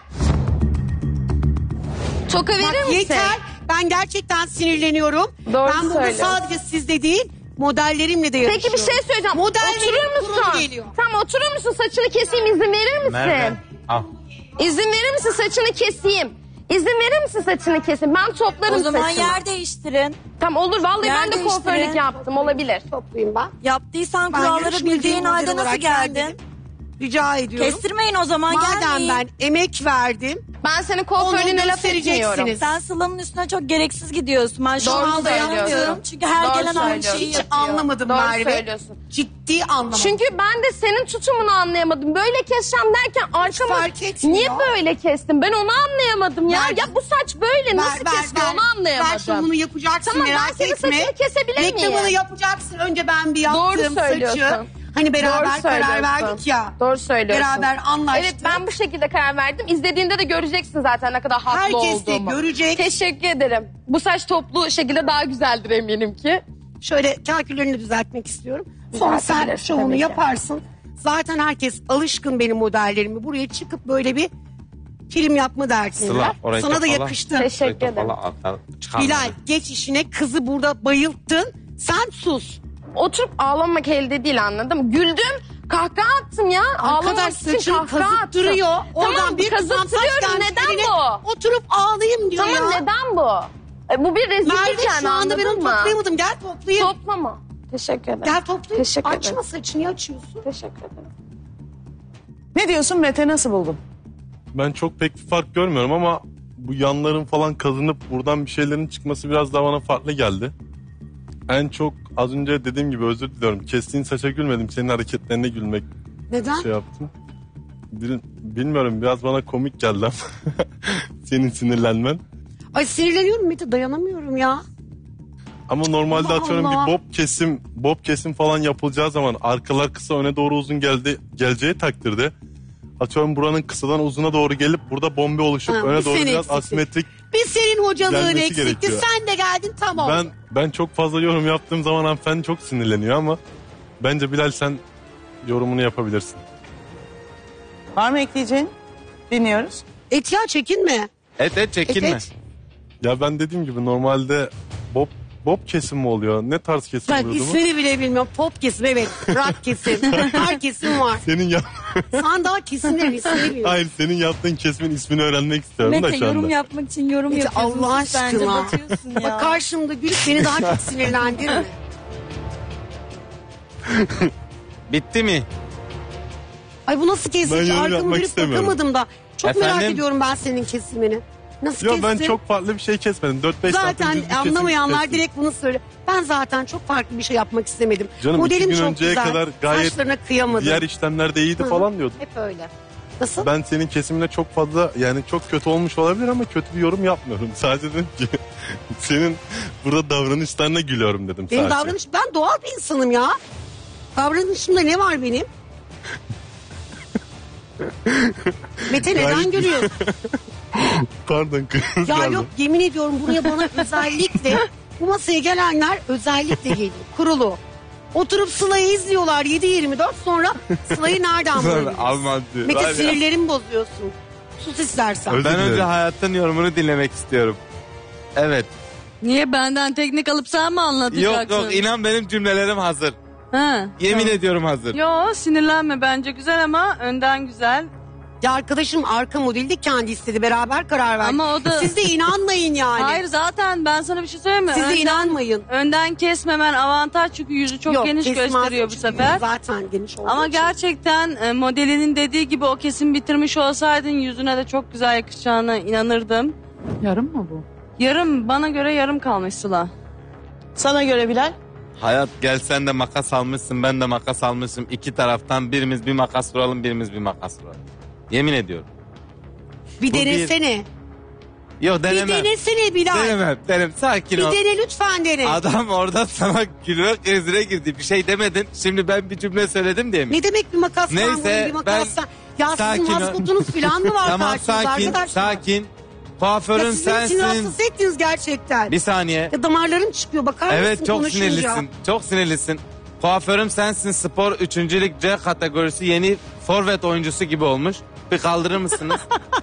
Toka verir Bak, misin? yeter. Ben gerçekten sinirleniyorum. Doğru ben burada söylüyorsun. sadece sizde değil modellerimle de yarışıyorum. Peki bir şey söyleyeceğim. Modellerim Oturur kurulu musun? geliyor. Tamam oturur musun? Saçını keseyim, izin verir misin? Merve al. İzin verir misin saçını keseyim? İzin verir misin saçını keseyim? Ben toplarım O zaman saçını. yer değiştirin. Tamam olur. Vallahi Yer ben de değiştirin. kuaförlük yaptım. Olabilir. Toplayayım ben. Yaptıysan Ben kuralları yarışmacıyım, bildiğin model halde nasıl olarak geldin? gelmedim. Rica ediyorum. Kestirmeyin o zaman Madem gelmeyin. ben emek verdim. Ben senin Onu kuaförlüğüne laf göstereceksiniz. etmiyorum. Sen Sıla'nın üstüne çok gereksiz gidiyorsun. Ben şu Doğru an söylüyorsun. dayanamıyorum. Çünkü her Doğru gelen aynı söylüyorsun. şeyi Hiç yapıyor. anlamadım Doğru Merve. söylüyorsun. Ciddi anlamadım. Çünkü ben de senin tutumunu anlayamadım. Böyle keseceğim derken arkama fark etmiyor. niye böyle kestin? Ben onu anlayamadım ya. Ver. Ya bu saç böyle nasıl Ver, ver, kesiliyor ver. onu anlayamadım. Ver şovunu yapacaksın, Tamam, ben merak senin etme. saçını kesebilir miyim? Reklamını yapacaksın. Önce ben bir yaptığım Doğru söylüyorsun. saçı. Hani beraber Doğru karar söylüyorsun. verdik ya. Doğru söylüyorsun. Beraber anlaştık. Evet ben bu şekilde karar verdim. İzlediğinde de göreceksin zaten ne kadar haklı Herkes de olduğumu. görecek. Teşekkür ederim. Bu saç toplu şekilde daha güzeldir eminim ki. Şöyle kaküllerini düzeltmek istiyorum. Sonra sen Düzeltebilirsin şovunu tabii ki. yaparsın. Zaten herkes alışkın benim modellerimi. Buraya çıkıp böyle bir film yapma derdinde. Sıla orayı Sana da topala. yakıştı. Teşekkür Orayı ederim. topala, al, al, çıkar Bilal bari. geç işine, kızı burada bayılttın. Sen sus. Oturup ağlamak elde değil, anladım. Güldüm, kahkaha attım ya. Ağlamak Arkadaş için saçın kahkaha kazıp attım. duruyor. Oradan Tamam, bir kızan kazıp duruyorum. taş Neden eline, bu? Oturup ağlayayım diyor Tamam ya. neden bu? E, bu bir rezillik Merve yani, şu anda ben onu anladın mı? toplayamadım. Gel toplayayım. Toplama. Teşekkür ederim. Gel toplayayım. Teşekkür ederim. Açma saçını, niye açıyorsun? Teşekkür ederim. Ne diyorsun Mete, nasıl buldun? Ben çok pek bir fark görmüyorum ama bu yanların falan kazınıp buradan bir şeylerin çıkması biraz daha bana farklı geldi. En çok az önce dediğim gibi özür diliyorum. Kestiğin saça gülmedim. Senin hareketlerine gülmek Neden? şey yaptım. Bil- Bilmiyorum biraz bana komik geldi ama senin sinirlenmen. Ay sinirleniyorum Mete, dayanamıyorum ya. Ama normalde Allah atıyorum Allah. bir bob kesim bob kesim falan yapılacağı zaman arkalar kısa öne doğru uzun geldi geleceği takdirde atıyorum buranın kısadan uzuna doğru gelip burada bombe oluşup Ha, öne bir doğru sen biraz eksiksin. asimetrik. Bir senin hocalığın Gelmesi eksikti. gerekiyor. Sen de geldin tamam. Ben ben çok fazla yorum yaptığım zaman hanımefendi çok sinirleniyor ama bence Bilal sen yorumunu yapabilirsin. Var mı ekleyeceğin? Dinliyoruz. Et ya, çekinme. Et et çekinme. Et, et. Ya ben dediğim gibi normalde bob bob kesim mi oluyor? Ne tarz kesim Ben oluyordu bu? ismini bile bilmiyorum. Pop kesim, evet. Rock kesim. Her kesim var. Senin ya Sen daha kesimlerin ismini bilmiyorsun. Hayır senin yaptığın kesimin ismini öğrenmek istiyorum da Mete şu anda. yorum yapmak için yorum Mete, yapıyorsun. Allah Sus bence, aşkına. batıyorsun ya. Bak karşımda gülüp beni daha çok sinirlendirme. Bitti mi? Ay bu nasıl Ben kesim? yorum Arkamı yapmak dönüp istemiyorum. bakamadım da. Çok merak Efendim? ediyorum ben senin kesimini. Nasıl Yok ben kestin? çok farklı bir şey kesmedim. dört beş santim Zaten düz bir kesim anlamayanlar kestim. direkt bunu söyle. Ben zaten çok farklı bir şey yapmak istemedim. Canım Modelim iki gün çok önceye güzel. kadar gayet Saçlarına kıyamadım. diğer işlemlerde iyiydi Hı hı. falan diyordun. Hep öyle. Nasıl? Ben senin kesimine çok fazla yani çok kötü olmuş olabilir ama kötü bir yorum yapmıyorum. Sadece dedim ki senin burada davranışlarına gülüyorum dedim Benim sadece. davranış, ben doğal bir insanım ya. Davranışımda ne var benim? Mete neden Gayet- gülüyorsun? Pardon kız Ya geldi. yok, yemin ediyorum buraya bana özellikle bu masaya gelenler özellikle geliyor. Kurulu. Oturup Sıla'yı izliyorlar yedi yirmi dört, sonra Sıla'yı nereden bulabiliriz? Almaz diyor. Var Mete ya. sinirlerimi bozuyorsun. Sus istersen. Özür Ben önce dilerim. hayattan yorumunu dinlemek istiyorum. Evet. Niye benden teknik alıp sen mi anlatacaksın? Yok yok inan benim cümlelerim hazır. Ha, Yemin tamam. ediyorum hazır. Yo sinirlenme, bence güzel ama önden güzel. Ya arkadaşım arka modeli de kendi istedi. Beraber karar verdik. Ama o da... Siz de inanmayın yani. Hayır zaten ben sana bir şey söyleyeyim mi? Siz de Önden- inanmayın. Önden kesmemen avantaj çünkü yüzü çok Yok, geniş kesmez gösteriyor bu çünkü sefer. Zaten geniş olduğu Ama için. gerçekten e, modelinin dediği gibi o kesim bitirmiş olsaydın yüzüne de çok güzel yakışacağına inanırdım. Yarım mı bu? Yarım, bana göre yarım kalmış Sıla. Sana göre Bilal? Hayat gel sen de makas almışsın, ben de makas almışım. İki taraftan birimiz bir makas vuralım, birimiz bir makas vuralım. Yemin ediyorum. Bir Bu denesene. Yok Bir denemem. denesene Bilal. Denemem, denem. Sakin Bir ol. dene lütfen dene. Adam orada sana gülme krizine girdi. Bir şey demedin. Şimdi ben bir cümle söyledim diye mi? Ne demek bir makastan Neyse, vurayım, bir makastan. Ya sakin sizin ol. maskotunuz falan mı var Tamam karşınızda sakin, arkadaşlar? sakin. Kuaförün Ya sizin için sensin. rahatsız ettiniz gerçekten. Bir saniye. Ya damarlarım çıkıyor bakar mısın Evet çok konuşunca? sinirlisin. Çok sinirlisin. Kuaförüm sensin spor üçüncülük C kategorisi yeni forvet oyuncusu gibi olmuş. Bir kaldırır mısınız?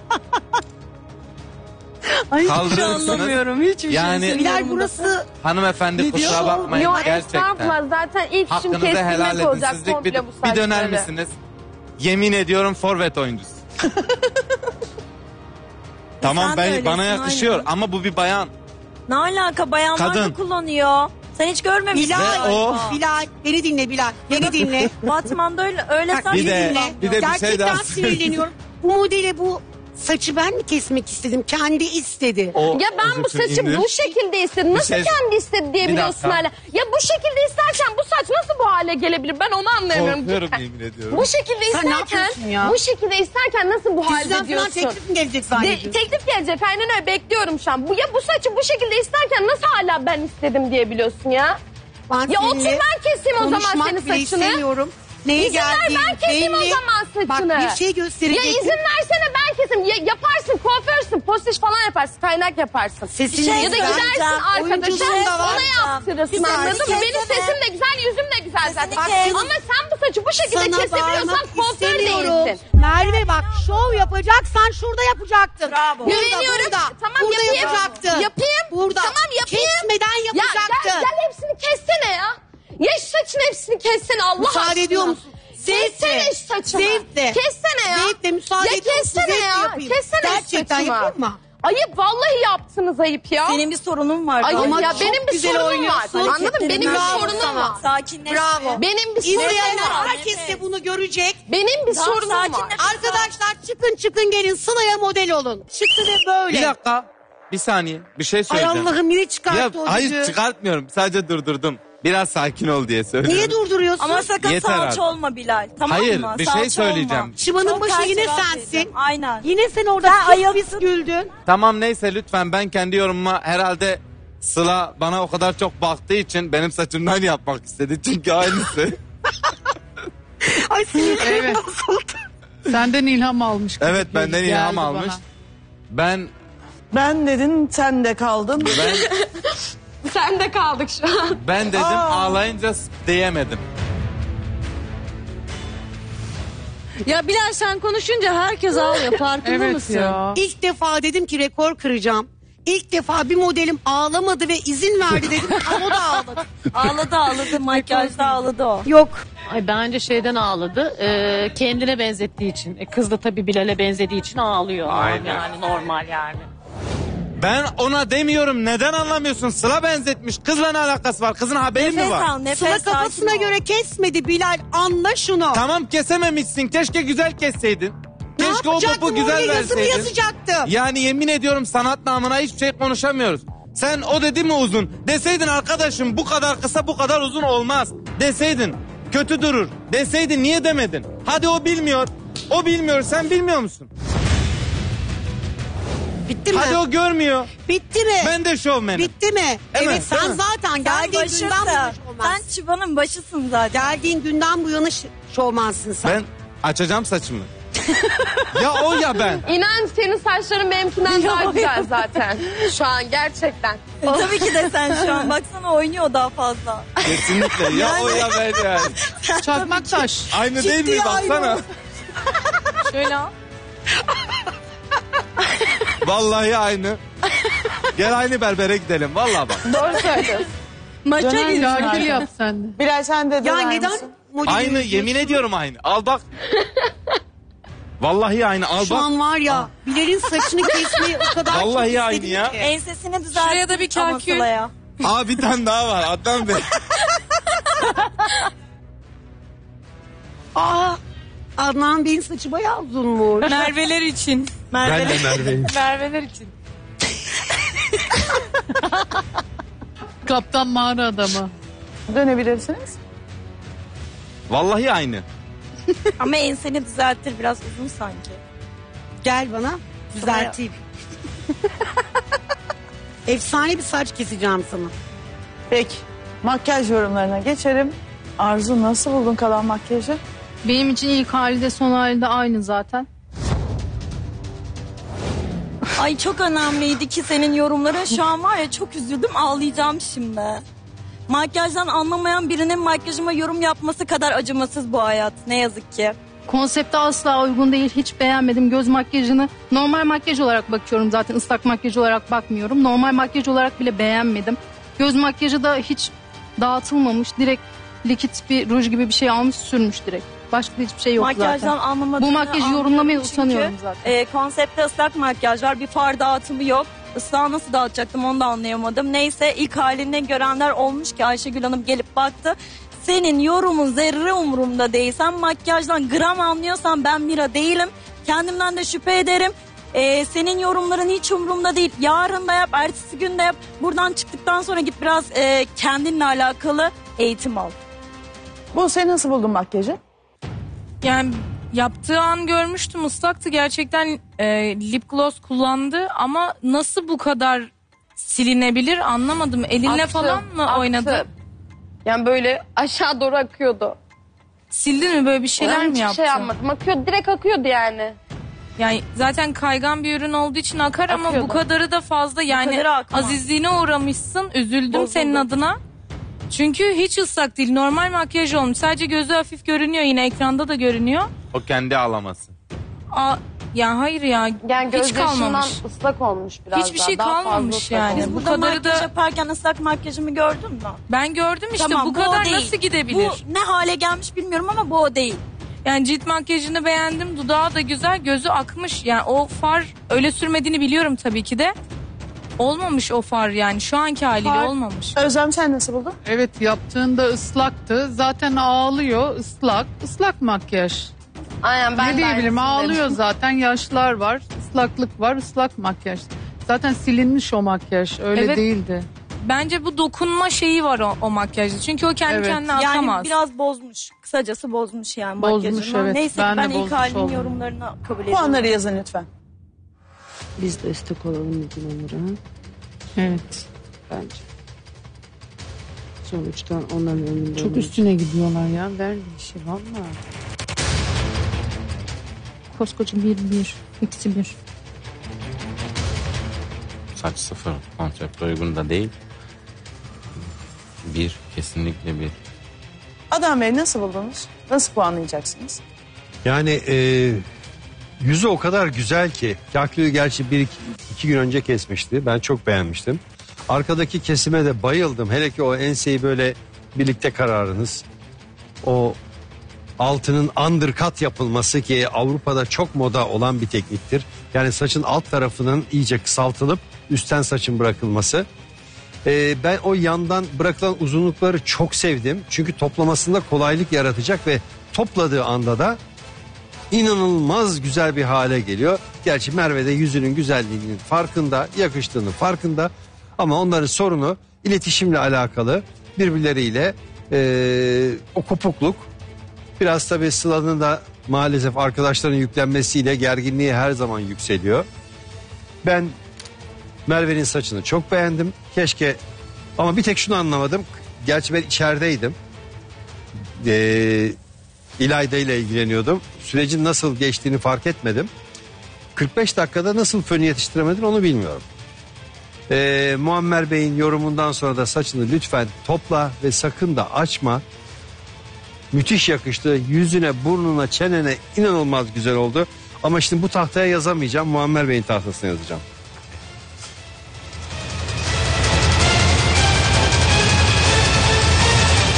Ay hiçbir şey Kaldırırsınız. anlamıyorum. Hiçbir Yani- şey Bilal burası Hanımefendi kusura bakmayın Yok gerçekten. estağfurullah zaten ilk işim Hakkınızı helal kestirmek edin. olacak Sizlik bir, komple bu bir döner saçları. misiniz? Yemin ediyorum forvet oyuncusu. Tamam sen de ben, öylesin, bana yakışıyor aynen. ama bu bir bayan. Ne alaka bayanlar Kadın. da kullanıyor. Sen hiç görmemişsin. Bilal, Ve o- Bilal beni dinle Bilal. Beni dinle. Batman'da öyle öyle Bak, sen Bir de- dinle. bir de bir şey Gerçekten daha sinirleniyorum. Bu modele bu saçı ben mi kesmek istedim? Kendi istedi. O Ya ben bu özür saçı indir. bu şekilde istedim. Nasıl şey- kendi istedi diyebiliyorsun dakika. hala. Ya bu şekilde isterken bu saç nasıl bu hale gelebilir? Ben onu anlayamıyorum. Korkuyorum cidden. yemin ediyorum. Bu şekilde Sen ne isterken, yapıyorsun ya? bu şekilde isterken nasıl bu halde Sizden falan diyorsun? teklif mi gelecek De, zannediyorsun? teklif gelecek aynen öyle bekliyorum şu an. Bu, ya bu saçı bu şekilde isterken nasıl hala ben istedim diyebiliyorsun ya? Ben Ya seninle otur ben keseyim o zaman konuşmak senin bile saçını. istemiyorum. Neye İzin ver geldiğin ben keseyim belli. o zaman saçını. Bak bir şey Ya gösterecektim. izin versene ben keseyim. Ya, yaparsın kuaförsün postiş falan yaparsın kaynak yaparsın. Sesini ya da güzel- gidersin arkadaşa Oyunculuğun da var. ona yaptırırsın Sesini anladın mı? Benim kessene. sesim de güzel yüzüm de güzel zaten. kes. Ama sen bu saçı bu şekilde Sana kesebiliyorsan bağırmak kuaför istemiyorum. değilsin. Merve bak şov yapacaksan şurada yapacaktın. Bravo. Burada, Güveniyorum. burada. Tamam burada yapayım. yapacaktın. Yapayım. Burada. Tamam yapayım. Kesmeden Ya yapacaktın. gel, gel hepsini kessene ya. Ya şu saçın hepsini kessene Allah Müsaade aşkına. ediyor musun? Kessene Zevkle. şu saçımı. Zevkle. Kessene ya. Zevkle müsaade ya ediyor musun? kessene Zevkle ya. yapayım. Kessene şu Gerçekten saçımı. yapayım mı? Ayıp vallahi yaptınız ayıp ya. Senin bir sorunun var. Ayıp Ama ya çok benim bir güzel sorunum var. oynuyorsun. Anladın mı? Benim bir Bravo sorunum sana. var. Sakinleş. Bravo. Benim bir sorunum İzleyenler var. herkes de bunu görecek. Benim bir Tamam, sorunum var. sakinleş. Arkadaşlar çıkın çıkın gelin Sıla'ya model olun. Çıktı ve böyle. Bir dakika. Bir saniye. Bir şey Ay söyleyeceğim. Allah'ım yine Ya, çıkarttı o hayır düdüğü. çıkartmıyorum. Sadece durdurdum. Biraz sakin ol diye söylüyorum. Niye durduruyorsun? Ama sakın Yeter salça artık. olma Bilal. Tamam Hayır, mı? bir şey Salça söyleyeceğim. olma. Şımanın Çok başı ters yine cevap sensin. verdim. Aynen. Yine sen orada Sen pis ayıl- pis güldün. Tamam neyse lütfen ben kendi yorumuma herhalde Sıla bana o kadar çok baktığı için benim saçımdan yapmak istedi. Çünkü aynısı. Ay sinirlerim Evet. bozuldu. Senden ilham almış. gibi Evet benden ilham geldi almış. bana. Ben Ben dedin sen de kaldın. ben Sen de kaldık şu an. ben dedim Aa. ağlayınca diyemedim. Ya Bilal sen konuşunca herkes ağlıyor farkında Evet mısın? ya. İlk defa dedim ki rekor kıracağım. İlk defa bir modelim ağlamadı ve izin verdi dedim. Ama o da ağladı. Ağladı ağladı. Makyajda ağladı o. Yok. Ay bence şeyden ağladı. Ee, kendine benzettiği için. E, kız da tabii Bilal'e benzediği için ağlıyor. Aynen. Yani normal yani. Ben ona demiyorum neden anlamıyorsun? Sıla benzetmiş. Kızla ne alakası var? Kızın haberi mi Nefes var? al nefes Sıla sakin kafasına ol. göre kesmedi Bilal. Anla şunu. Tamam kesememişsin. Keşke güzel kesseydin. Ne Keşke o yapacaktım? topu güzel Oraya yazımı verseydin. yazacaktım. Yani yemin ediyorum sanat namına hiçbir şey konuşamıyoruz. Sen o dedi mi uzun? Deseydin arkadaşım bu kadar kısa bu kadar uzun olmaz. Deseydin kötü durur. Deseydin niye demedin? Hadi o bilmiyor. O bilmiyor sen bilmiyor musun? Bitti mi? Hadi o görmüyor. Bitti mi? Ben de şovmenim. Bitti mi? Evet, Evet, sen değil mi? zaten Sen geldiğin başısın. günden bu yana şovmansın. Sen çıbanın başısın zaten. Geldiğin günden bu yana ş- şovmansın sen. Ben açacağım saçımı. Ya o ya ben. İnan senin saçların benimkinden daha güzel zaten. Şu an gerçekten. E, tabii ki de sen şu an. Baksana oynuyor daha fazla. Kesinlikle ya o ya ben yani. Çakmak taş. Aynı değil mi Ciddi baksana. aynı. Şöyle al. Vallahi aynı. Gel aynı berbere gidelim vallahi bak. Doğru söylüyorsun. Maça Döner gidiyor. kakül yap sen de. Bilal sen de Ya döner neden misin? modelini Aynı diyorsun? yemin ediyorum aynı. Al bak. Vallahi aynı. Al Şu bak. an var ya Bilal'in saçını kesmeyi o kadar Vallahi çok aynı istedim ya. ki. Ensesini düzelt. Şuraya da bir kalkül. Aa bir tane daha var Adnan Bey. Aa, Adnan Bey'in saçı bayağı uzunmuş. Merveler için. Ben de Merve'yim. Merveler için. Kaptan mağara adamı. Dönebilirsiniz. Vallahi aynı. Ama enseni düzeltir, biraz uzun sanki. Gel bana düzelteyim. Efsane bir saç keseceğim sana. Peki. Makyaj yorumlarına geçelim. Arzu, nasıl buldun kalan makyajı? Benim için ilk hali de son hali de aynı zaten. Ay çok önemliydi ki senin yorumların. Şu an var ya, çok üzüldüm, ağlayacağım şimdi. Makyajdan anlamayan birinin makyajıma yorum yapması kadar acımasız bu hayat. Ne yazık ki. Konsepte asla uygun değil. Hiç beğenmedim. Göz makyajını normal makyaj olarak bakıyorum zaten. Islak makyaj olarak bakmıyorum. Normal makyaj olarak bile beğenmedim. Göz makyajı da hiç dağıtılmamış. Direkt likit bir ruj gibi bir şey almış, sürmüş direkt. Başka da hiçbir şey yok Makyajdan zaten. anlamadığını Bu makyajı anlıyorum yorumlamaya çünkü, utanıyorum zaten. E, konsepte ıslak makyaj var. Bir far dağıtımı yok. Islağı nasıl dağıtacaktım onu da anlayamadım. Neyse, ilk halini görenler olmuş ki Ayşegül Hanım gelip baktı. Senin yorumun zerre umurumda değil. Sen makyajdan gram anlıyorsan ben Mira değilim. Kendimden de şüphe ederim. Ee, senin yorumların hiç umurumda değil. Yarın da yap, ertesi gün de yap. Buradan çıktıktan sonra git biraz e, kendinle alakalı eğitim al. Bu sen nasıl buldun makyajı? Yani yaptığı an görmüştüm, ıslaktı gerçekten. E, lip gloss kullandı ama nasıl bu kadar silinebilir anlamadım. Elinle Aktı, falan mı aktı. oynadı? Yani böyle aşağı doğru akıyordu. Sildin mi, böyle bir şeyler Ben mi hiçbir yaptın? şey yapmadım. Akıyordu, direkt akıyordu yani. Yani zaten kaygan bir ürün olduğu için akar ama Akıyordu. bu kadarı da fazla. Yani kadarı akmaz. azizliğine uğramışsın. Üzüldüm Bozuldu. senin adına. Çünkü hiç ıslak değil. Normal makyaj olmuş. Sadece gözü hafif görünüyor. Yine ekranda da görünüyor. O kendi ağlaması. Aa, ya hayır ya. Yani hiç gözyaşından kalmamış. ıslak olmuş biraz Hiçbir daha. şey Daha fazla kalmamış ıslak yani. olmuş. Biz Bu burada kadarı makyaj da- yaparken ıslak makyajımı gördün mü? Ben gördüm işte. Tamam, bu bu o kadar değil. nasıl gidebilir? Bu ne hale gelmiş bilmiyorum ama bu o değil. Yani cilt makyajını beğendim. Dudağı da güzel. Gözü akmış. Yani o far öyle sürmediğini biliyorum tabii ki de. Olmamış o far yani. Şu anki haliyle Far- olmamış. Özlem, sen nasıl buldun? Evet, yaptığında ıslaktı. Zaten ağlıyor, ıslak. Islak makyaj. Aynen, ben ne de diyebilirim, aynısını ağlıyor dedim. zaten, yaşlar var, ıslaklık var, ıslak makyaj. Zaten silinmiş o makyaj, öyle Evet. değildi. Bence bu dokunma şeyi var o, o makyajda. Çünkü o kendi Evet. kendine Yani atamaz. biraz bozmuş. Kısacası bozmuş yani Bozmuş, makyajını. evet. Neyse Ben ben, de ben ilk bozmuş halinin oldum. yorumlarını kabul ediyorum. Puanları yazın lütfen. Biz destek olalım Onur'a. Evet. Bence. Sonuçta onların önünde. Çok üstüne gidiyorlar ya, ver bir şey valla. Koskoca bir bir. Eksi bir. Saç sıfır. Konsepte uygun da değil. Bir. Kesinlikle bir. Adnan Bey, nasıl buldunuz? Nasıl puanlayacaksınız? Yani e, yüzü o kadar güzel ki. Kaklıyı gerçi bir iki, iki gün önce kesmişti. Ben çok beğenmiştim. Arkadaki kesime de bayıldım. Hele ki o enseyi böyle birlikte kararınız. O altının undercut yapılması ki Avrupa'da çok moda olan bir tekniktir. Yani saçın alt tarafının iyice kısaltılıp üstten saçın bırakılması. Ee, ben o yandan bırakılan uzunlukları çok sevdim. Çünkü toplamasında kolaylık yaratacak ve topladığı anda da inanılmaz güzel bir hale geliyor. Gerçi Merve de yüzünün güzelliğinin farkında, yakıştığının farkında. Ama onların sorunu iletişimle alakalı, birbirleriyle ee, o kopukluk. Biraz tabii Sıla'nın da maalesef arkadaşların yüklenmesiyle gerginliği her zaman yükseliyor. Ben Merve'nin saçını çok beğendim. Keşke, ama bir tek şunu anlamadım. Gerçi ben içerideydim. Ee, İlayda ile ilgileniyordum. Sürecin nasıl geçtiğini fark etmedim. kırk beş dakikada nasıl fönü yetiştiremedin onu bilmiyorum. Ee, Muammer Bey'in yorumundan sonra da saçını lütfen topla ve sakın da açma. Müthiş yakıştı. Yüzüne, burnuna, çenene inanılmaz güzel oldu. Ama şimdi bu tahtaya yazamayacağım. Muammer Bey'in tahtasına yazacağım.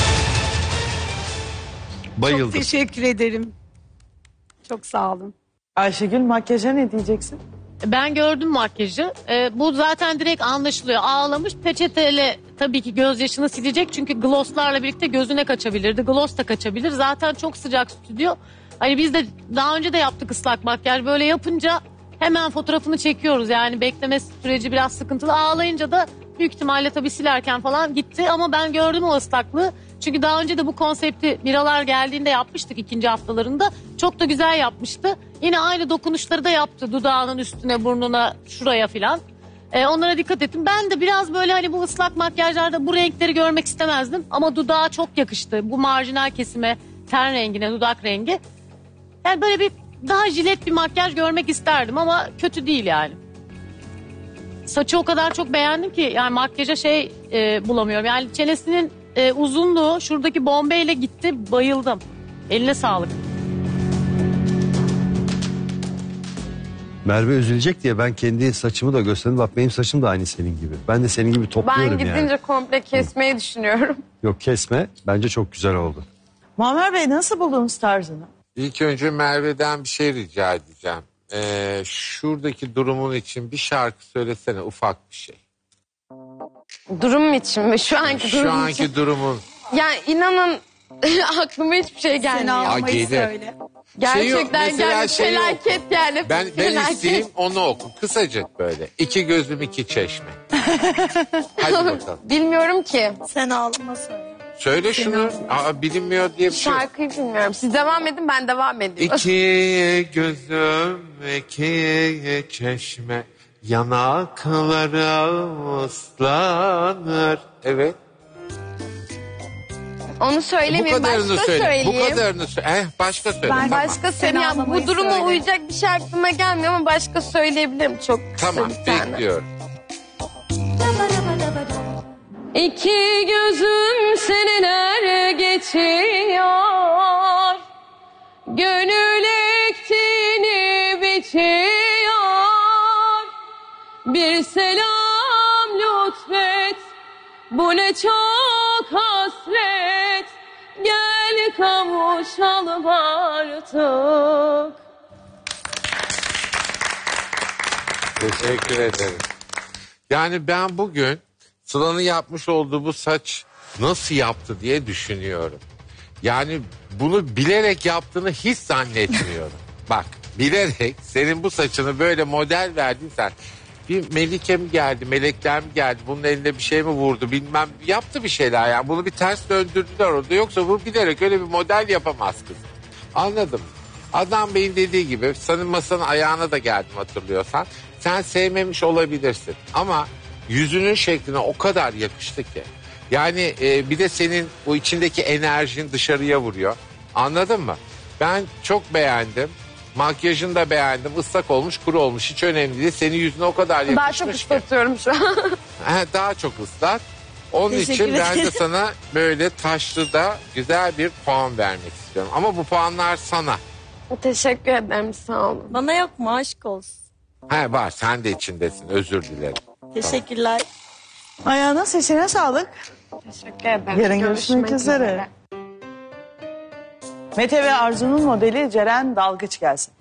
Bayıldım. Çok teşekkür ederim. Çok sağ olun. Ayşegül makyaja ne diyeceksin? Ben gördüm makyajı. Ee, bu zaten direkt anlaşılıyor. Ağlamış, peçeteyle tabii ki gözyaşını silecek. Çünkü glosslarla birlikte gözüne kaçabilirdi. Gloss da kaçabilir. Zaten çok sıcak stüdyo. Hani biz de daha önce de yaptık ıslak makyaj. Böyle yapınca hemen fotoğrafını çekiyoruz. Yani bekleme süreci biraz sıkıntılı. Ağlayınca da büyük ihtimalle tabii silerken falan gitti. Ama ben gördüm o ıslaklığı. Çünkü daha önce de bu konsepti Miralar geldiğinde yapmıştık ikinci haftalarında. Çok da güzel yapmıştı. Yine aynı dokunuşları da yaptı dudağının üstüne, burnuna, şuraya filan. Ee, onlara dikkat ettim. Ben de biraz böyle hani bu ıslak makyajlarda bu renkleri görmek istemezdim. Ama dudağa çok yakıştı. Bu marjinal kesime, ten rengine, dudak rengi. Yani böyle bir daha jilet bir makyaj görmek isterdim ama kötü değil yani. Saçı o kadar çok beğendim ki yani makyaja şey e, bulamıyorum. Yani çenesinin e, uzunluğu şuradaki bombeyle gitti, bayıldım. Eline sağlık. Merve üzülecek diye ben kendi saçımı da gösterdim. Bak benim saçım da aynı senin gibi. Ben de senin gibi topluyorum Ben yani. gidince komple kesmeyi düşünüyorum. Yok kesme. Bence çok güzel oldu. Muammer Bey nasıl buldunuz tarzını? İlk önce Merve'den bir şey rica edeceğim. Ee, şuradaki durumun için bir şarkı söylesene, ufak bir şey. Durum için mi? Şu anki durum Şu anki için. durumun. Yani inanın aklıma hiçbir şey gelmiyor. Aa, gelir. Gerçekten Şey yok, yani şey felaket yok. yani. Ben, ben felaket. isteyeyim onu oku. Kısacık böyle. İki gözüm iki çeşme. Hadi bakalım. Bilmiyorum ki. Sen ağlama söyle. Söyle şunu. Aa, bilinmiyor diye bir şey yok. Şarkıyı bilmiyorum. Siz devam edin, ben devam ediyorum. İki gözüm iki çeşme, yanaklarım ıslanır. Evet. Onu Bu söylemeyeyim, kadarını başka söyle. söyleyeyim. Bu kadarını söyle. Eh, başka söyle. Ben tamam. başka söyleyeyim. Yani bu duruma uyacak bir şey aklıma gelmiyor ama başka söyleyebilirim çok kısa Tamam, bir tane. bekliyorum. İki gözüm seneler geçiyor, gönül ektiğini biçiyor. Bir selam lütfet, bu ne çok hasret, gel kavuşalım artık. Teşekkür ederim. Yani ben bugün Sıla'nın yapmış olduğu bu saç nasıl yaptı diye düşünüyorum. Yani bunu bilerek yaptığını hiç zannetmiyorum. Bak, bilerek senin bu saçını böyle model verdiysen, bir Melike mi geldi, melekler mi geldi, bunun elinde bir şey mi vurdu bilmem, yaptı bir şeyler yani. Bunu bir ters döndürdüler orada, yoksa bu bilerek öyle bir model yapamaz kız. Anladım. Adnan Bey'in dediği gibi senin masanın ayağına da geldim, hatırlıyorsan. Sen sevmemiş olabilirsin ama yüzünün şekline o kadar yakıştı ki. Yani e, bir de senin o içindeki enerjin dışarıya vuruyor. Anladın mı? Ben çok beğendim. Makyajını da beğendim. Islak olmuş, kuru olmuş, hiç önemli değil. Senin yüzüne o kadar yakışmış Daha çok ki. ıslatıyorum şu an. He, daha çok ıslat. Onun Teşekkür için ben de ederim. sana böyle taşlı da güzel bir puan vermek istiyorum. Ama bu puanlar sana. Teşekkür ederim, sağ olun. Bana yok mu, aşk olsun. He, var, sen de içindesin, özür dilerim. Teşekkürler. Ayağına sesine sağlık. Teşekkür ederim. Yarın görüşmek üzere. Mete ve Arzu'nun modeli Ceren Dalgıç gelsin.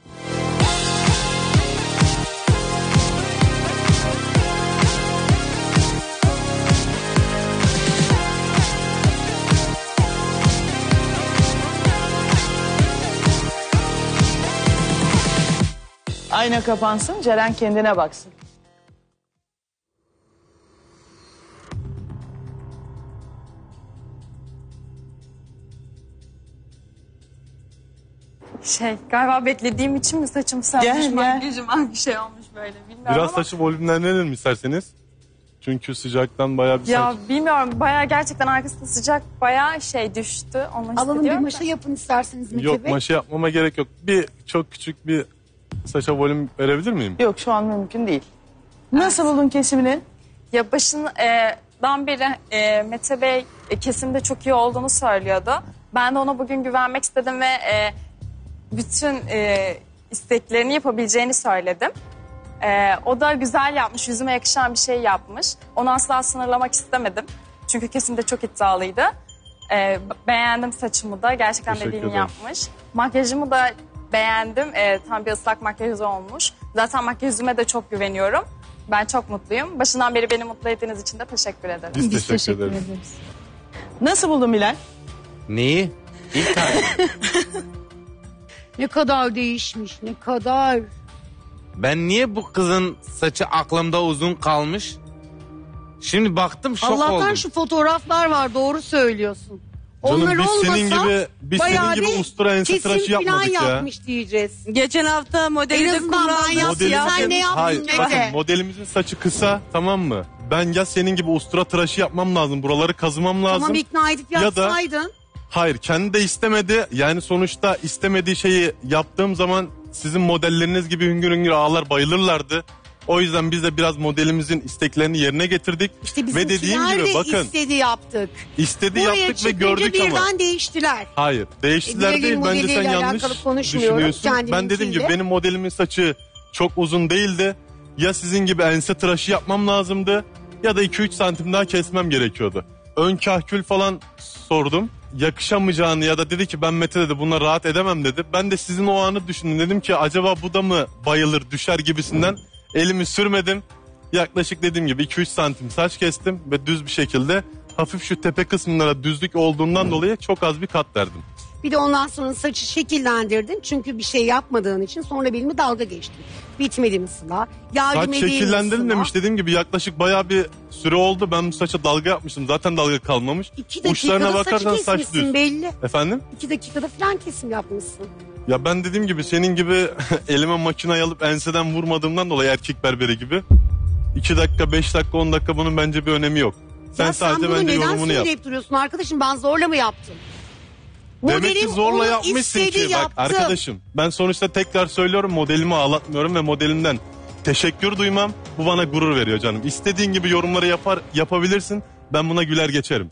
Ayna kapansın, Ceren kendine baksın. Şey galiba beklediğim için mi saçım sarmış, Gel, gel. makyajım bir şey olmuş böyle bilmiyorum Biraz ama. saçı volümlendirelim isterseniz. Çünkü sıcaktan bayağı bir Ya saç. bilmiyorum bayağı gerçekten arkasında sıcak bayağı şey düştü. Onu Alalım bir maşa yapın isterseniz Mete Yok, Bey. maşa yapmama gerek yok. Bir çok küçük bir saça volüm verebilir miyim? Yok, şu an mümkün değil. Nasıl buldun kesimini? Ya başından beri e, Mete Bey e, kesimde çok iyi olduğunu söylüyordu. Ben de ona bugün güvenmek istedim ve e, bütün e, isteklerini yapabileceğini söyledim. E, o da güzel yapmış, yüzüme yakışan bir şey yapmış. Onu asla sınırlamak istemedim. Çünkü kesimde çok iddialıydı. E, beğendim saçımı da, gerçekten Teşekkür dediğini ederim. yapmış. Makyajımı da beğendim. Ee, tam bir ıslak makyajı olmuş. Zaten makyajıma de çok güveniyorum. Ben çok mutluyum. Başından beri beni mutlu ettiğiniz için de teşekkür ederim. Biz, Biz teşekkür, teşekkür ederiz. Nasıl buldun Bilal? Neyi? İlk ay. Ne kadar değişmiş, ne kadar. Ben niye bu kızın saçı aklımda uzun kalmış? Şimdi baktım şok Allah'tan oldum. şu fotoğraflar var, doğru söylüyorsun. Canım Onlar biz olmasa senin gibi biz bayağı senin gibi bir ustura ense kesim tıraşı falan yapmadık ya. yapmış diyeceğiz. Geçen hafta modeli En de azından ben kullandım. yaptım, sen ne yaptın Hayır, Mete? bakın modelimizin saçı kısa, tamam mı? Ben ya senin gibi ustura tıraşı yapmam lazım. Buraları kazımam lazım. Tamam, ikna edip Ya da- yapsaydın. Hayır, kendi de istemedi. Yani sonuçta istemediği şeyi yaptığım zaman sizin modelleriniz gibi hüngür hüngür ağlar, bayılırlardı. O yüzden biz de biraz modelimizin isteklerini yerine getirdik. İşte ve dediğim bizimkiler gibi de bakın istedi yaptık. istedi Buraya yaptık ve çıkınca gördük ama. birden değiştiler. Hayır, değiştiler E, Bilal'in değil, bence sen modeliyle yanlış alakalı konuşmuyorum, düşünüyorsun. Ben kendiminkiyle. dediğim gibi benim modelimin saçı çok uzun değildi. Ya sizin gibi ense tıraşı yapmam lazımdı ya da iki üç santim daha kesmem gerekiyordu. Ön kahkül falan sordum. Yakışamayacağını ya da dedi ki ben Mete dedi buna rahat edemem dedi. Ben de sizin o anı düşündüm. Dedim ki acaba bu da mı bayılır düşer gibisinden elimi sürmedim. Yaklaşık dediğim gibi iki üç santim saç kestim ve düz bir şekilde hafif şu tepe kısımlara düzlük olduğundan dolayı çok az bir kat verdim. Bir de ondan sonra saçı şekillendirdin. Çünkü bir şey yapmadığın için sonra benimle dalga geçtin. Bitmedi mi Sıla? Yardım Saç edeyim mi şekillendirin Sıla? demiş, dediğim gibi yaklaşık bayağı bir süre oldu. Ben bu saça dalga yapmıştım. Zaten dalga kalmamış. İki Uçlarına dakikada saçı bakarsan saç kesmişsin düz. belli. Efendim? İki dakikada falan kesim yapmışsın. Ya ben dediğim gibi senin gibi elime makinayı alıp enseden vurmadığımdan dolayı erkek berberi gibi. iki dakika, beş dakika, on dakika bunun bence bir önemi yok. Sen Ya sadece sen bunu bence neden yorumunu yap. söyleyip duruyorsun arkadaşım? Ben zorla mı yaptım? Demek ki Modelim zorla onu yapmışsın istedi, ki. Bak yaptım. arkadaşım ben sonuçta tekrar söylüyorum, modelimi ağlatmıyorum ve modelimden teşekkür duymam. Bu bana gurur veriyor canım. İstediğin gibi yorumları yapar yapabilirsin. Ben buna güler geçerim.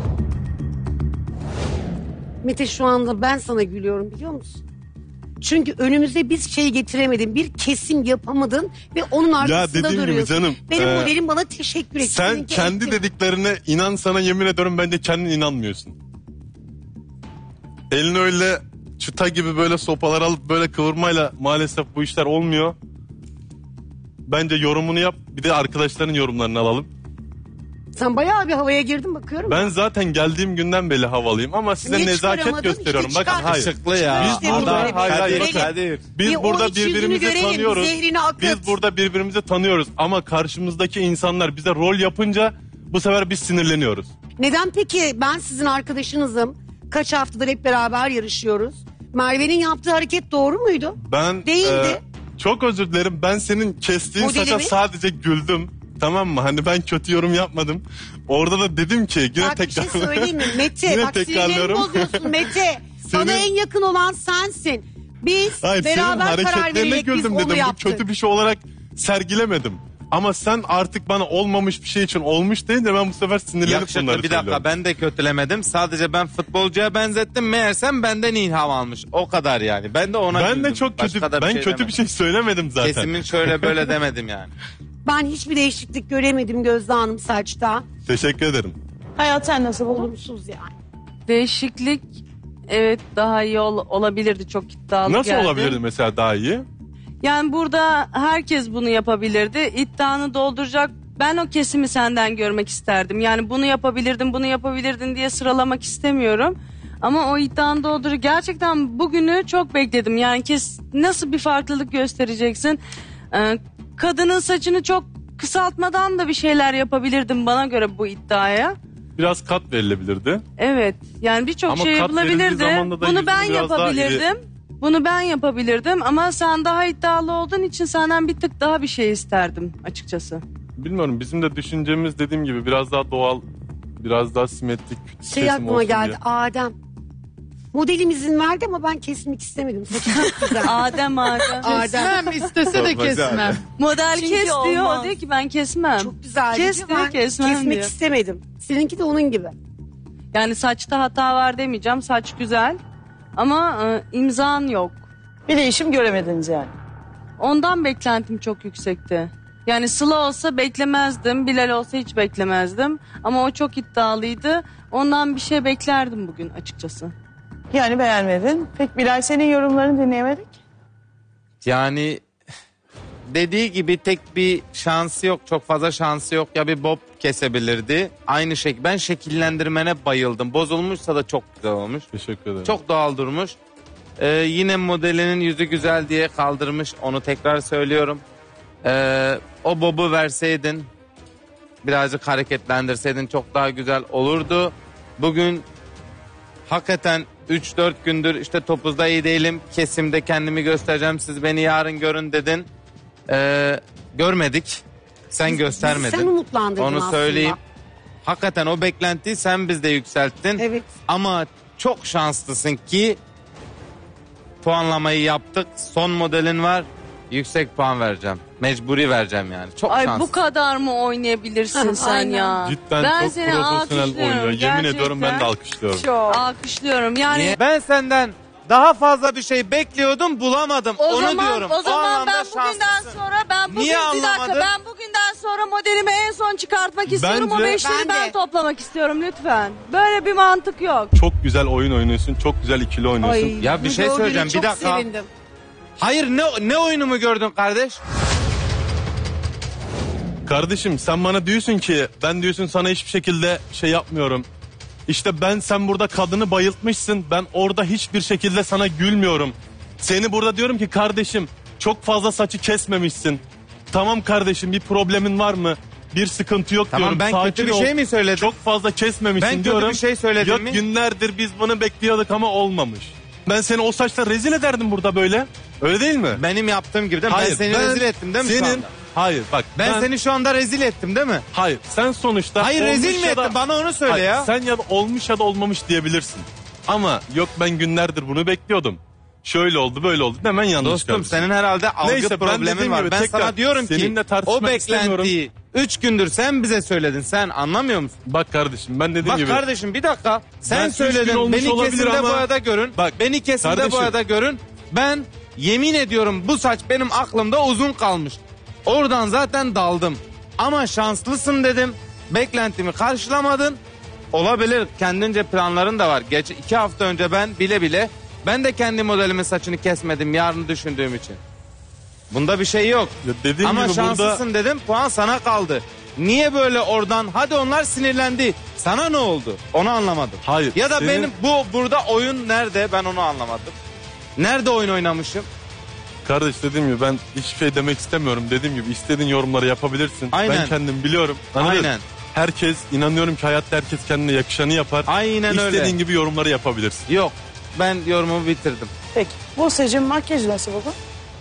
Mete şu anda ben sana gülüyorum biliyor musun? Çünkü önümüze biz şey getiremedin. Bir kesim yapamadın ve onun Ya arkasında dediğim gibi duruyorsun. canım, Benim e, modelim bana teşekkür etti. Sen Seninki kendi etti. dediklerine inan, sana yemin ediyorum bence kendin inanmıyorsun. Elini öyle çıta gibi böyle sopalar alıp böyle kıvırmayla maalesef bu işler olmuyor. Bence yorumunu yap, bir de arkadaşların yorumlarını alalım. Sen bayağı bir havaya girdin bakıyorum. Ben zaten geldiğim günden beri havalıyım ama size Niye nezaket çıkaramadın? gösteriyorum. İşte Bakın çıkar. hayır. Yakışıklı ya. Biz burada Adam, hayır, hayır, Kadir, bakın. Kadir. Biz Bir o burada iç yüzünü birbirimizi görelim, tanıyoruz. zehrini akıt. Biz burada birbirimizi tanıyoruz ama karşımızdaki insanlar bize rol yapınca bu sefer biz sinirleniyoruz. Neden peki? Ben sizin arkadaşınızım. Kaç haftadır hep beraber yarışıyoruz. Merve'nin yaptığı hareket doğru muydu? Ben Değildi. e, çok özür dilerim. Ben senin kestiğin Modeli saça mi? sadece güldüm. Tamam mı? Hani ben kötü yorum yapmadım. Orada da dedim ki yine Bak bir şey tekrar söyleyeyim mi? Mete Yine bak sinirlerimi tekrarlıyorum. bozuyorsun Mete. Bana Senin- en yakın olan sensin. Biz Hayır, senin beraber karar hareketlerine vererek biz güldüm onu dedim. Bu yaptık. kötü bir şey olarak sergilemedim. Ama sen artık bana olmamış bir şey için olmuş deyince ben bu sefer sinirlenip Yakışıklı bunları bir dakika, söylüyorum. ben de kötülemedim. Sadece ben futbolcuya benzettim. Meğersem benden ilham almış. O kadar yani. Ben de ona Ben güldüm. de çok kötü Başka da ben şey kötü demedim. bir şey söylemedim zaten. Kesimin şöyle böyle demedim yani. Ben hiçbir değişiklik göremedim Gözde Hanım saçta. Teşekkür ederim. Hayat sen nasıl buldun? Olumsuz yani. Değişiklik evet daha iyi ol- olabilirdi, çok iddialı Nasıl geldi. olabilirdi mesela daha iyi? Yani burada herkes bunu yapabilirdi. İddianı dolduracak. Ben o kesimi senden görmek isterdim. Yani bunu yapabilirdin, bunu yapabilirdin diye sıralamak istemiyorum. Ama o iddianı doldur. Gerçekten bugünü çok bekledim. Yani kes nasıl bir farklılık göstereceksin? Ee, kadının saçını çok kısaltmadan da bir şeyler yapabilirdim bana göre bu iddiaya. Biraz kat verilebilirdi. Evet. Yani birçok Ama şey kat verildiği yapılabilirdi. zamanda da Bunu yüzün ben biraz daha yapabilirdim. Bunu ben yapabilirdim ama sen daha iddialı olduğun için senden bir tık daha bir şey isterdim açıkçası. Bilmiyorum, bizim de düşüncemiz dediğim gibi biraz daha doğal, biraz daha simetrik Şey kesim aklıma olsun geldi diye. Adem. Modelim izin verdi ama ben kesmek istemedim. Saçı çok güzel. Adem Adem. Kesmem istese de kesmem. Model Çünkü kes diyor, olmaz. o diyor ki ben kesmem. Çok güzel. Kes diyor, ben kesmem kesmek diyor. istemedim. Seninki de onun gibi. Yani saçta hata var demeyeceğim, saç güzel ama e, imzan yok. Bir değişim göremediniz yani. Ondan beklentim çok yüksekti. Yani Sıla olsa beklemezdim, Bilal olsa hiç beklemezdim. Ama o çok iddialıydı. Ondan bir şey beklerdim bugün açıkçası. Yani beğenmedin. Peki Bilal, senin yorumlarını dinleyemedik. Yani dediği gibi tek bir şansı yok. Çok fazla şansı yok. Ya bir bob kesebilirdi. Aynı şekilde ben şekillendirmene bayıldım. Bozulmuşsa da çok güzel olmuş. Teşekkür ederim. Çok doğal durmuş. Ee, yine modelinin yüzü güzel diye kaldırmış. Onu tekrar söylüyorum. Ee, o bobu verseydin, birazcık hareketlendirseydin çok daha güzel olurdu. Bugün hakikaten üç dört gündür işte topuzda iyi değilim. Kesimde kendimi göstereceğim. Siz beni yarın görün dedin. Ee, görmedik. Sen göstermedin. Sen umutlandırdın Onu aslında. söyleyeyim. Hakikaten o beklentiyi sen bizde yükselttin. Evet. Ama çok şanslısın ki puanlamayı yaptık. Son modelin var. Yüksek puan vereceğim. Mecburi vereceğim yani. Çok Ay şanslı. bu kadar mı oynayabilirsin sen ya? Cidden ben çok seni profesyonel alkışlıyorum. oynuyor. Yemin ediyorum ben de alkışlıyorum. Çok. Alkışlıyorum yani. Niye? Ben senden daha fazla bir şey bekliyordum, bulamadım. O Onu zaman, diyorum. O zaman anlamda ben bugünden şanslısın. sonra ben bugün Niye bir dakika anlamadın? ben bugünden sonra modelimi en son çıkartmak istiyorum. O Bence- beşleri Ben ben, de. toplamak istiyorum lütfen. Böyle bir mantık yok. Çok güzel oyun oynuyorsun. Çok güzel ikili oynuyorsun. Ay, Ya bir bu şey gördüğüne söyleyeceğim, bir çok dakika. sevindim. Hayır, ne ne oyunumu gördün kardeş? Kardeşim sen bana diyorsun ki ben diyorsun sana hiçbir şekilde şey yapmıyorum. İşte ben sen burada kadını bayıltmışsın. Ben orada hiçbir şekilde sana gülmüyorum. Seni burada diyorum ki kardeşim çok fazla saçı kesmemişsin. Tamam kardeşim bir problemin var mı? Bir sıkıntı yok Tamam, diyorum. ben Sakin kötü bir ol. şey mi söyledim? Çok fazla kesmemişsin Ben kötü diyorum. bir şey söyledim Yok, mi? günlerdir biz bunu bekliyorduk ama olmamış. Ben seni o saçla rezil ederdim burada böyle. Öyle değil mi? Benim yaptığım gibi değil mi? Ben seni rezil ettim değil mi şu senin, anda? Hayır bak. Ben, seni şu anda rezil ettim değil mi? Hayır sen sonuçta... Hayır, rezil olmuş mi ya da- ettin? Bana onu söyle Hayır, ya. Sen ya da olmuş ya da olmamış diyebilirsin. Ama yok ben günlerdir bunu bekliyordum. Şöyle oldu böyle oldu demen yanlış Dostum kardeşim. senin herhalde algı Neyse, ben problemin dediğim var. gibi Ben tekrar sana diyorum ki seninle tartışmak o beklentiyi üç gündür sen bize söyledin. Sen anlamıyor musun? Bak kardeşim ben dediğim Bak gibi. kardeşim bir dakika. Sen Ben üç gün söyledin olmuş beni olabilir kesimde ama- boyada görün. Bak, beni kesimde kardeşim. boyada görün. Ben yemin ediyorum bu saç benim aklımda uzun kalmış. Oradan zaten daldım. Ama şanslısın dedim. Beklentimi karşılamadın. Olabilir, kendince planların da var. Geç iki hafta önce ben bile bile ben de kendi modelimin saçını kesmedim yarını düşündüğüm için. Bunda bir şey yok. Ya dediğim Ama gibi şanslısın burada- dedim, puan sana kaldı. Niye böyle oradan hadi onlar sinirlendi. Sana ne oldu? Onu anlamadım. Hayır. Ya da senin- benim bu burada oyun nerede, ben onu anlamadım. Nerede oyun oynamışım? Kardeş dediğim gibi ben hiçbir şey demek istemiyorum. Dediğim gibi istediğin yorumları yapabilirsin. Aynen. Ben kendim biliyorum. Anladın? Aynen. Herkes inanıyorum ki hayatta herkes kendine yakışanı yapar. Aynen öyle. İstediğin gibi yorumları yapabilirsin. Yok, ben yorumumu bitirdim. Peki. Buse'cim makyajı nasıl buldun?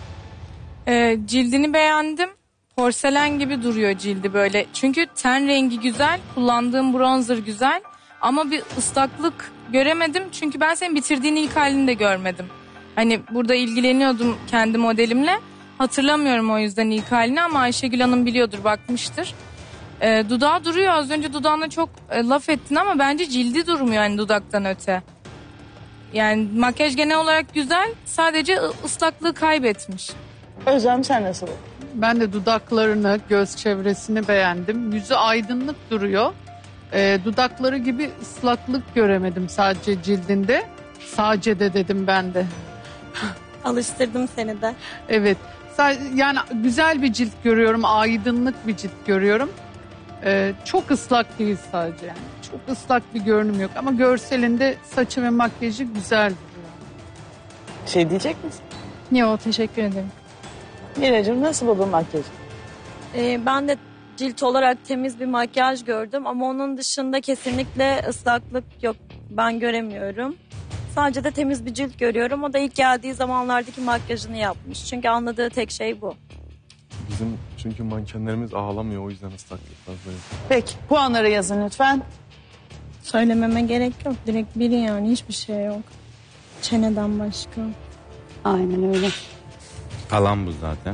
Ee, cildini beğendim. Porselen gibi duruyor cildi böyle. Çünkü ten rengi güzel, kullandığım bronzer güzel. Ama bir ıslaklık göremedim. Çünkü ben senin bitirdiğin ilk halini de görmedim. Hani burada ilgileniyordum kendi modelimle. Hatırlamıyorum o yüzden ilk halini ama Ayşegül Hanım biliyordur, bakmıştır. Ee, dudağı duruyor. Az önce dudağına çok e, laf ettin ama bence cildi durmuyor hani dudaktan öte. Yani makyaj genel olarak güzel. Sadece ı- ıslaklığı kaybetmiş. Özlem sen nasıl buldun? Ben de dudaklarını, göz çevresini beğendim. Yüzü aydınlık duruyor. Ee, dudakları gibi ıslaklık göremedim sadece cildinde. Sadece de dedim ben de. Alıştırdım seni de. Evet. Sa- Yani güzel bir cilt görüyorum, aydınlık bir cilt görüyorum. Ee, çok ıslak değil sadece yani. Çok ıslak bir görünüm yok ama görselinde saçı ve makyajı güzel duruyor. Şey diyecek misin? Yok, teşekkür ederim. Miracığım nasıl buldun makyajı? Ee, ben de cilt olarak temiz bir makyaj gördüm ama onun dışında kesinlikle ıslaklık yok. Ben göremiyorum. Sadece de temiz bir cilt görüyorum. O da ilk geldiği zamanlardaki makyajını yapmış. Çünkü anladığı tek şey bu. Bizim çünkü mankenlerimiz ağlamıyor o yüzden ıslaklık fazla yok. Peki puanları yazın lütfen. Söylememe gerek yok. Direkt biri yani, hiçbir şey yok. Çeneden başka. Aynen öyle. Kalan bu zaten.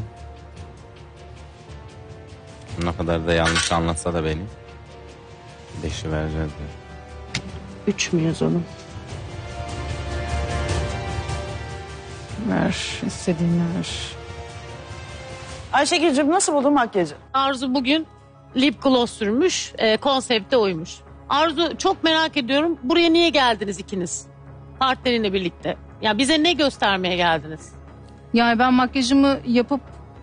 Ne kadar da yanlış anlatsa da beni. Beşi vereceğiz de. Üç müyüz onun? Ver, istediğini ver. Ayşegül'cüm nasıl buldun makyajı? Arzu bugün lip gloss sürmüş, e, konsepte uymuş. Arzu çok merak ediyorum, buraya niye geldiniz ikiniz? partnerinle birlikte. Ya bize ne göstermeye geldiniz? Yani ben makyajımı yapıp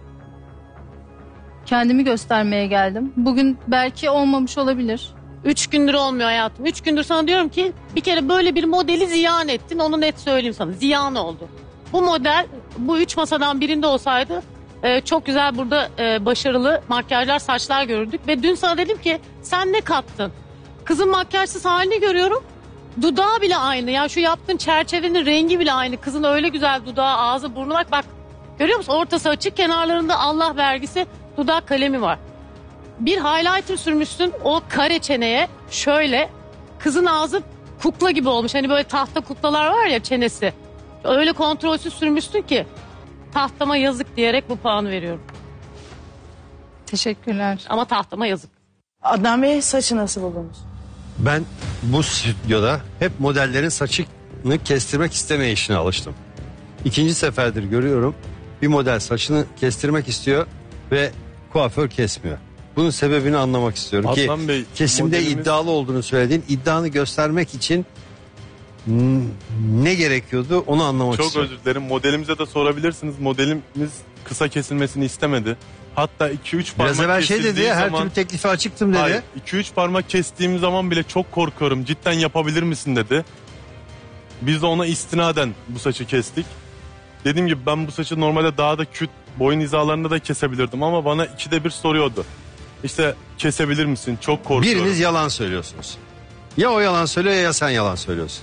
kendimi göstermeye geldim. Bugün belki olmamış olabilir. Üç gündür olmuyor hayatım. Üç gündür sana diyorum ki bir kere böyle bir modeli ziyan ettin. Onu net söyleyeyim sana. Ziyan oldu. Bu model bu üç masadan birinde olsaydı e, çok güzel burada e, başarılı makyajlar, saçlar görürdük. Ve dün sana dedim ki sen ne kattın? Kızın makyajsız halini görüyorum. Dudağı bile aynı. Ya şu yaptığın çerçevenin rengi bile aynı. Kızın öyle güzel dudağı, ağzı, burnu bak. Bak görüyor musun? Ortası açık, kenarlarında Allah vergisi dudak kalemi var. Bir highlighter sürmüşsün o kare çeneye, şöyle kızın ağzı kukla gibi olmuş. Hani böyle tahta kuklalar var ya çenesi. Öyle kontrolsüz sürmüşsün ki tahtama yazık diyerek bu puanı veriyorum. Teşekkürler. Ama tahtama yazık. Adnan Bey, saçı nasıl buldunuz? Ben bu stüdyoda hep modellerin saçını kestirmek istemeyişine alıştım. İkinci seferdir görüyorum bir model saçını kestirmek istiyor ve kuaför kesmiyor. Bunun sebebini anlamak istiyorum Adnan ki Bey, kesimde modelimiz- iddialı olduğunu söylediğin iddianı göstermek için n- ne gerekiyordu onu anlamak Çok istiyorum. özür dilerim. Modelimize de sorabilirsiniz. Modelimiz kısa kesilmesini istemedi. Hatta iki üç parmak Biraz evvel şey dedi kesildiği ya, her zaman... türlü teklifi açıktım dedi. Hayır, iki üç parmak kestiğim zaman bile çok korkuyorum. Cidden yapabilir misin dedi. Biz de ona istinaden bu saçı kestik. Dediğim gibi ben bu saçı normalde daha da küt, boyun hizalarında da kesebilirdim ama bana ikide bir soruyordu. İşte kesebilir misin? Çok korkuyorum. Biriniz yalan söylüyorsunuz. Ya o yalan söylüyor ya sen yalan söylüyorsun.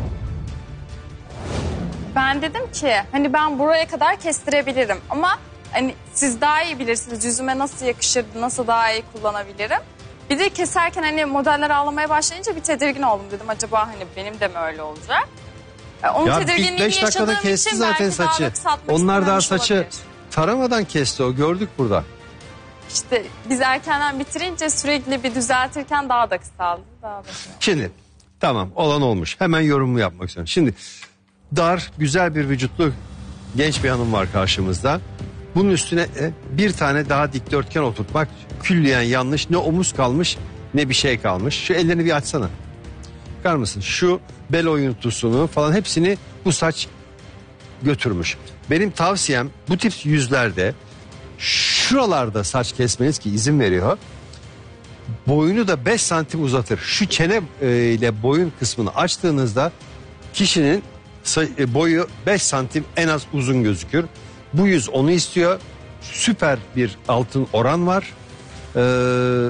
Ben dedim ki hani ben buraya kadar kestirebilirim ama hani siz daha iyi bilirsiniz yüzüme nasıl yakışırdı, nasıl daha iyi kullanabilirim. Bir de keserken hani modeller ağlamaya başlayınca bir tedirgin oldum, dedim acaba hani benim de mi öyle olacak? E, Onun Ya tedirginliğini ilk beş dakikada yaşadığım kesti için zaten belki daha saçı. da kısaltmak Onlar daha istememiş saçı olabilir. taramadan kesti, o gördük burada. İşte biz erkenden bitirince sürekli bir düzeltirken daha da kısaldı. Daha da. Şimdi tamam, olan olmuş. Hemen yorumumu yapmak istiyorum. Şimdi dar, güzel bir vücutlu genç bir hanım var karşımızda. Bunun üstüne e, bir tane daha dikdörtgen oturtmak külliyen yanlış. Ne omuz kalmış ne bir şey kalmış. Şu ellerini bir açsana. Bakar mısın? Şu bel oyuntusunu falan hepsini bu saç götürmüş. Benim tavsiyem bu tip yüzlerde şuralarda saç kesmeniz ki izin veriyor. Boyunu da beş santim uzatır. Şu çene e, ile boyun kısmını açtığınızda kişinin say- e, boyu beş santim en az uzun gözükür. Bu yüz onu istiyor. Süper bir altın oran var. Ee,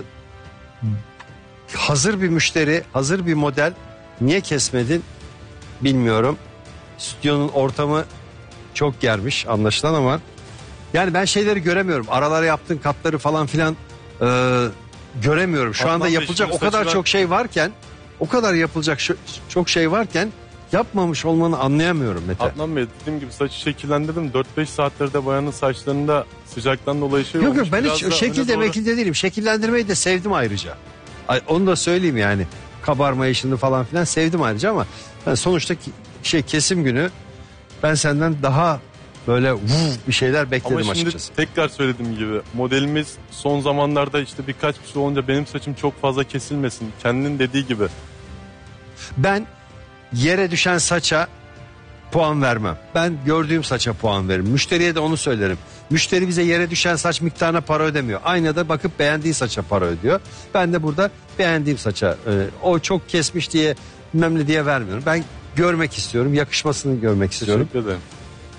hazır bir müşteri, hazır bir model. Niye kesmedin bilmiyorum. Stüdyonun ortamı çok germiş anlaşılan ama yani ben şeyleri göremiyorum. Aralara yaptığın katları falan filan e, göremiyorum. Şu Adnan anda Bey, yapılacak şimdi o kadar saçına- çok şey varken, o kadar yapılacak şu- çok şey varken yapmamış olmanı anlayamıyorum Mete. Adnan Bey, dediğim gibi saçı şekillendirdim. dört beş saattir bayanın saçlarında sıcaktan dolayı şey Yok olmuş. yok ben Biraz hiç da öne şekilde doğru- mekilde değilim. Şekillendirmeyi de sevdim ayrıca. Ay, onu da söyleyeyim yani. Kabarma işini falan filan sevdim ayrıca ama ben sonuçta ki- şey kesim günü ben senden daha böyle vuv bir şeyler bekledim Ama şimdi açıkçası. tekrar söylediğim gibi modelimiz son zamanlarda işte birkaç bir şey olunca benim saçım çok fazla kesilmesin. Kendinin dediği gibi. Ben yere düşen saça puan vermem. Ben gördüğüm saça puan veririm. Müşteriye de onu söylerim. Müşteri bize yere düşen saç miktarına para ödemiyor. Aynada bakıp beğendiği saça para ödüyor. Ben de burada beğendiğim saça e, o çok kesmiş diye bilmem ne diye vermiyorum. Ben görmek istiyorum. Yakışmasını görmek istiyorum. Teşekkür ederim.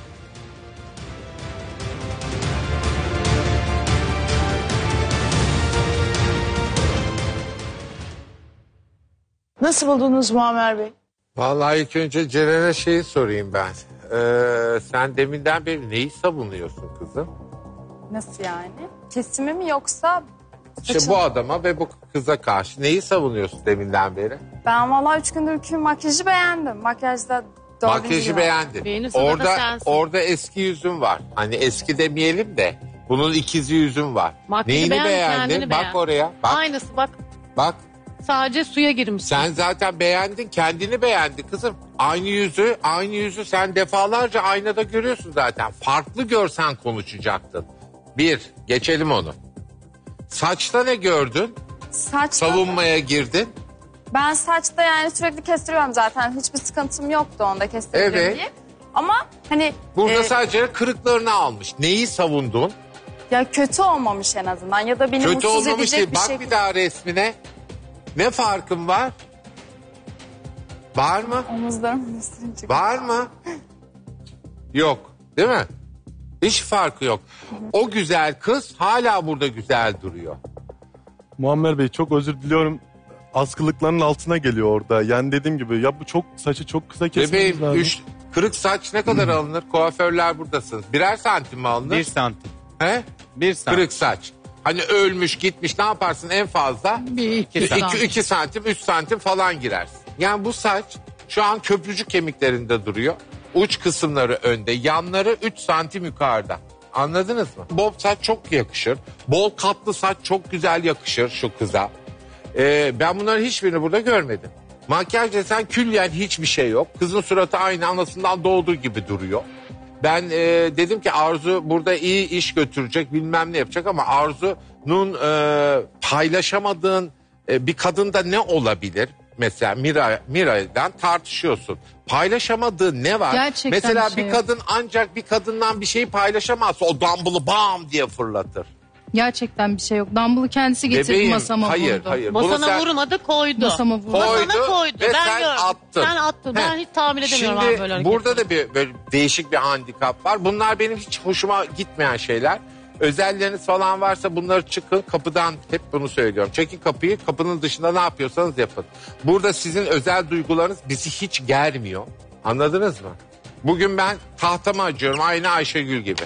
Nasıl buldunuz Muammer Bey? Vallahi ilk önce Ceren'e şeyi sorayım ben. Ee, sen deminden beri neyi savunuyorsun kızım? Nasıl yani? Kesimi mi yoksa İşte saçın- bu adama ve bu kıza karşı neyi savunuyorsun deminden beri? Ben vallahi üç gündür makyajı beğendim. Makyajda dördüncü Makyajı gün. beğendin. Beğenirsen de Orada sensin. orada eski yüzün var. Hani eski demeyelim de bunun ikizi yüzün var. Makyajı Neyini beğen, beğendin? kendini Bak beğen. oraya. Bak Aynısı bak, bak. sadece suya girmiş. Sen zaten beğendin, kendini beğendi kızım. Aynı yüzü, aynı yüzü sen defalarca aynada görüyorsun zaten. Farklı görsen konuşacaktın. Bir, geçelim onu. Saçta ne gördün? Saçta Savunmaya girdin. Ben saçta yani sürekli kestiriyorum zaten. Hiçbir sıkıntım yoktu onda kestirdiğim Evet. diye. Ama hani Burada e, sadece kırıklarını almış. Neyi savundun? ya kötü olmamış en azından ya da beni Kötü mutsuz olmamış edecek değil. bir Bak şey. bir daha resmine. Ne farkın var? Var mı? Omuzlarımın üstüne çıktı. Var mı? Yok. Değil mi? Hiç farkı yok. O güzel kız hala burada güzel duruyor. Muammer Bey çok özür diliyorum. Askılıkların altına geliyor orada. Yani dediğim gibi ya bu çok saçı çok kısa kesmemiz Bebeğim lazım. üç, kırık saç ne kadar alınır? Kuaförler buradasınız. Birer santim mi alınır? Bir santim. He? Bir santim. Kırık saç. Hani ölmüş gitmiş ne yaparsın en fazla? Bir iki iki, santim. iki santim, üç santim falan girersin. Yani bu saç şu an köprücük kemiklerinde duruyor. Uç kısımları önde, yanları üç santim yukarıda. Anladınız mı? Bob saç çok yakışır. Bol katlı saç çok güzel yakışır şu kıza. Ee, ben bunların hiçbirini burada görmedim. Makyaj desen külliyen hiçbir şey yok. Kızın suratı aynı anasından doğduğu gibi duruyor. Ben e, dedim ki Arzu burada iyi iş götürecek bilmem ne yapacak ama Arzu'nun e, paylaşamadığın e, bir kadında ne olabilir? Mesela Mira, Mira'dan tartışıyorsun. Paylaşamadığı ne var? Gerçekten Mesela bir bir, şey kadın ancak bir kadından bir şeyi paylaşamazsa o dumbbell'ı bam diye fırlatır. Gerçekten bir şey yok. Dumbbell'ı kendisi getirdi Bebeğim, masama hayır, vurdu. hayır. Bunu Masana sen- vurmadı koydu. Masama vurdu. Koydu Masana koydu. ve Ben sen gördüm. attın. Sen attın. Ben Heh. hiç tahmin edemiyorum Şimdi abi böyle hareketleri. burada da bir böyle değişik bir handikap var. Bunlar benim hiç hoşuma gitmeyen şeyler. Özelleriniz falan varsa bunları çıkın kapıdan, hep bunu söylüyorum. Çekin kapıyı, kapının dışında ne yapıyorsanız yapın. Burada sizin özel duygularınız bizi hiç germiyor. Anladınız mı? Bugün ben tahtama acıyorum aynı Ayşegül gibi.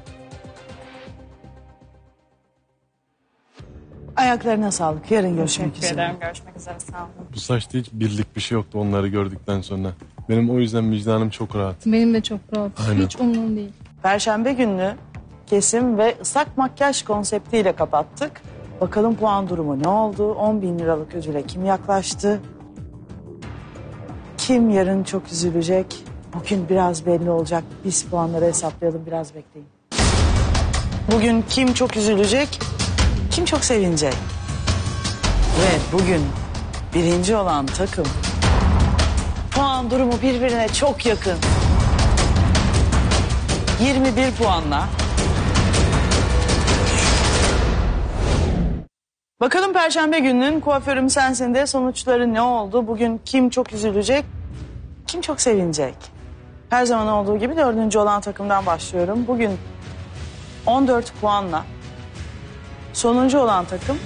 Ayaklarına sağlık. Yarın görüşmek Teşekkür üzere. ederim. Görüşmek üzere. Sağ olun. Bu saçta hiç birlik bir şey yoktu onları gördükten sonra. Benim o yüzden vicdanım çok rahat. Benim de çok rahat. Aynen. Hiç umurumda değil. Perşembe günü kesim ve ıslak makyaj konseptiyle kapattık. Bakalım puan durumu ne oldu? on bin liralık ödüle kim yaklaştı? Kim yarın çok üzülecek? Bugün biraz belli olacak. Biz puanları hesaplayalım, biraz bekleyin. Bugün kim çok üzülecek? Kim çok sevinecek? Ve bugün birinci olan takım puan durumu birbirine çok yakın. yirmi bir puanla. Bakalım Perşembe gününün kuaförüm sensin de sonuçları ne oldu? Bugün kim çok üzülecek, kim çok sevinecek? Her zaman olduğu gibi dördüncü olan takımdan başlıyorum. Bugün on dört puanla sonuncu olan takım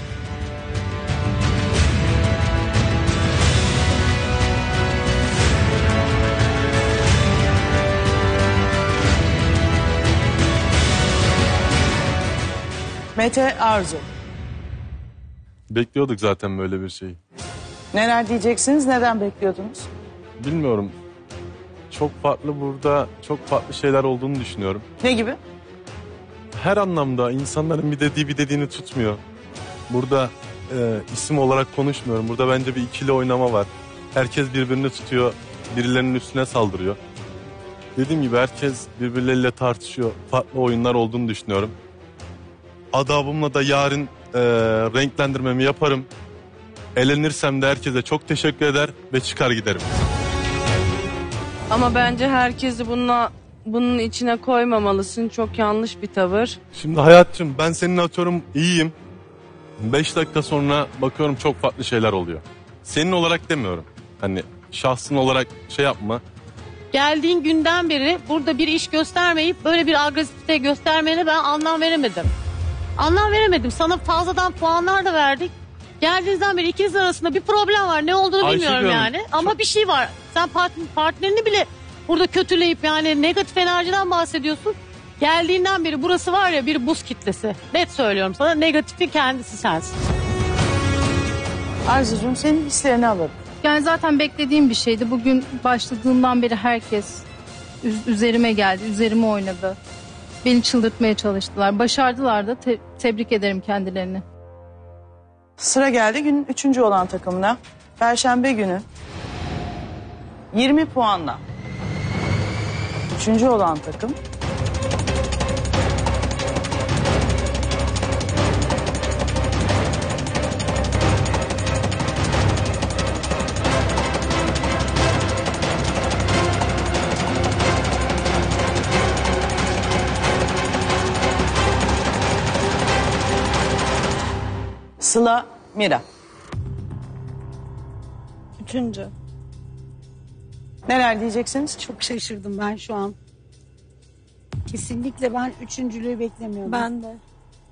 Mete Arzu. Bekliyorduk zaten böyle bir şeyi. Neler diyeceksiniz, neden bekliyordunuz? Bilmiyorum. Çok farklı burada, çok farklı şeyler olduğunu düşünüyorum. Ne gibi? Her anlamda insanların bir dediği bir dediğini tutmuyor. Burada e, isim olarak konuşmuyorum. Burada bence bir ikili oynama var. Herkes birbirini tutuyor, birilerinin üstüne saldırıyor. Dediğim gibi herkes birbirleriyle tartışıyor. Farklı oyunlar olduğunu düşünüyorum. Adabımla da yarın e, renklendirmemi yaparım. Elenirsem de herkese çok teşekkür eder ve çıkar giderim. Ama bence herkesi bununla, bunun içine koymamalısın. Çok yanlış bir tavır. Şimdi hayatım ben senin atıyorum iyiyim. Beş dakika sonra bakıyorum çok farklı şeyler oluyor. Senin olarak demiyorum. Hani şahsın olarak şey yapma. Geldiğin günden beri burada bir iş göstermeyip böyle bir agresifite göstermene ben anlam veremedim. Anlam veremedim. Sana fazladan puanlar da verdik. Geldiğinizden beri ikiniz arasında bir problem var. Ne olduğunu Ayşegül bilmiyorum Hanım, yani. Ama bir şey var. Sen part- partnerini bile burada kötüleyip yani negatif enerjiden bahsediyorsun. Geldiğinden beri burası var ya bir buz kitlesi. Net söylüyorum sana, negatifin kendisi sensin. Arzucuğum senin hislerini alırım. Yani zaten beklediğim bir şeydi. Bugün başladığından beri herkes üz- üzerime geldi, üzerime oynadı. Beni çıldırtmaya çalıştılar. Başardılar da te- tebrik ederim kendilerini. Sıra geldi günün üçüncü olan takımına. Perşembe günü yirmi puanla üçüncü olan takım Sıla, Mira. Üçüncü. Neler diyeceksiniz? Çok şaşırdım ben şu an. Kesinlikle ben üçüncülüğü beklemiyordum. Ben de.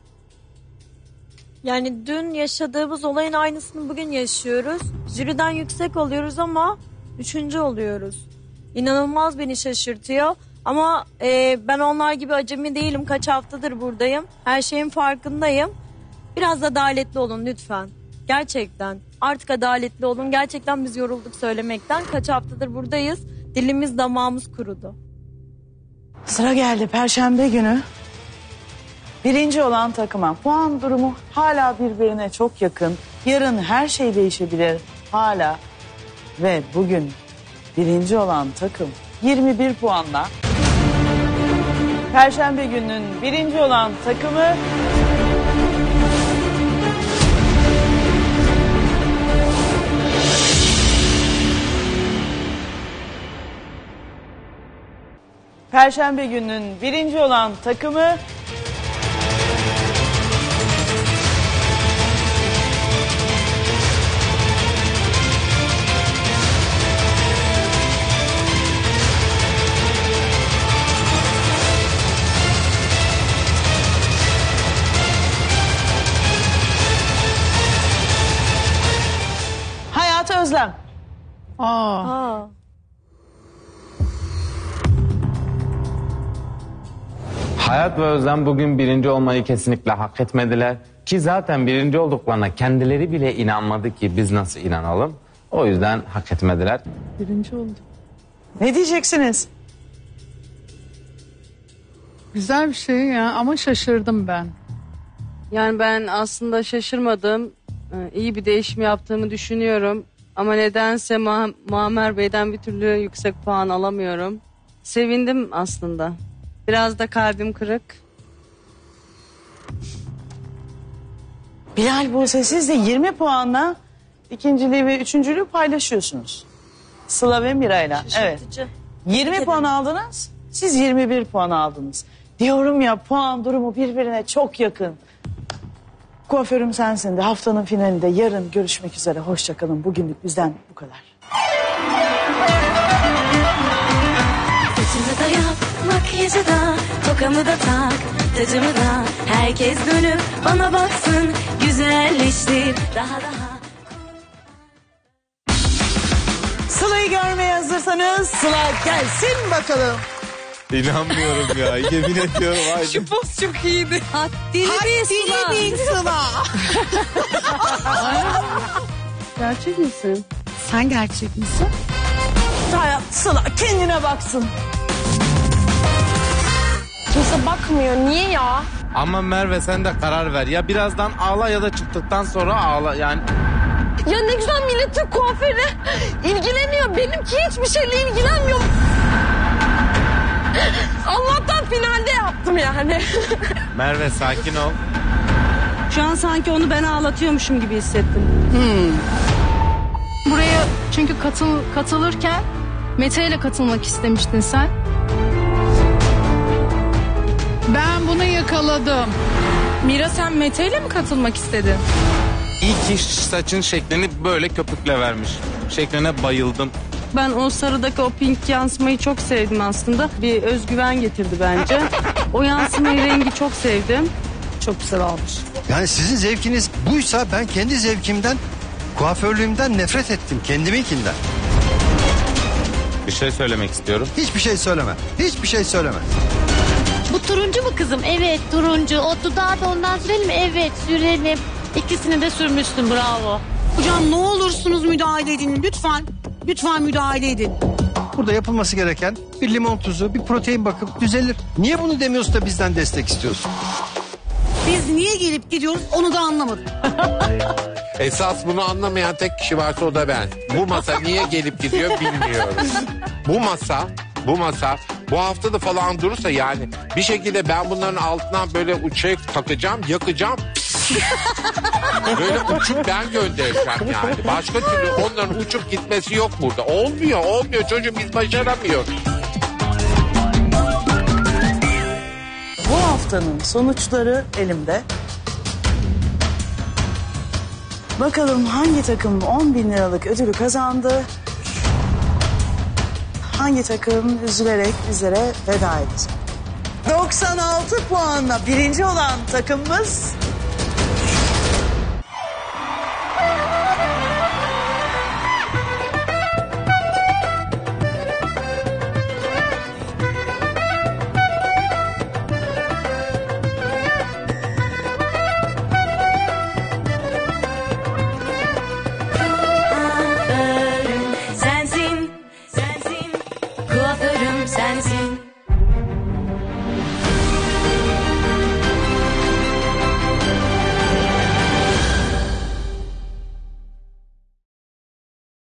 Yani dün yaşadığımız olayın aynısını bugün yaşıyoruz. Jüriden yüksek oluyoruz ama üçüncü oluyoruz. İnanılmaz beni şaşırtıyor. Ama e, ben onlar gibi acemi değilim. Kaç haftadır buradayım. Her şeyin farkındayım. Biraz adaletli olun lütfen. Gerçekten. Artık adaletli olun. Gerçekten biz yorulduk söylemekten. Kaç haftadır buradayız. Dilimiz damağımız kurudu. Sıra geldi Perşembe günü. Birinci olan takıma puan durumu hala birbirine çok yakın. Yarın her şey değişebilir hala. Ve bugün birinci olan takım yirmi bir puanla. Perşembe gününün birinci olan takımı Perşembe gününün birinci olan takımı Hayat Özlem. Aa. Aa. Hayat ve Özlem bugün birinci olmayı kesinlikle hak etmediler. Ki zaten birinci olduklarına kendileri bile inanmadı ki biz nasıl inanalım. O yüzden hak etmediler. Birinci oldu. Ne diyeceksiniz? Güzel bir şey ya ama şaşırdım ben. Yani ben aslında şaşırmadım. Ee, İyi bir değişim yaptığımı düşünüyorum. Ama nedense Ma- Muammer Bey'den bir türlü yüksek puan alamıyorum. Sevindim aslında. Biraz da kalbim kırık. Bilal Buse siz de yirmi puanla ikinciliği ve üçüncülüğü paylaşıyorsunuz. Sıla ve Miray'la. Evet. Şaşırtıcı. yirmi puan aldınız. Siz yirmi bir puan aldınız. Diyorum ya puan durumu birbirine çok yakın. Kuaförüm sensin de haftanın finalinde yarın görüşmek üzere. Hoşça kalın. Bugünlük bizden bu kadar. Saçımı da yap, makyajı da, tokamı da tak, tacımı da. Herkes dönüp bana baksın, güzelleştir daha daha. Sıla'yı görmeye hazırsanız Sıla gelsin bakalım. İnanmıyorum ya. Yemin ediyorum. Haydi. Şu poz çok iyiydi. Haddini bil Sıla. Gerçek misin? Sen gerçek misin? Hayat Sıla kendine baksın. Kimse bakmıyor. Niye ya? Ama Merve sen de karar ver. Ya birazdan ağla ya da çıktıktan sonra ağla. Yani Ya ne güzel milletin kuaförü ilgileniyor. Benimki hiçbir şeyle ilgilenmiyor. Allah'tan finalde yaptım yani. Merve sakin ol. Şu an sanki onu ben ağlatıyormuşum gibi hissettim. Buraya çünkü katıl, katılırken Mete ile katılmak istemiştin sen. Ben bunu yakaladım. Mira sen Mete ile mi katılmak istedin? İyi ki saçın şeklini böyle köpükle vermiş. Şekline bayıldım. Ben o sarıdaki o pink yansımayı çok sevdim aslında. Bir özgüven getirdi bence. O yansımayı rengi çok sevdim. Çok güzel olmuş. Yani sizin zevkiniz buysa ben kendi zevkimden, kuaförlüğümden nefret ettim. Kendiminkinden. Bir şey söylemek istiyorum. Hiçbir şey söyleme. Hiçbir şey söyleme. Bu turuncu mu kızım? Evet turuncu. O dudağı da ondan sürelim mi? Evet sürelim. İkisini de sürmüşsün bravo. Hocam ne olursunuz müdahale edin lütfen. Lütfen müdahale edin. Burada yapılması gereken bir limon tuzu, bir protein bakıp düzelir. Niye bunu demiyorsun da bizden destek istiyorsun? Biz niye gelip gidiyoruz onu da anlamadım. Esas bunu anlamayan tek kişi varsa o da ben. Bu masa niye gelip gidiyor bilmiyorum. Bu masa, bu masa bu hafta da falan durursa yani bir şekilde ben bunların altından böyle uçak takacağım, yakacağım. Böyle uçup ben göndereceğim yani. Başka türlü onların uçup gitmesi yok burada. Olmuyor, olmuyor çocuğum biz başaramıyoruz. Bu haftanın sonuçları elimde. Bakalım hangi takım on bin liralık ödülü kazandı? Hangi takım üzülerek bizlere veda edecek? doksan altı puanla birinci olan takımımız